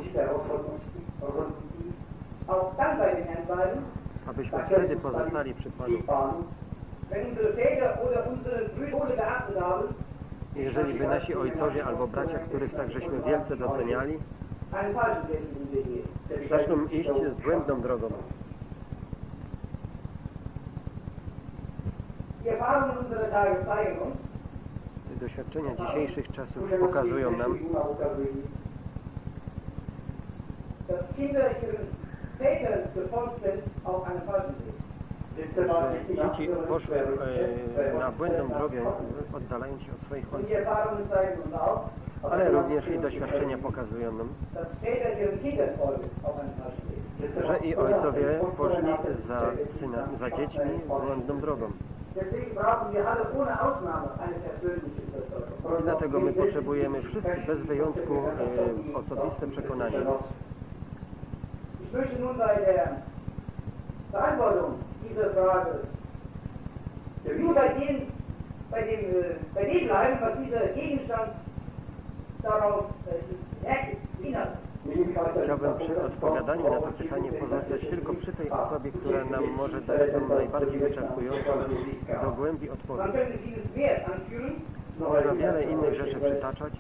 auch dann bei den Herrn bleiben, abyśmy wtedy pozostali przy Panu. wenn unsere Väter oder unsere Brüder geachtet haben, Jeżeli by nasi ojcowie albo bracia, których tak żeśmy wielce doceniali, einen falschen Weg gehen. zaczną iść błędną drogą. Die Erfahrungen unserer Tage zeigen uns, Doświadczenia dzisiejszych czasów pokazują nam, dass Kinder ihren Vätern gefolgt sind auf einem falschen Weg. że dzieci poszły na błędną drogę, oddalając się od swoich ojców. Ale również i doświadczenia pokazują nam, że i ojcowie poszli za dziećmi błędną drogą. I dlatego my potrzebujemy wszyscy bez wyjątku osobiste przekonanie. Chciałbym przy odpowiadaniu na to pytanie pozostać tylko przy tej osobie, która nam może dać tą najbardziej wyczerpującą do głębi odpowiedź. Można wiele innych rzeczy przytaczać,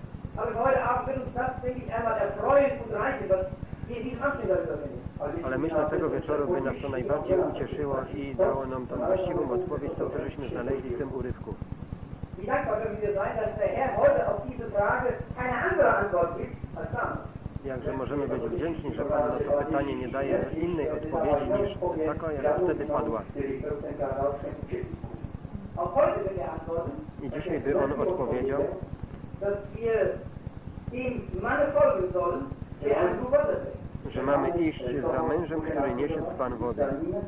ale myślę, tego wieczoru by nas to najbardziej ucieszyło i dało nam tą właściwą odpowiedź, to co żeśmy znaleźli w tym urywku. Jakże możemy być wdzięczni, że Pan na to pytanie nie daje innej odpowiedzi niż taka, jak wtedy padła. I dzisiaj by On odpowiedział, że mamy iść za mężem, który niesie dzban wody.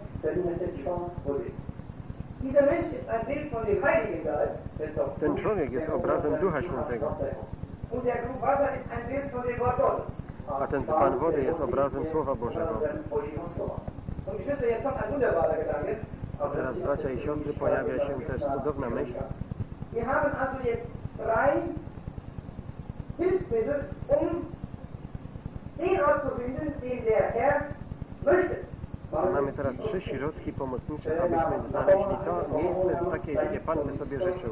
Ten człowiek jest obrazem Ducha Świętego, a ten dzban wody jest obrazem Słowa Bożego. A teraz, bracia i siostry, pojawia się też cudowna myśl. Mamy teraz 3 środki pomocnicze, abyśmy znaleźli to miejsce takie, jakie Pan by sobie życzył.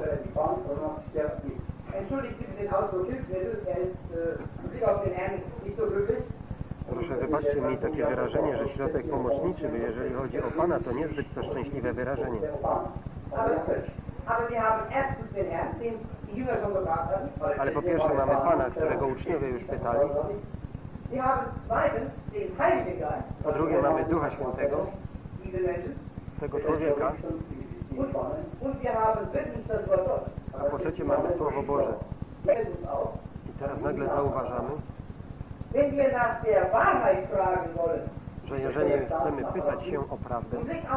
Proszę, wybaczcie mi takie wyrażenie, że środek pomocniczy, jeżeli chodzi o Pana, to niezbyt to szczęśliwe wyrażenie. Ale po pierwsze mamy Pana, którego uczniowie już pytali. Po drugie mamy Ducha Świętego, tego człowieka. A po trzecie mamy Słowo Boże. I teraz nagle zauważamy, że jeżeli chcemy pytać się o prawdę,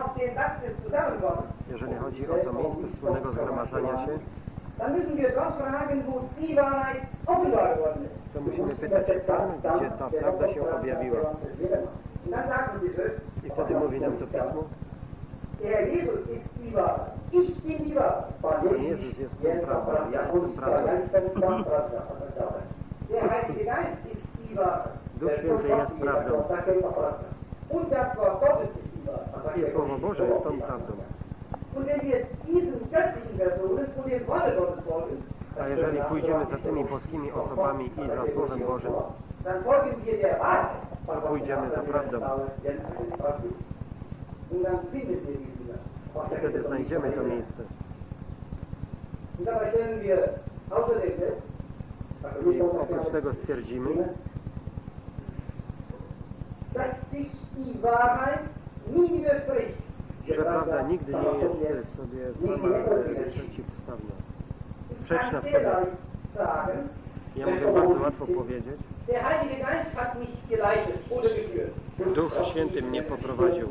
jeżeli chodzi o to miejsce wspólnego zgromadzenia się, to musimy pytać tam, gdzie ta prawda się objawiła. I wtedy mówi nam to Pismo, Pan Jezus jest tą prawdą, ja jestem prawdą. Duch Święty jest prawdą. I Słowo Boże jest tą prawdą. A jeżeli pójdziemy za tymi boskimi osobami i za Słowem Bożym, to pójdziemy za prawdą. I wtedy znajdziemy to miejsce. I oprócz tego stwierdzimy, że prawda nigdy nie jest sobie sama przeciwstawna, sprzeczna w sobie. Ja mogę bardzo łatwo powiedzieć, Duch Święty mnie poprowadził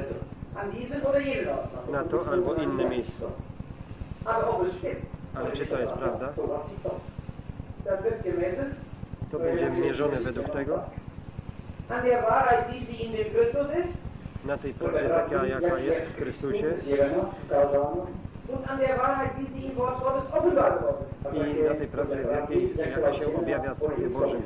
na to albo inne miejsce. Ale czy to jest prawda? To będzie mierzone według tego, na tej prawdzie taka, jaka jest w Chrystusie, i na tej prawdzie, jaka się objawia w Słowie Bożym.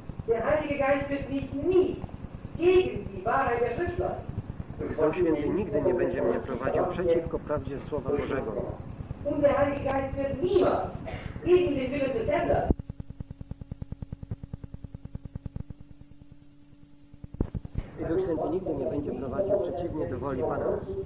Duch Święty nigdy nie będzie mnie prowadził przeciwko prawdzie Słowa Bożego. I Duch Święty nigdy nie będzie prowadził przeciwnie do woli Pana.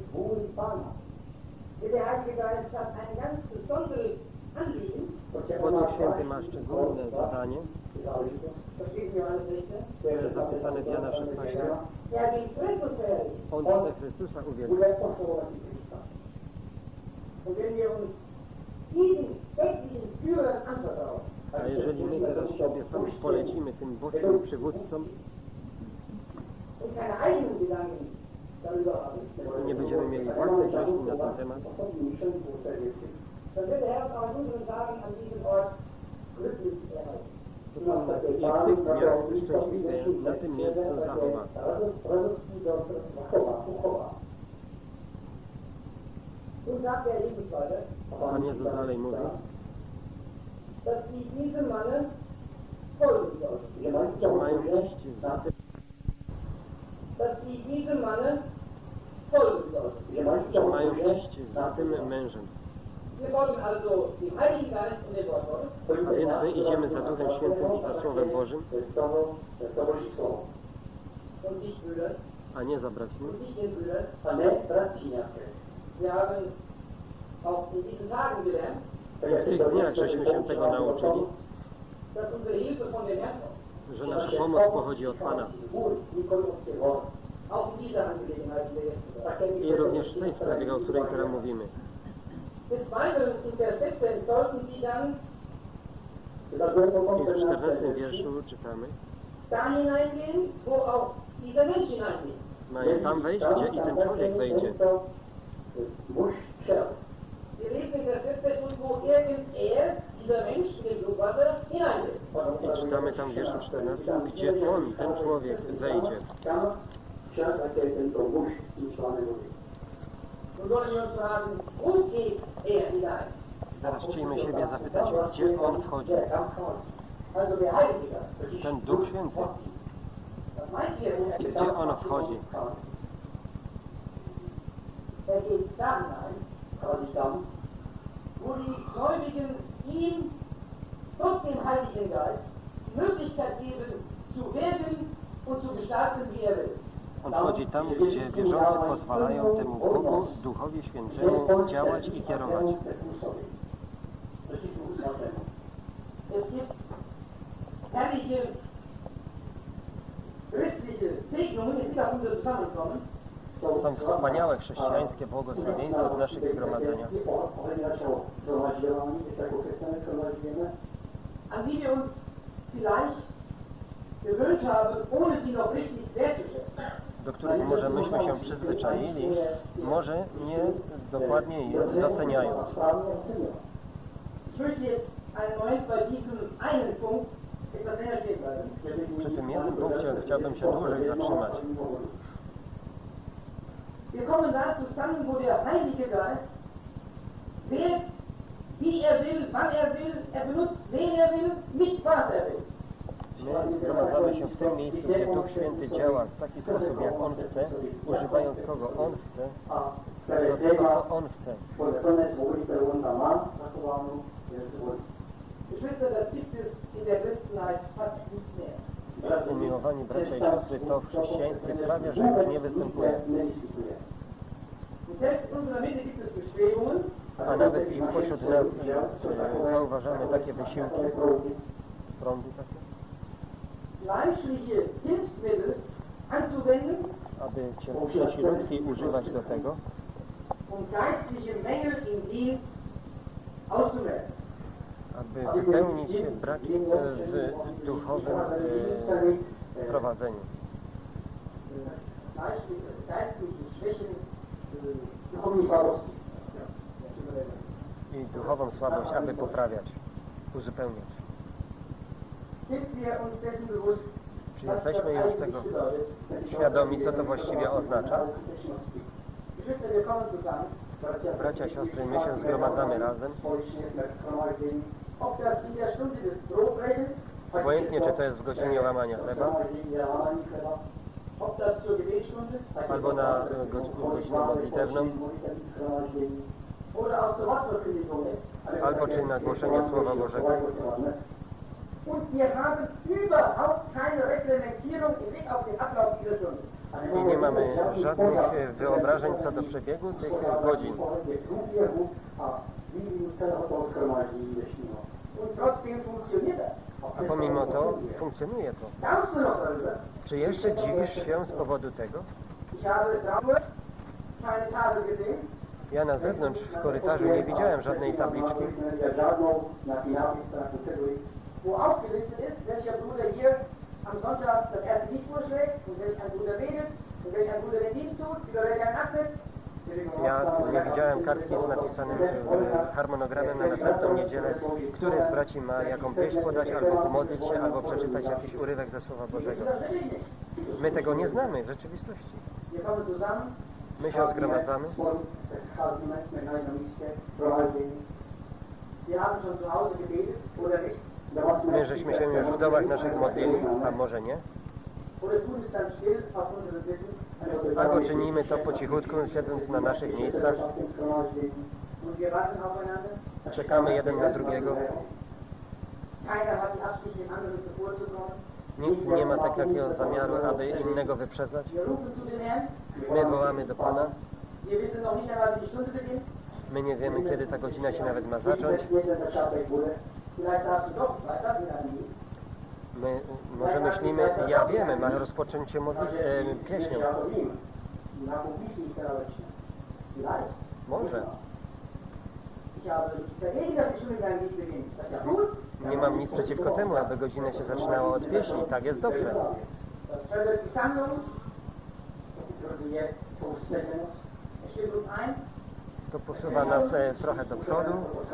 Bo Duch Święty ma szczególne zadanie, które jest zapisane w Jana 16. der den Christus verherrlicht On chce Chrystusa und uwielbić. der Apostel hat die Christus. und wenn wir uns diesen göttlichen Führern anvertrauen, A jeżeli my teraz siebie sami polecimy tym bożym przywódcom und keine eigenen Gedanken darüber haben, i nie będziemy mieli własnych myśli na ten temat, dann wird der Herr auch in unseren Tagen an diesem Ort glücklich erhalten. to Pan nas i w tych dniach szczęśliwie na tym miejscu zachowa. Und sagt der Jesus weiter, Pan Jezus dalej mówi, dass die diesem Manne folgen sollen. że mają iść za tym, Dass sie diesem Manne folgen sollen. że mają iść za tym mężem. Wir folgen also dem Heiligen Geist und dem Wort Gottes. A więc my idziemy za Duchem Świętym i za Słowem Bożym, Und nicht Brüder, a nie za braćmi. und nicht den Brüdern. Wir haben auch in diesen Tagen gelernt, W tych dniach żeśmy się tego nauczyli, dass unsere Hilfe von dem Herrn kommt. że nasza pomoc pochodzi od Pana. Auch in dieser Angelegenheit, die wir jetzt sagen. I również w tej sprawie, o której teraz mówimy. Des Weiteren in Vers 17 sollten sie dann I w 14 wierszu czytamy, da hineingehen, wo auch dieser Mensch hineingeht. mają tam wejść, gdzie i ten człowiek wejdzie. Wir lesen in Vers 17, und wo dieser Mensch in dem Blutwasser hineingeht. I czytamy tam w wierszu 14, gdzie on, ten człowiek, wejdzie. Nun wollen wir uns fragen, wo geht hinein? Zaraz chcielibyśmy siebie zapytać, gdzie on wchodzi. Also der Heilige Geist. Ten Duch Święty, Was meint ihr? gdzie on wchodzi? Geht da hinein, wo die Gläubigen ihm durch den Heiligen Geist die Möglichkeit geben, zu werden und zu gestalten, wie er will. On wchodzi tam, gdzie wierzący pozwalają temu Bogu, Duchowi Świętemu działać i kierować. Es gibt herrliche christliche Segnungen, die auf unser Zusammenkommen. Są wspaniałe chrześcijańskie błogosławieństwa w naszych zgromadzeniach, An die wir uns vielleicht gewöhnt haben, ohne sie noch richtig wertzuschätzen. do których może myśmy się przyzwyczaili, może nie dokładnie je doceniając. Ich möchte jetzt einen Moment bei diesem einen Punkt etwas länger stehen bleiben. Przy tym jednym punkcie chciałbym się dłużej zatrzymać. Wir kommen da zusammen, wo der Heilige Geist wählt, wie er will, wann er will, er benutzt, wen er will, mit was er will. My zgromadzamy się w tym miejscu, gdzie Duch Święty działa w taki sposób, jak On chce, używając kogo On chce, do tego, co On chce. Geschwister, das gibt es in der Christenheit fast nicht mehr. Umiłowani bracia i siostry, to w chrześcijaństwie prawie że już nie występuje. Und selbst in unserer Mitte gibt es Bestrebungen, A nawet i pośród nas zauważamy takie wysiłki, prądy takie, fleischliche Hilfsmittel anzuwenden, aby cielesności ludzkiej używać do tego, um geistliche Mängel im Dienst auszumerzen. aby wypełnić braki w duchowym prowadzeniu. Geistliche Schwächen I duchową słabość, aby poprawiać, uzupełniać. sind wir uns dessen bewusst, Czy jesteśmy już tego świadomi, co to właściwie oznacza? Geschwister, wir kommen zusammen, Bracia, siostry, my się zgromadzamy razem, ob das in der Stunde des Brotbrechens, obojętnie czy to jest w godzinie łamania chleba, ob das zur Gebetsstunde albo na godzinę modlitewną, oder auch zur Wortverkündigung ist. albo czy na głoszenie Słowa Bożego. Und wir haben überhaupt keine Reglementierung im Blick auf den Ablauf dieser Stunde. I nie mamy żadnych wyobrażeń co do przebiegu tych godzin. Und trotzdem funktioniert das. A pomimo to funkcjonuje to. Staunst du noch darüber? Czy jeszcze dziwisz się z powodu tego? Ich habe draußen keine Tafel gesehen. Ja na zewnątrz w korytarzu nie widziałem żadnej tabliczki, wo aufgelistet ist, welcher Bruder hier am Sonntag das erste Lied vorschlägt und welch ein Bruder redet und welch ein Bruder den Dienst tut, über welcher achtet. ja nie widziałem kartki z napisanym harmonogramem na następną niedzielę, który z braci ma jaką pieśń podać, albo pomodlić się, albo przeczytać jakiś urywek ze Słowa Bożego. My tego nie znamy w rzeczywistości. My się zgromadzamy. My żeśmy się już w domach naszych modlili, a może nie? Albo czynimy to po cichutku, siedząc na naszych miejscach. Czekamy jeden na drugiego. Nikt nie ma takiego zamiaru, aby innego wyprzedzać. My wołamy do Pana. My nie wiemy, kiedy ta godzina się nawet ma zacząć. My może myślimy, ja wiemy, ma rozpoczęcie pieśnią. Może. Nie mam nic przeciwko temu, aby godzina się zaczynała od pieśni. Tak jest dobrze. To posuwa nas trochę do przodu,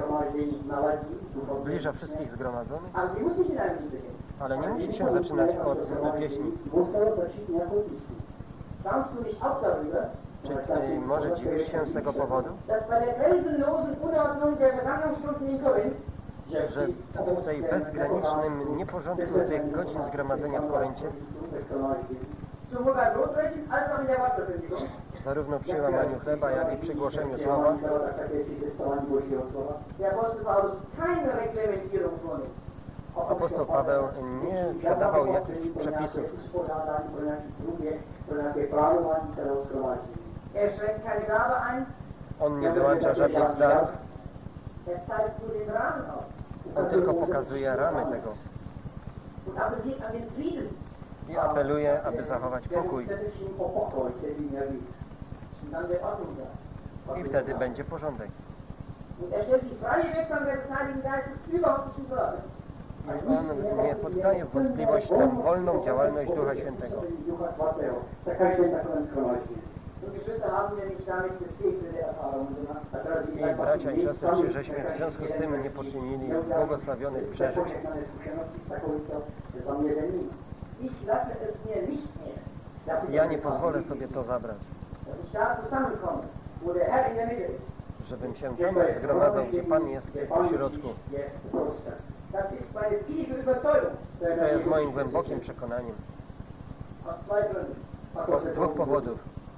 zbliża wszystkich zgromadzonych, ale nie musi się zaczynać od pieśni. Czy może dziwisz się z tego powodu, że w tej bezgranicznym nieporządku tych godzin zgromadzenia w Koryncie, zarówno przy łamaniu chleba, jak i przy głoszeniu słowa, apostoł Paweł nie zadawał jakichś przepisów. On nie wyłącza żadnych zdarów. On tylko pokazuje ramy tego. I apeluje, aby zachować pokój. I wtedy będzie porządek. I on nie poddaje w wątpliwość tę wolną działalność Ducha Świętego. I bracia i siostry, czy żeśmy w związku z tym nie poczynili błogosławionych przeżyć? Ja nie pozwolę sobie to zabrać. Żebym się tam zgromadzał, gdzie Pan jest w środku. To jest moim głębokim przekonaniem. Z dwóch powodów.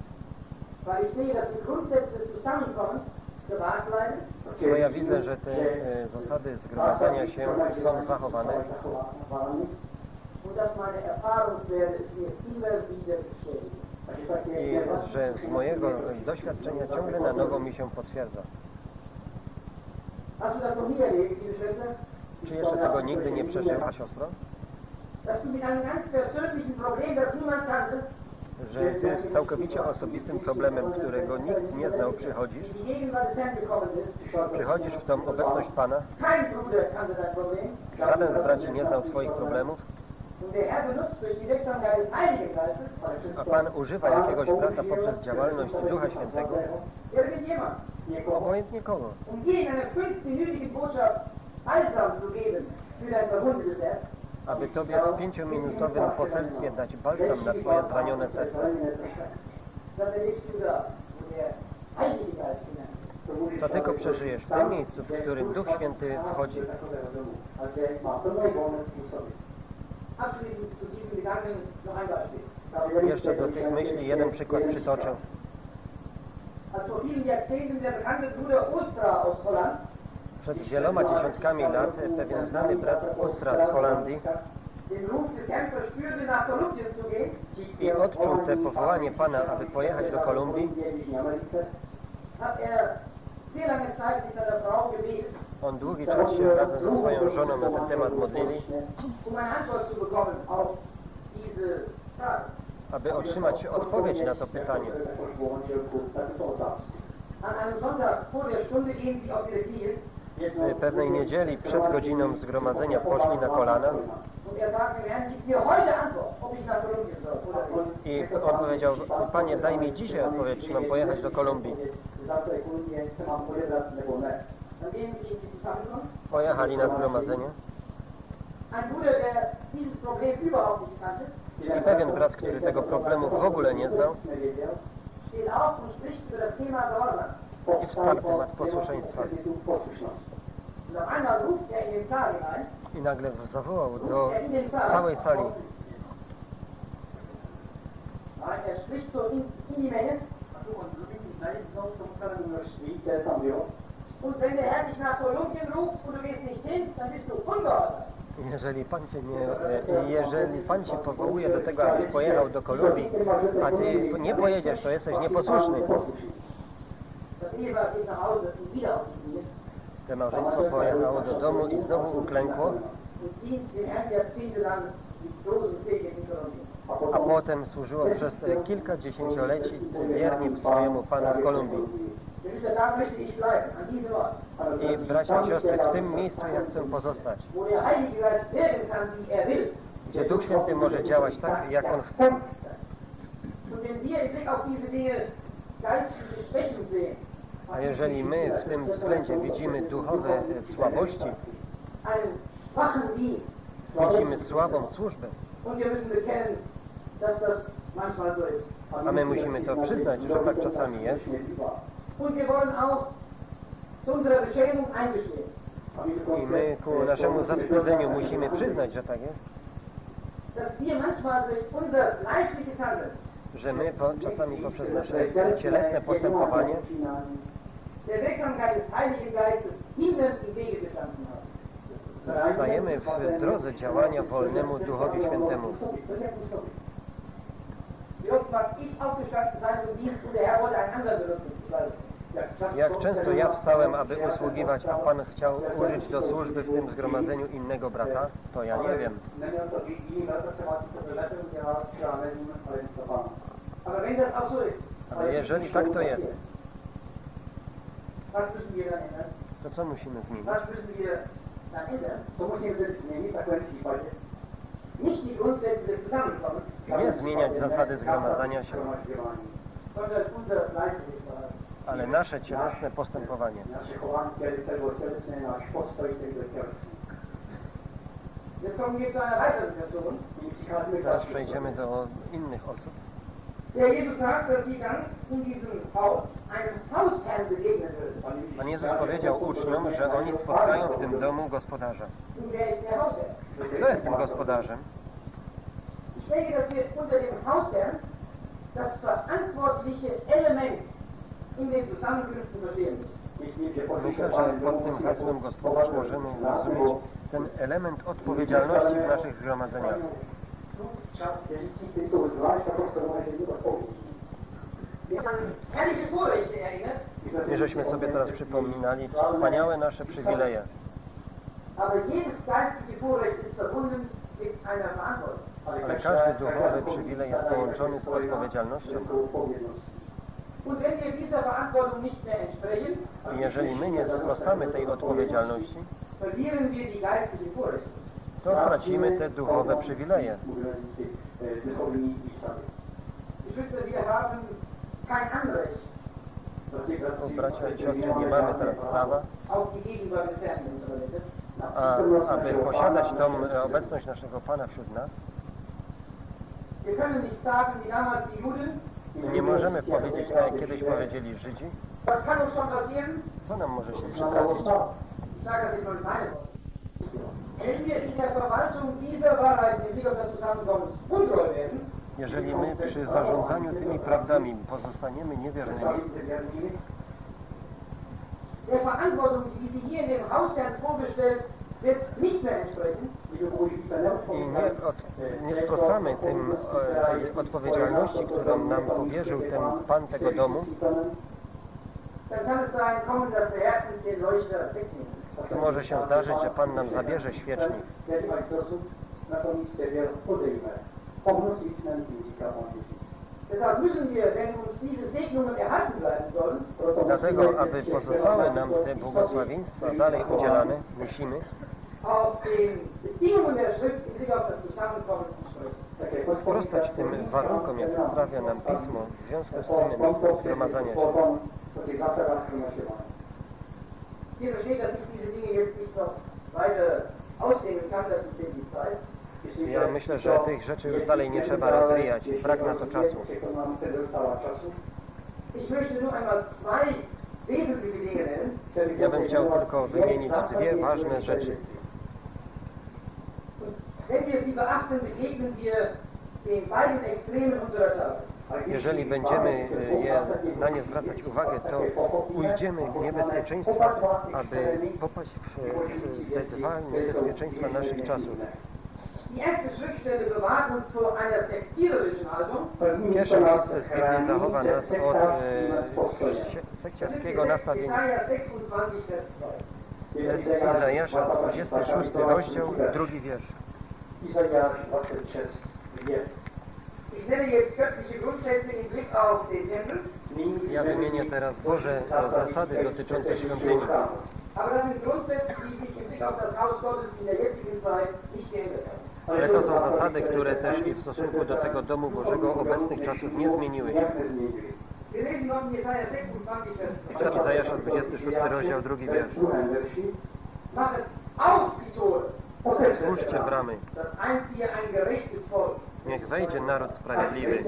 Bo ja widzę, że te zasady zgromadzenia się są zachowane i że z mojego doświadczenia ciągle na nowo mi się potwierdza. Czy jeszcze tego nigdy nie przeżyła, siostro? Że ty z całkowicie osobistym problemem, którego nikt nie znał, przychodzisz w tą obecność Pana. Żaden z braci nie znał twoich problemów, a Pan używa jakiegoś brata poprzez działalność Ducha Świętego, obojętnie kogo, aby Tobie w 5-minutowym poselstwie dać balsam na Twoje zranione serce. To tylko przeżyjesz w tym miejscu, w którym Duch Święty wchodzi. Jeszcze do tych myśli jeden przykład przytoczę. Przed wieloma dziesiątkami lat pewien znany brat Ostra z Holandii i odczuł te powołanie Pana, aby pojechać do Kolumbii. On długi czas się razem ze swoją żoną na ten temat modlili, aby otrzymać odpowiedź na to pytanie. Pewnej niedzieli przed godziną zgromadzenia poszli na kolana i on powiedział: Panie, daj mi dzisiaj odpowiedź, czy mam pojechać do Kolumbii. Pojechali na zgromadzenie i pewien brat, który tego problemu w ogóle nie znał, i wstał na temat posłuszeństwa. I nagle zawołał do całej sali. Jeżeli Pan Cię powołuje do tego, abyś pojechał do Kolumbii, a Ty nie pojedziesz, to jesteś nieposłuszny. To małżeństwo pojechało do domu i znowu uklękło, a potem służyło przez kilka dziesięcioleci wiernie swojemu Panu w Kolumbii. I bracia i siostry, w tym miejscu ja chcę pozostać, gdzie Duch Święty może działać tak, jak On chce. A jeżeli my w tym względzie widzimy duchowe słabości, widzimy słabą służbę, a my musimy to przyznać, że tak czasami jest, i my ku naszemu zawstydzeniu musimy przyznać, że tak jest, że my czasami poprzez nasze cielesne postępowanie stajemy w drodze działania wolnemu Duchowi Świętemu. Jak często ja wstałem, aby usługiwać, a Pan chciał użyć do służby w tym zgromadzeniu innego brata, to ja nie wiem. Ale jeżeli tak to jest, to co musimy zmienić? Nie zmieniać zasady zgromadzania się, ale nasze cielesne postępowanie. Teraz przejdziemy do innych osób. Pan Jezus powiedział uczniom, że oni spotkają w tym domu gospodarza. Kto jest tym gospodarzem? Myślę, że pod tym hasłem gospodarz możemy rozumieć ten element odpowiedzialności w naszych zgromadzeniach. I żeśmy sobie teraz przypominali wspaniałe nasze przywileje. Ale każdy duchowy przywilej jest połączony z odpowiedzialnością. I jeżeli my nie sprostamy tej odpowiedzialności, to tracimy te duchowe przywileje. Bracia i siostry, nie mamy teraz prawa, aby posiadać tą obecność naszego Pana wśród nas. Nie możemy powiedzieć, tak jak kiedyś powiedzieli Żydzi, co nam może się przytrafić. Jeżeli my przy zarządzaniu tymi prawdami pozostaniemy niewiernymi i nie sprostamy tej odpowiedzialności, którą nam powierzył ten Pan tego domu, Może się zdarzyć, że Pan nam zabierze świecznik. Dlatego, aby pozostały nam te błogosławieństwa dalej udzielane, musimy sprostać tym warunkom, jakie sprawia nam Pismo w związku z tym miejscem zgromadzania się. Ja myślę, że tych rzeczy już dalej nie trzeba rozwijać. Brak na to czasu. Ja bym chciał tylko wymienić dwie ważne rzeczy. Jeżeli będziemy na nie zwracać uwagę, to ujdziemy w niebezpieczeństwa, aby popaść w te dwa niebezpieczeństwa naszych czasów. Pierwsze miejsce z Biblii zachowa nas od sekciarskiego nastawienia. Jest Izajasza, 26 rozdział, 2 wiersz. Ja wymienię teraz Boże zasady dotyczące świątyni. Ale to są zasady, które też i w stosunku do tego domu Bożego obecnych czasów nie zmieniły się. I to Izajasza, 26 rozdział, 2 wiersz. Otwórzcie bramy. Niech wejdzie naród sprawiedliwy,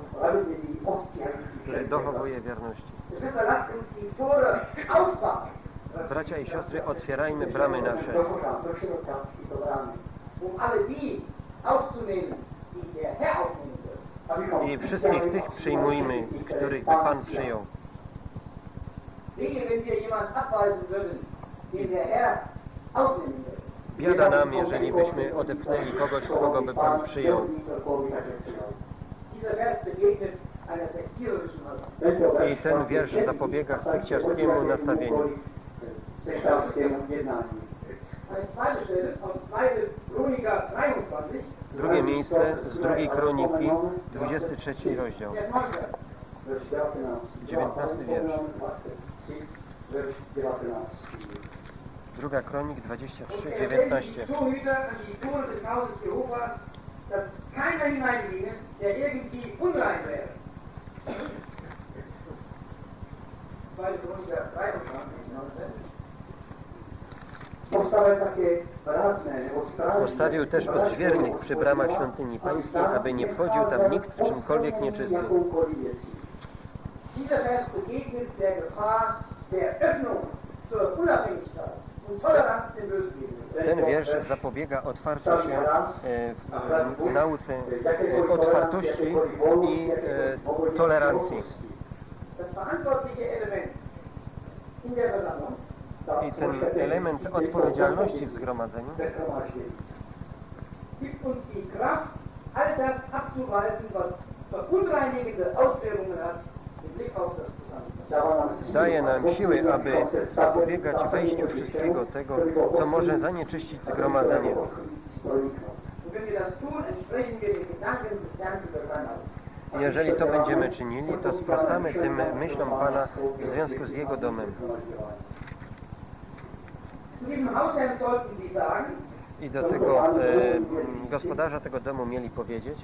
który dochowuje wierności. Bracia i siostry, otwierajmy bramy nasze. I wszystkich tych przyjmujmy, których Pan przyjął. Biada nam, jeżeli byśmy odepchnęli kogoś, kogo by Pan przyjął. I ten wiersz zapobiega sekciarskiemu nastawieniu. Drugie miejsce z 2 Kroniki, 23 rozdział, 19 wiersz. 2 Kronik 23, 19. Postawił też odźwiernych przy bramach świątyni pańskiej, aby nie wchodził tam nikt w czymkolwiek nieczysty. Ten wiersz zapobiega otwarciu się w nauce otwartości i tolerancji. I ten element odpowiedzialności w zgromadzeniu daje nam siły, aby zapobiegać wejściu wszystkiego tego, co może zanieczyścić zgromadzenie. Jeżeli to będziemy czynili, to sprostamy tym myślom Pana w związku z Jego domem. I do tego gospodarza tego domu mieli powiedzieć: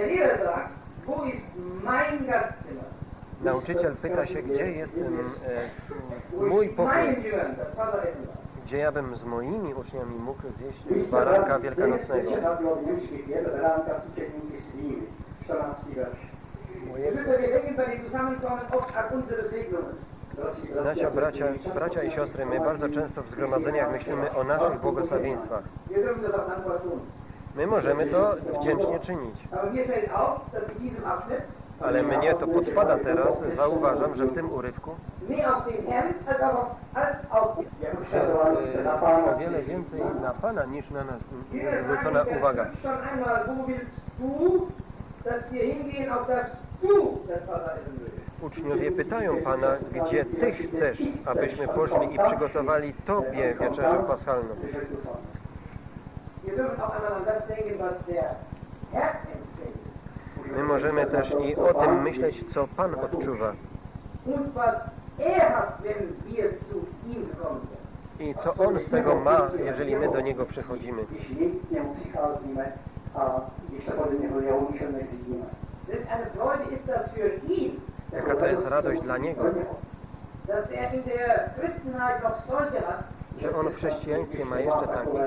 nauczyciel pyta się, gdzie jest mój pokój, gdzie ja bym z moimi uczniami mógł zjeść baranka wielkanocnego. Nasze bracia i siostry, my bardzo często w zgromadzeniach myślimy o naszych błogosławieństwach. My możemy to wdzięcznie czynić. Ale mnie to podpada teraz, zauważam, że w tym urywku o wiele więcej na Pana niż na nas zwrócona uwaga. Uczniowie pytają Pana, gdzie Ty chcesz, abyśmy poszli i przygotowali Tobie wieczerzę paschalną. My możemy też i o tym myśleć, co Pan odczuwa. I co On z tego ma, jeżeli my do Niego przychodzimy. Jaka to jest radość dla Niego, że On w chrześcijaństwie ma jeszcze takich,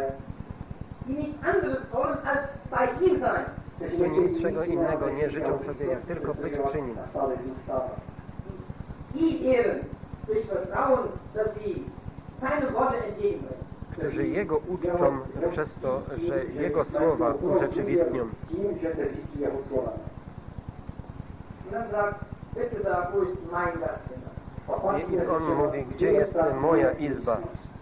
którzy niczego innego nie życzą sobie, jak tylko być przy Nim. Którzy Jego uczczą przez to, że Jego słowa urzeczywistnią. I On mówi, gdzie jest moja izba?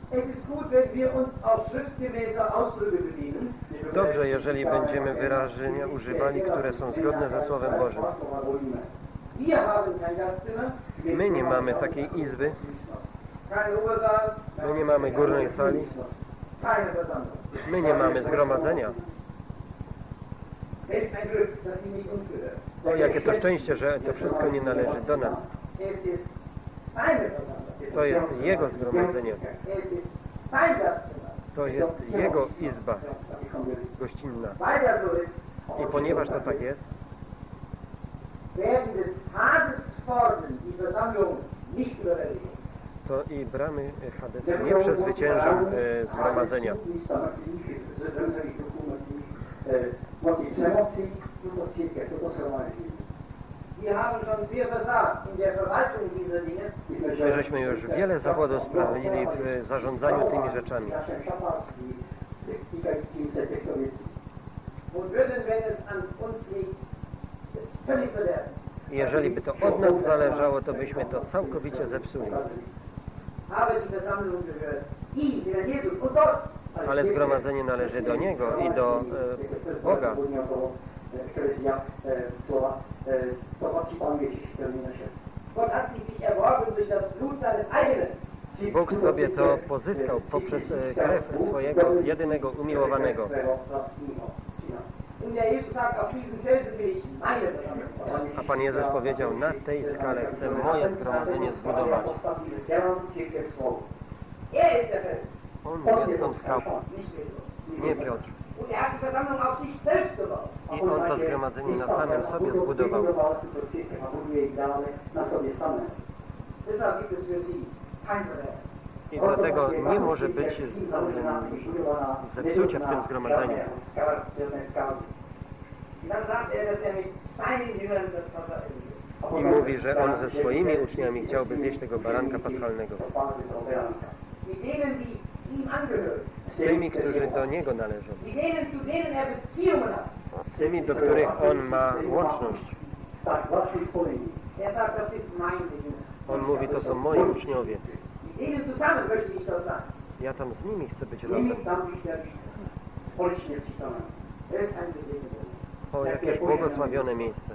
Dobrze, jeżeli będziemy wyrażenia używali, które są zgodne ze Słowem Bożym. My nie mamy takiej izby. My nie mamy górnej sali. My nie mamy zgromadzenia. O, jakie to szczęście, że to wszystko nie należy do nas. To jest Jego zgromadzenie. To jest Jego izba gościnna. I ponieważ to tak jest, to i bramy Hadesu nie przezwyciężą zgromadzenia. My żeśmy już wiele zawodów sprawili w zarządzaniu tymi rzeczami. I jeżeli by to od nas zależało, to byśmy to całkowicie zepsuli. Ale zgromadzenie należy do Niego i do Boga. Bóg sobie to pozyskał poprzez krew swojego jedynego umiłowanego. A Pan Jezus powiedział, na tej skale chcę moje zgromadzenie zbudować. On jest tą skałą, nie Piotr. I On to zgromadzenie na samym sobie zbudował. I dlatego nie może być zepsucia w tym zgromadzeniu. I mówi, że On ze swoimi uczniami chciałby zjeść tego baranka paschalnego. Z tymi, którzy do Niego należą. Z tymi, do których On ma łączność. On mówi, to są moi uczniowie. Ja tam z nimi chcę być razem. O, jakieś błogosławione miejsce.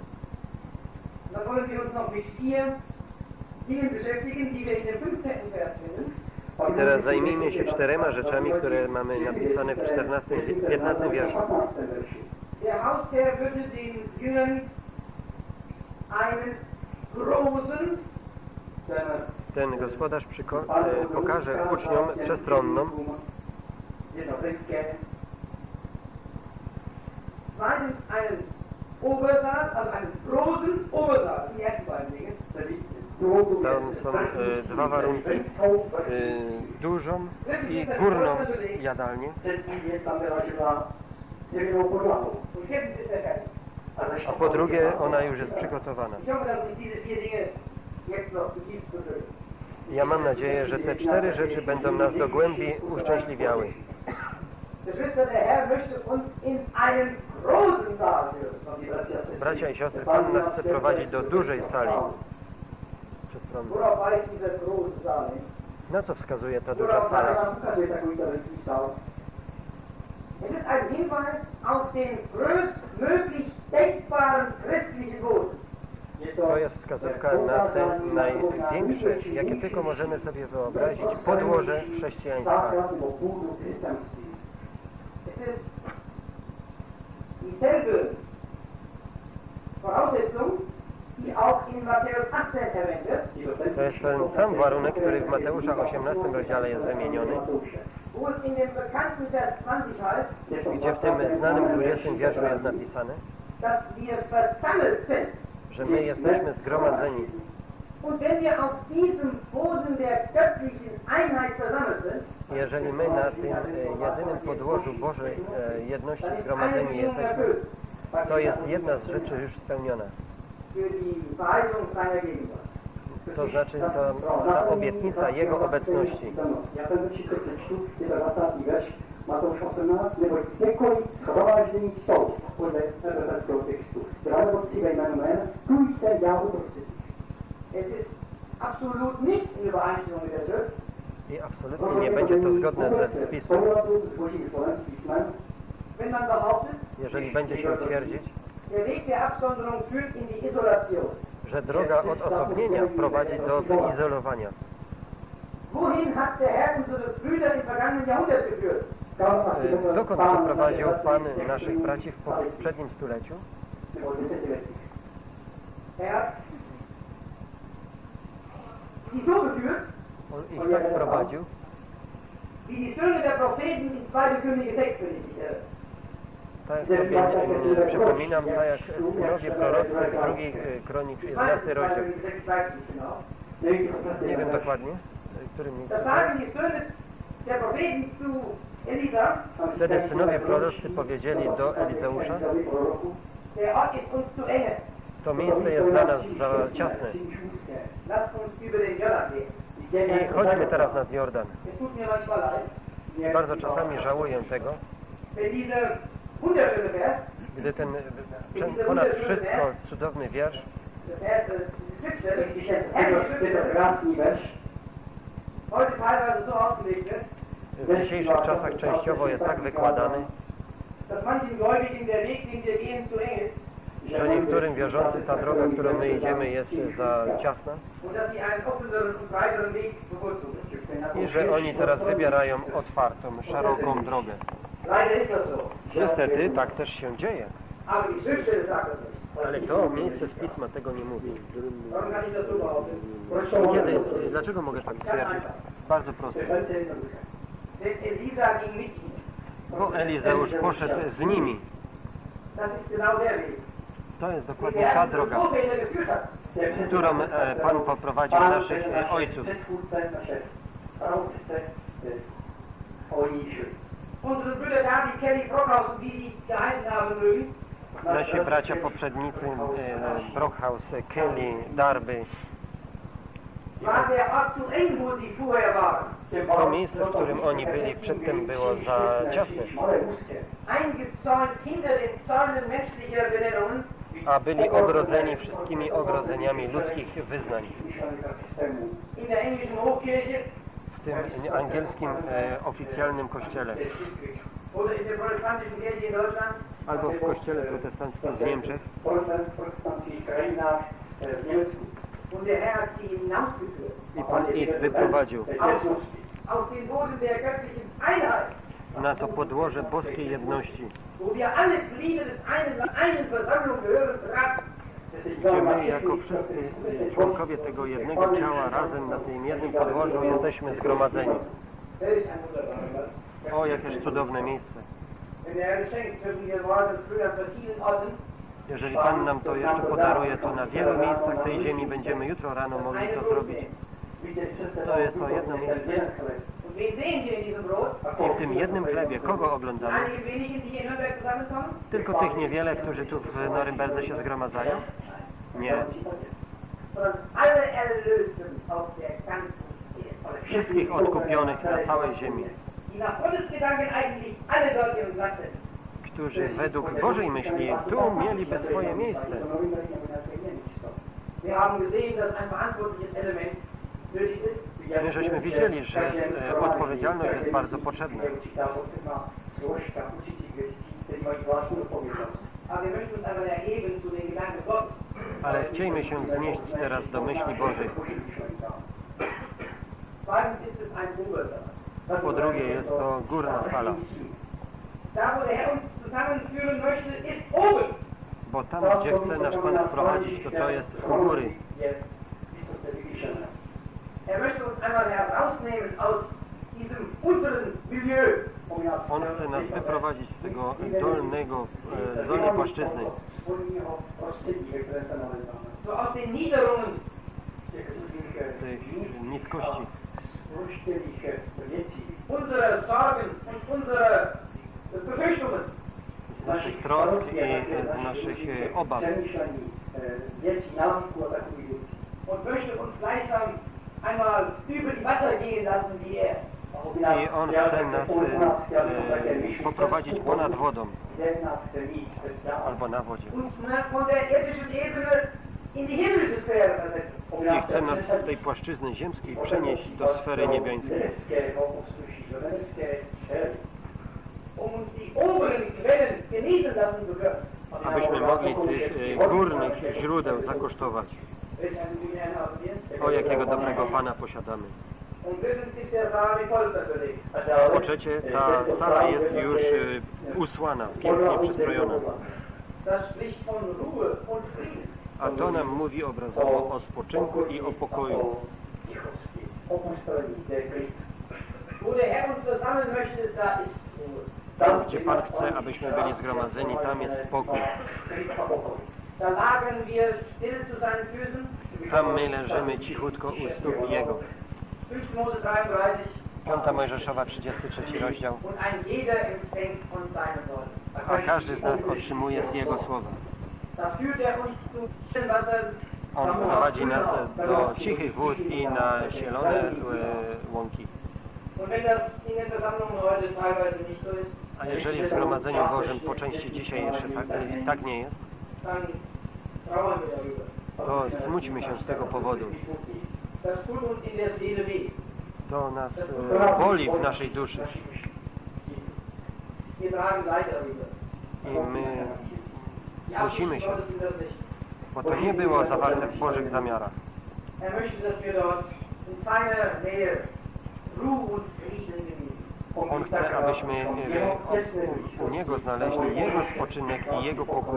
I teraz zajmijmy się 4 rzeczami, które mamy napisane w 15 wierszu. Ten gospodarz pokaże uczniom przestronną, tam są 2 warunki, dużą i górną jadalnię. A po drugie, ona już jest przygotowana. Ja mam nadzieję, że te 4 rzeczy będą nas do głębi uszczęśliwiały. Bracia i siostry, Pan nas chce prowadzić do dużej sali. Na co wskazuje ta duża sala? To jest wskazówka na te największe, jakie tylko możemy sobie wyobrazić, podłoże chrześcijaństwa. To jest ten sam warunek, który w Mateusza 18 rozdziale jest wymieniony, gdzie w tym znanym 20 wierszu jest napisane, że my jesteśmy zgromadzeni. Jeżeli my na tym jedynym podłożu Bożej jedności zgromadzeniu jesteśmy, to jest jedna z rzeczy już spełniona. To znaczy ta obietnica Jego obecności. Mateusz 18, nebo kdekoliv schromáždění jsou podle hebrejského textu. Právě od Ciga jménem, tu jsem já uprostřed. Es ist absolut nicht in Übereinstimmung mit der Schrift. I absolutnie nie będzie to zgodne ze spisem. Wenn man behauptet, Jeżeli będzie się twierdzić, der Weg der Absonderung führt in die Isolation. że droga odosobnienia prowadzi do wyizolowania. Wohin hat der Herr unsere Brüder im vergangenen Jahrhundert geführt? Dokąd przeprowadził Pan naszych braci w poprzednim stuleciu? Er hat sie so geführt, On ich tak prowadził, wie die Söhne der Propheten in 2. Könige 6, wenn ich mich irre. tak sobie przypominam, tak jak synowie prorocy w 2 Kronik 11 rozdział. Nie wiem dokładnie, w którym miejscu. Da sagen die Söhne der Propheten zu Elisa, Wtedy synowie prorocy powiedzieli do Elizeusza, der Ort ist uns zu enge. to miejsce jest dla nas za ciasne Lasst uns über den Jordan gehen. i chodźmy teraz nad Jordan. Es tut mir manchmal leid, Bardzo czasami żałuję tego, wenn dieser wunderschöne Vers, gdy ten ponad wszystko cudowny wiersz, der Vers, diese Schriftstelle, diese herrliche Schriftstelle, heute teilweise so ausgelegt wird, w dzisiejszych czasach częściowo jest tak wykładany, dass manchen Gläubigen der Weg, den wir gehen, zu eng ist że niektórym wierzącym ta droga, którą my idziemy, jest za ciasna und dass sie einen offeneren und breiteren Weg bevorzugen. i że oni teraz wybierają otwartą, szeroką drogę. Leider ist das so. Niestety tak też się dzieje, Aber die Schriftstelle sagt das nicht. ale to miejsce z Pisma tego nie mówi. Warum kann ich das so behaupten? Dlaczego mogę tak twierdzić? Bardzo prosto. Denn Elisa ging mit ihnen. Bo Elizeusz poszedł z nimi. Das ist genau der Weg. To jest Den dokładnie der ta Herr droga, unsere Vorväter geführt hat. którą Pan poprowadził naszych ojców. Unsere Brüder David, Kelly, Brockhaus, wie sie geheißen haben mögen, Nasi bracia poprzednicy, Brockhaus, Kelly, Darby, war der Ort zu eng, wo sie vorher waren. to miejsce, w którym oni byli przedtem, było za ciasne, Eingezäunt hinter den Zäunen menschlicher Benennungen, a byli ogrodzeni wszystkimi ogrodzeniami ludzkich wyznań. in der englischen Hochkirche W tym angielskim oficjalnym kościele, oder in der protestantischen Kirche in Deutschland. albo w kościele protestanckim w Niemczech. Und der Herr hat sie hinausgeführt. I Pan ich wyprowadził Aus dem Boden der göttlichen Einheit, na to podłoże boskiej jedności, wo wir alle Glieder des einen Versammlung gehören, traten. gdzie my jako wszyscy członkowie tego jednego ciała razem na tym jednym podłożu jesteśmy zgromadzeni. Welch ein wunderbarer. O, jakież cudowne miejsce. Wenn der Herr geschenkt, dürfen wir wollen früher an verschiedenen Orten Jeżeli Pan nam to jeszcze podaruje, to na wielu miejscach tej ziemi będziemy jutro rano mogli to zrobić. To jest to jedno miejsce. und wen sehen wir in diesem Brot? I w tym jednym chlebie kogo oglądamy? Einige wenigen, die hier in Nürnberg zusammenkommen? Tylko tych niewiele, którzy tu w Norymberdze się zgromadzają? Nie. Sondern alle Erlösten auf der ganzen Erde. Wszystkich odkupionych na całej ziemi, Die nach Gottes Gedanken eigentlich alle dort ihren Platz sind. którzy według Bożej myśli tu mieliby swoje miejsce. Wir haben gesehen, dass ein verantwortliches Element nötig ist. My żeśmy widzieli, że odpowiedzialność jest bardzo potrzebna. Aber wir möchten uns einmal erheben zu den Gedanken Gottes. Ale chciejmy się wznieść teraz do myśli Bożej. Po drugie jest to górna sala. Bo tam, gdzie chce nasz Pan wprowadzić, to jest u góry. On chce nas wyprowadzić z tego dolnej płaszczyzny. Tych niskości. Z naszych trosk i z naszych obaw. I On chce nas poprowadzić ponad wodą albo na wodzie. I chce nas z tej płaszczyzny ziemskiej przenieść do sfery niebiańskiej. Abyśmy mogli tych górnych źródeł zakosztować. O jakiego dobrego Pana posiadamy. Po trzecie, ta sala jest już usłana, pięknie przystrojona. A to nam mówi obrazowo o spoczynku i o pokoju. Tam, gdzie Pan chce, abyśmy byli zgromadzeni, tam jest spokój. Tam my leżymy cichutko u stóp Jego. 5 Mojżeszowa, 33 rozdział. A każdy z nas otrzymuje z Jego słowa. On prowadzi nas do cichych wód i na zielone łąki. A jeżeli w Zgromadzeniu Bożym po części dzisiaj jeszcze tak nie jest, to smućmy się z tego powodu. To nas boli w naszej duszy. I my smucimy się, bo to nie było zawarte w Bożych zamiarach. On chce, abyśmy u Niego znaleźli Jego spoczynek i Jego pokój.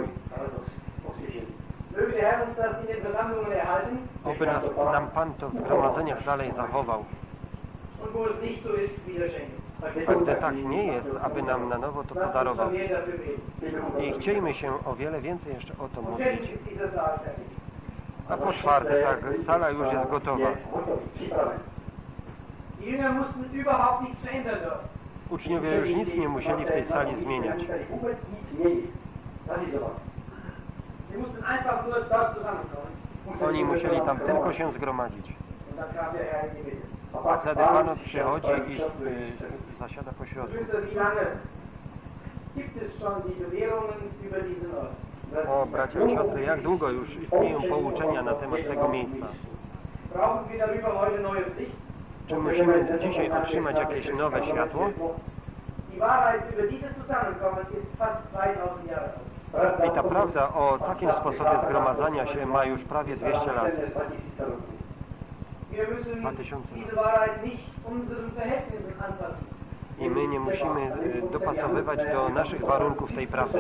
Oby nam Pan to w zgromadzeniach dalej zachował. A gdy tak nie jest, aby nam na nowo to podarował. I chciejmy się o wiele więcej jeszcze o to mówić. A po czwarte, tak, sala już jest gotowa. Uczniowie już nic nie musieli w tej sali zmieniać. Oni musieli tam tylko się zgromadzić. A wtedy Pan przychodzi i zasiada po środku. O, bracia i siostry, jak długo już istnieją pouczenia na temat tego miejsca? Czy musimy dzisiaj otrzymać jakieś nowe światło? I ta prawda o takim sposobie zgromadzania się ma już prawie 200 lat. 2000 lat. I my nie musimy dopasowywać do naszych warunków tej prawdy.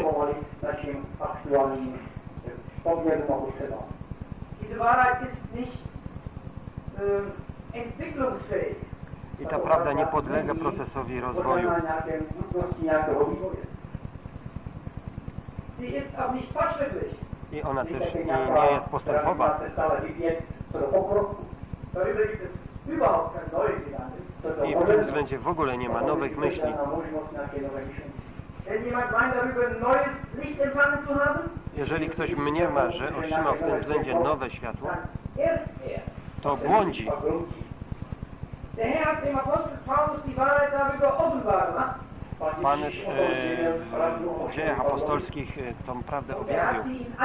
I ta prawda nie podlega procesowi rozwoju. I ona też nie jest postępowa. I w tym względzie w ogóle nie ma nowych myśli. Jeżeli ktoś mniema, że otrzymał w tym względzie nowe światło, to błądzi. Pan w Dziejach Apostolskich tą prawdę objawił.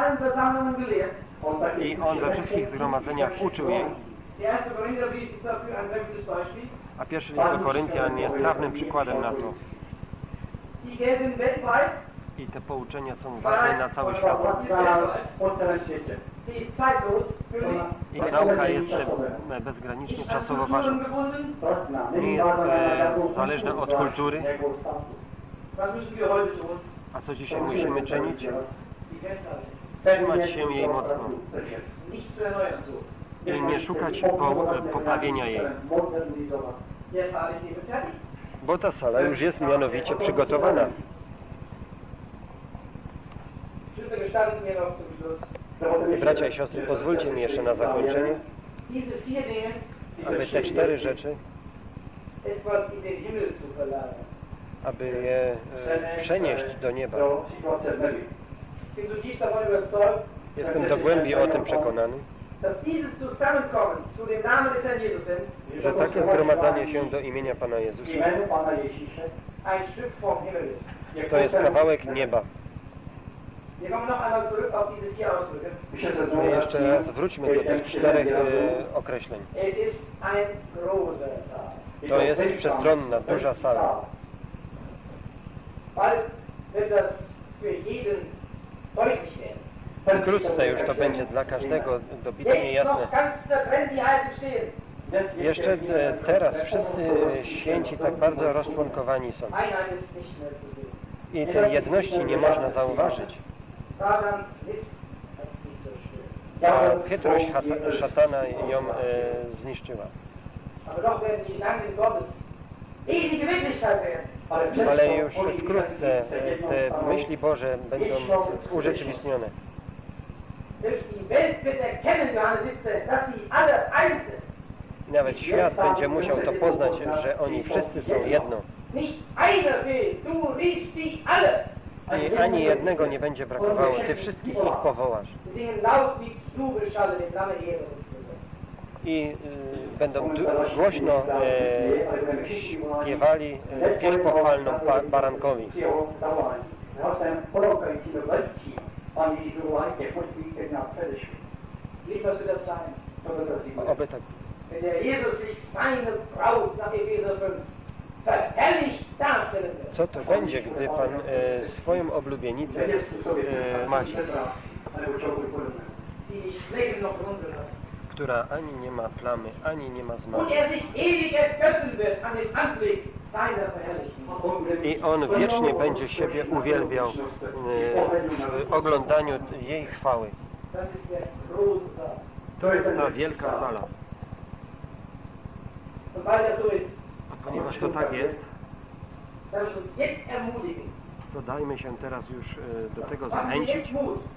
I On we wszystkich zgromadzeniach uczył jej. A pierwszy list do Koryntian jest trawnym przykładem na to. I te pouczenia są ważne na cały świat. I nauka jest bezgranicznie czasowo ważna. Nie jest zależna od kultury. A co dzisiaj musimy czynić? Trzymać się jej mocno. I nie szukać poprawienia jej. Bo ta sala już jest mianowicie przygotowana. Bracia i siostry, pozwólcie mi jeszcze na zakończenie, aby te 4 rzeczy, aby je przenieść do nieba. Jestem do głębi o tym przekonany, że takie zgromadzanie się do imienia Pana Jezusa to jest kawałek nieba. Jeszcze raz wróćmy do tych 4 określeń. To jest przestronna, duża sala. Wkrótce już to będzie dla każdego dobitnie jasne. Jeszcze teraz wszyscy święci tak bardzo rozczłonkowani są. I tej jedności nie można zauważyć. A chytrość szatana ją zniszczyła. Ale już wkrótce te myśli Boże będą urzeczywistnione. I nawet świat będzie musiał to poznać, że oni wszyscy są jedno. I ani jednego nie będzie brakowało. Ty wszystkich ich powołasz. I będą głośno śpiewali pieśń pochwalną Barankowi. Oby tak. Co to będzie, gdy Pan swoją oblubienicę maci, która ani nie ma plamy, ani nie ma zmaru. I On wiecznie będzie siebie uwielbiał w oglądaniu jej chwały. To jest ta wielka sala. A ponieważ to tak jest, to dajmy się teraz już do tego zachęcić,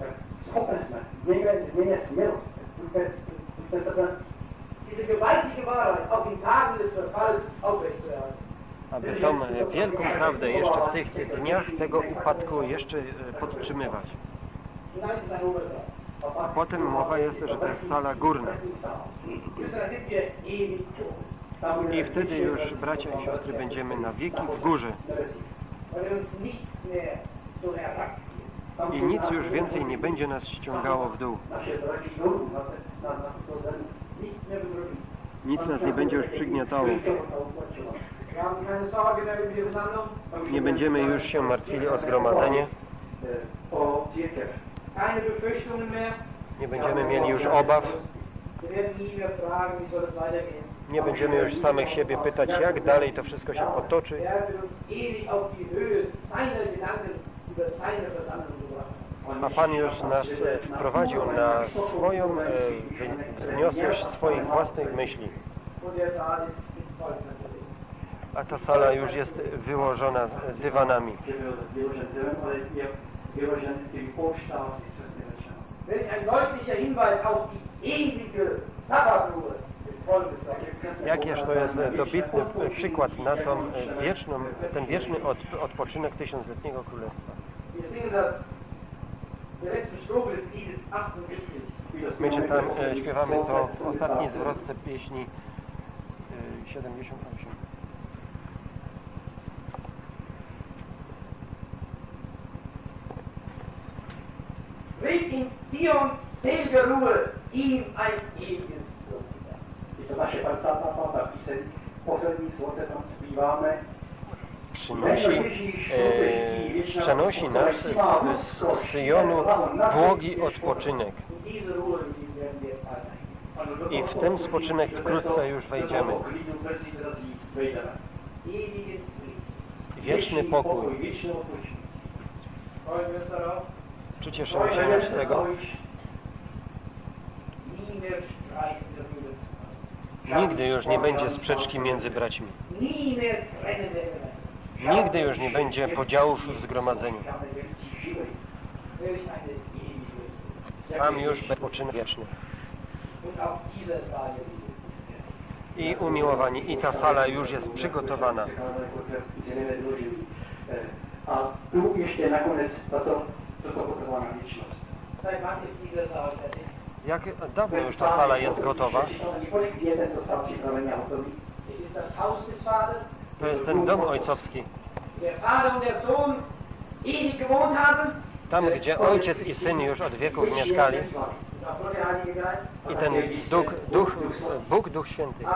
aby tą wielką prawdę jeszcze w tych dniach tego upadku jeszcze podtrzymywać. A potem mowa jest, że to jest sala górna. I wtedy już, bracia i siostry, będziemy na wieki w górze. I nic już więcej nie będzie nas ściągało w dół. Nic nas nie będzie już przygniatało. Nie będziemy już się martwili o zgromadzenie. Nie będziemy mieli już obaw. Nie będziemy już samych siebie pytać, jak dalej to wszystko się potoczy. A Pan już nas wprowadził na swoją wzniosłość swoich własnych myśli. A ta sala już jest wyłożona dywanami. Jakież to jest dobitny przykład na tą ten wieczny odpoczynek tysiącletniego królestwa. My śpiewamy to w ostatniej zwrotce pieśni 78. Rief in Zion selige Ruhe, ihm ein ewiges I to naše 50. píseň, poslední sloce tam zpíváme. przenosi nas z Syjonu błogi odpoczynek. I w ten spoczynek wkrótce już wejdziemy. Wieczny pokój. Czy cieszymy się już z tego? Nigdy już nie będzie sprzeczki między braćmi. Nigdy już nie będzie podziałów w zgromadzeniu. Tam już odpoczynek wieczny. I umiłowani. I ta sala już jest przygotowana. A tu jeszcze na koniec to gotowana wieczność. Jak dawno już ta sala jest gotowa? To jest ten dom ojcowski. Tam, gdzie Ojciec i Syn już od wieków mieszkali. I ten Bóg, Duch Święty.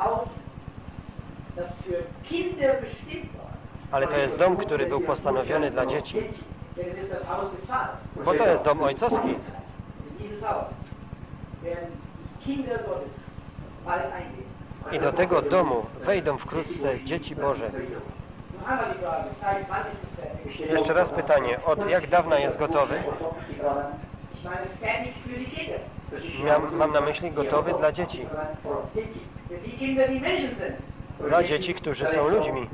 Ale to jest dom, który był postanowiony dla dzieci. Bo to jest dom ojcowski. I do tego domu wejdą wkrótce dzieci Boże. Jeszcze raz pytanie, od jak dawna jest gotowy? Mam na myśli gotowy dla dzieci. Dla dzieci, którzy są ludźmi.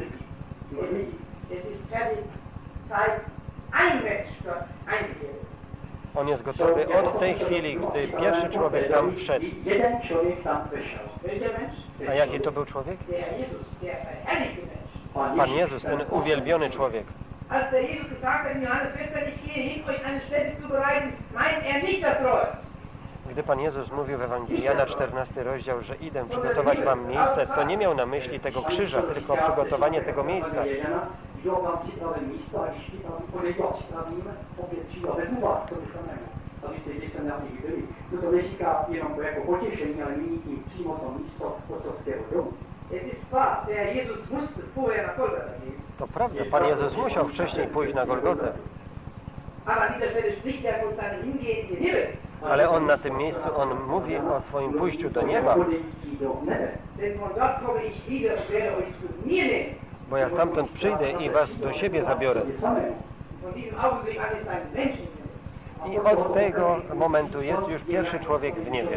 On jest gotowy od tej chwili, gdy pierwszy człowiek tam wszedł. A jaki to był człowiek? Pan Jezus, ten uwielbiony człowiek. Gdy Pan Jezus mówił w Ewangelii Jana 14 rozdział, że idę przygotować wam miejsce, to nie miał na myśli tego krzyża, tylko przygotowanie tego miejsca. To prawda, Pan Jezus musiał wcześniej pójść na Golgotę. Ale On na tym miejscu, On mówi o swoim pójściu do nieba. Bo ja stamtąd przyjdę i was do siebie zabiorę. I od tego momentu jest już pierwszy człowiek w niebie.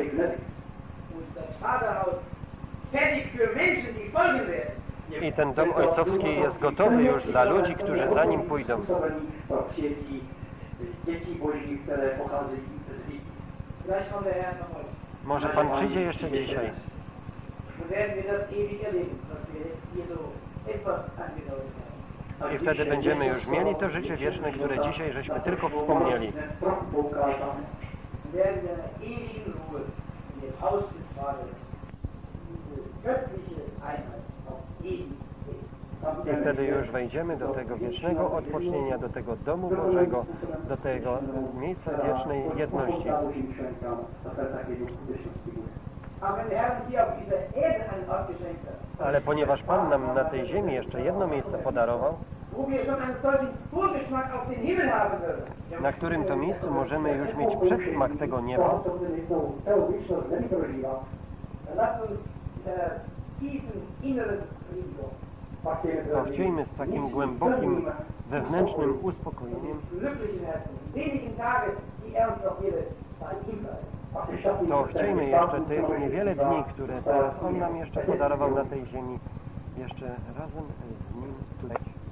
I ten dom ojcowski jest gotowy już dla ludzi, którzy za nim pójdą. Może Pan przyjdzie jeszcze dzisiaj. I wtedy będziemy już mieli to życie wieczne, które dzisiaj żeśmy tylko wspomnieli. I wtedy już wejdziemy do tego wiecznego odpocznienia, do tego domu Bożego, do tego miejsca wiecznej jedności. Ale ponieważ Pan nam na tej ziemi jeszcze jedno miejsce podarował, na którym to miejscu możemy już mieć przedsmak tego nieba, to chciejmy z takim głębokim, wewnętrznym uspokojeniem, to chciejmy jeszcze tych niewiele dni, które teraz On nam jeszcze podarował na tej ziemi, jeszcze razem z Nim tutaj.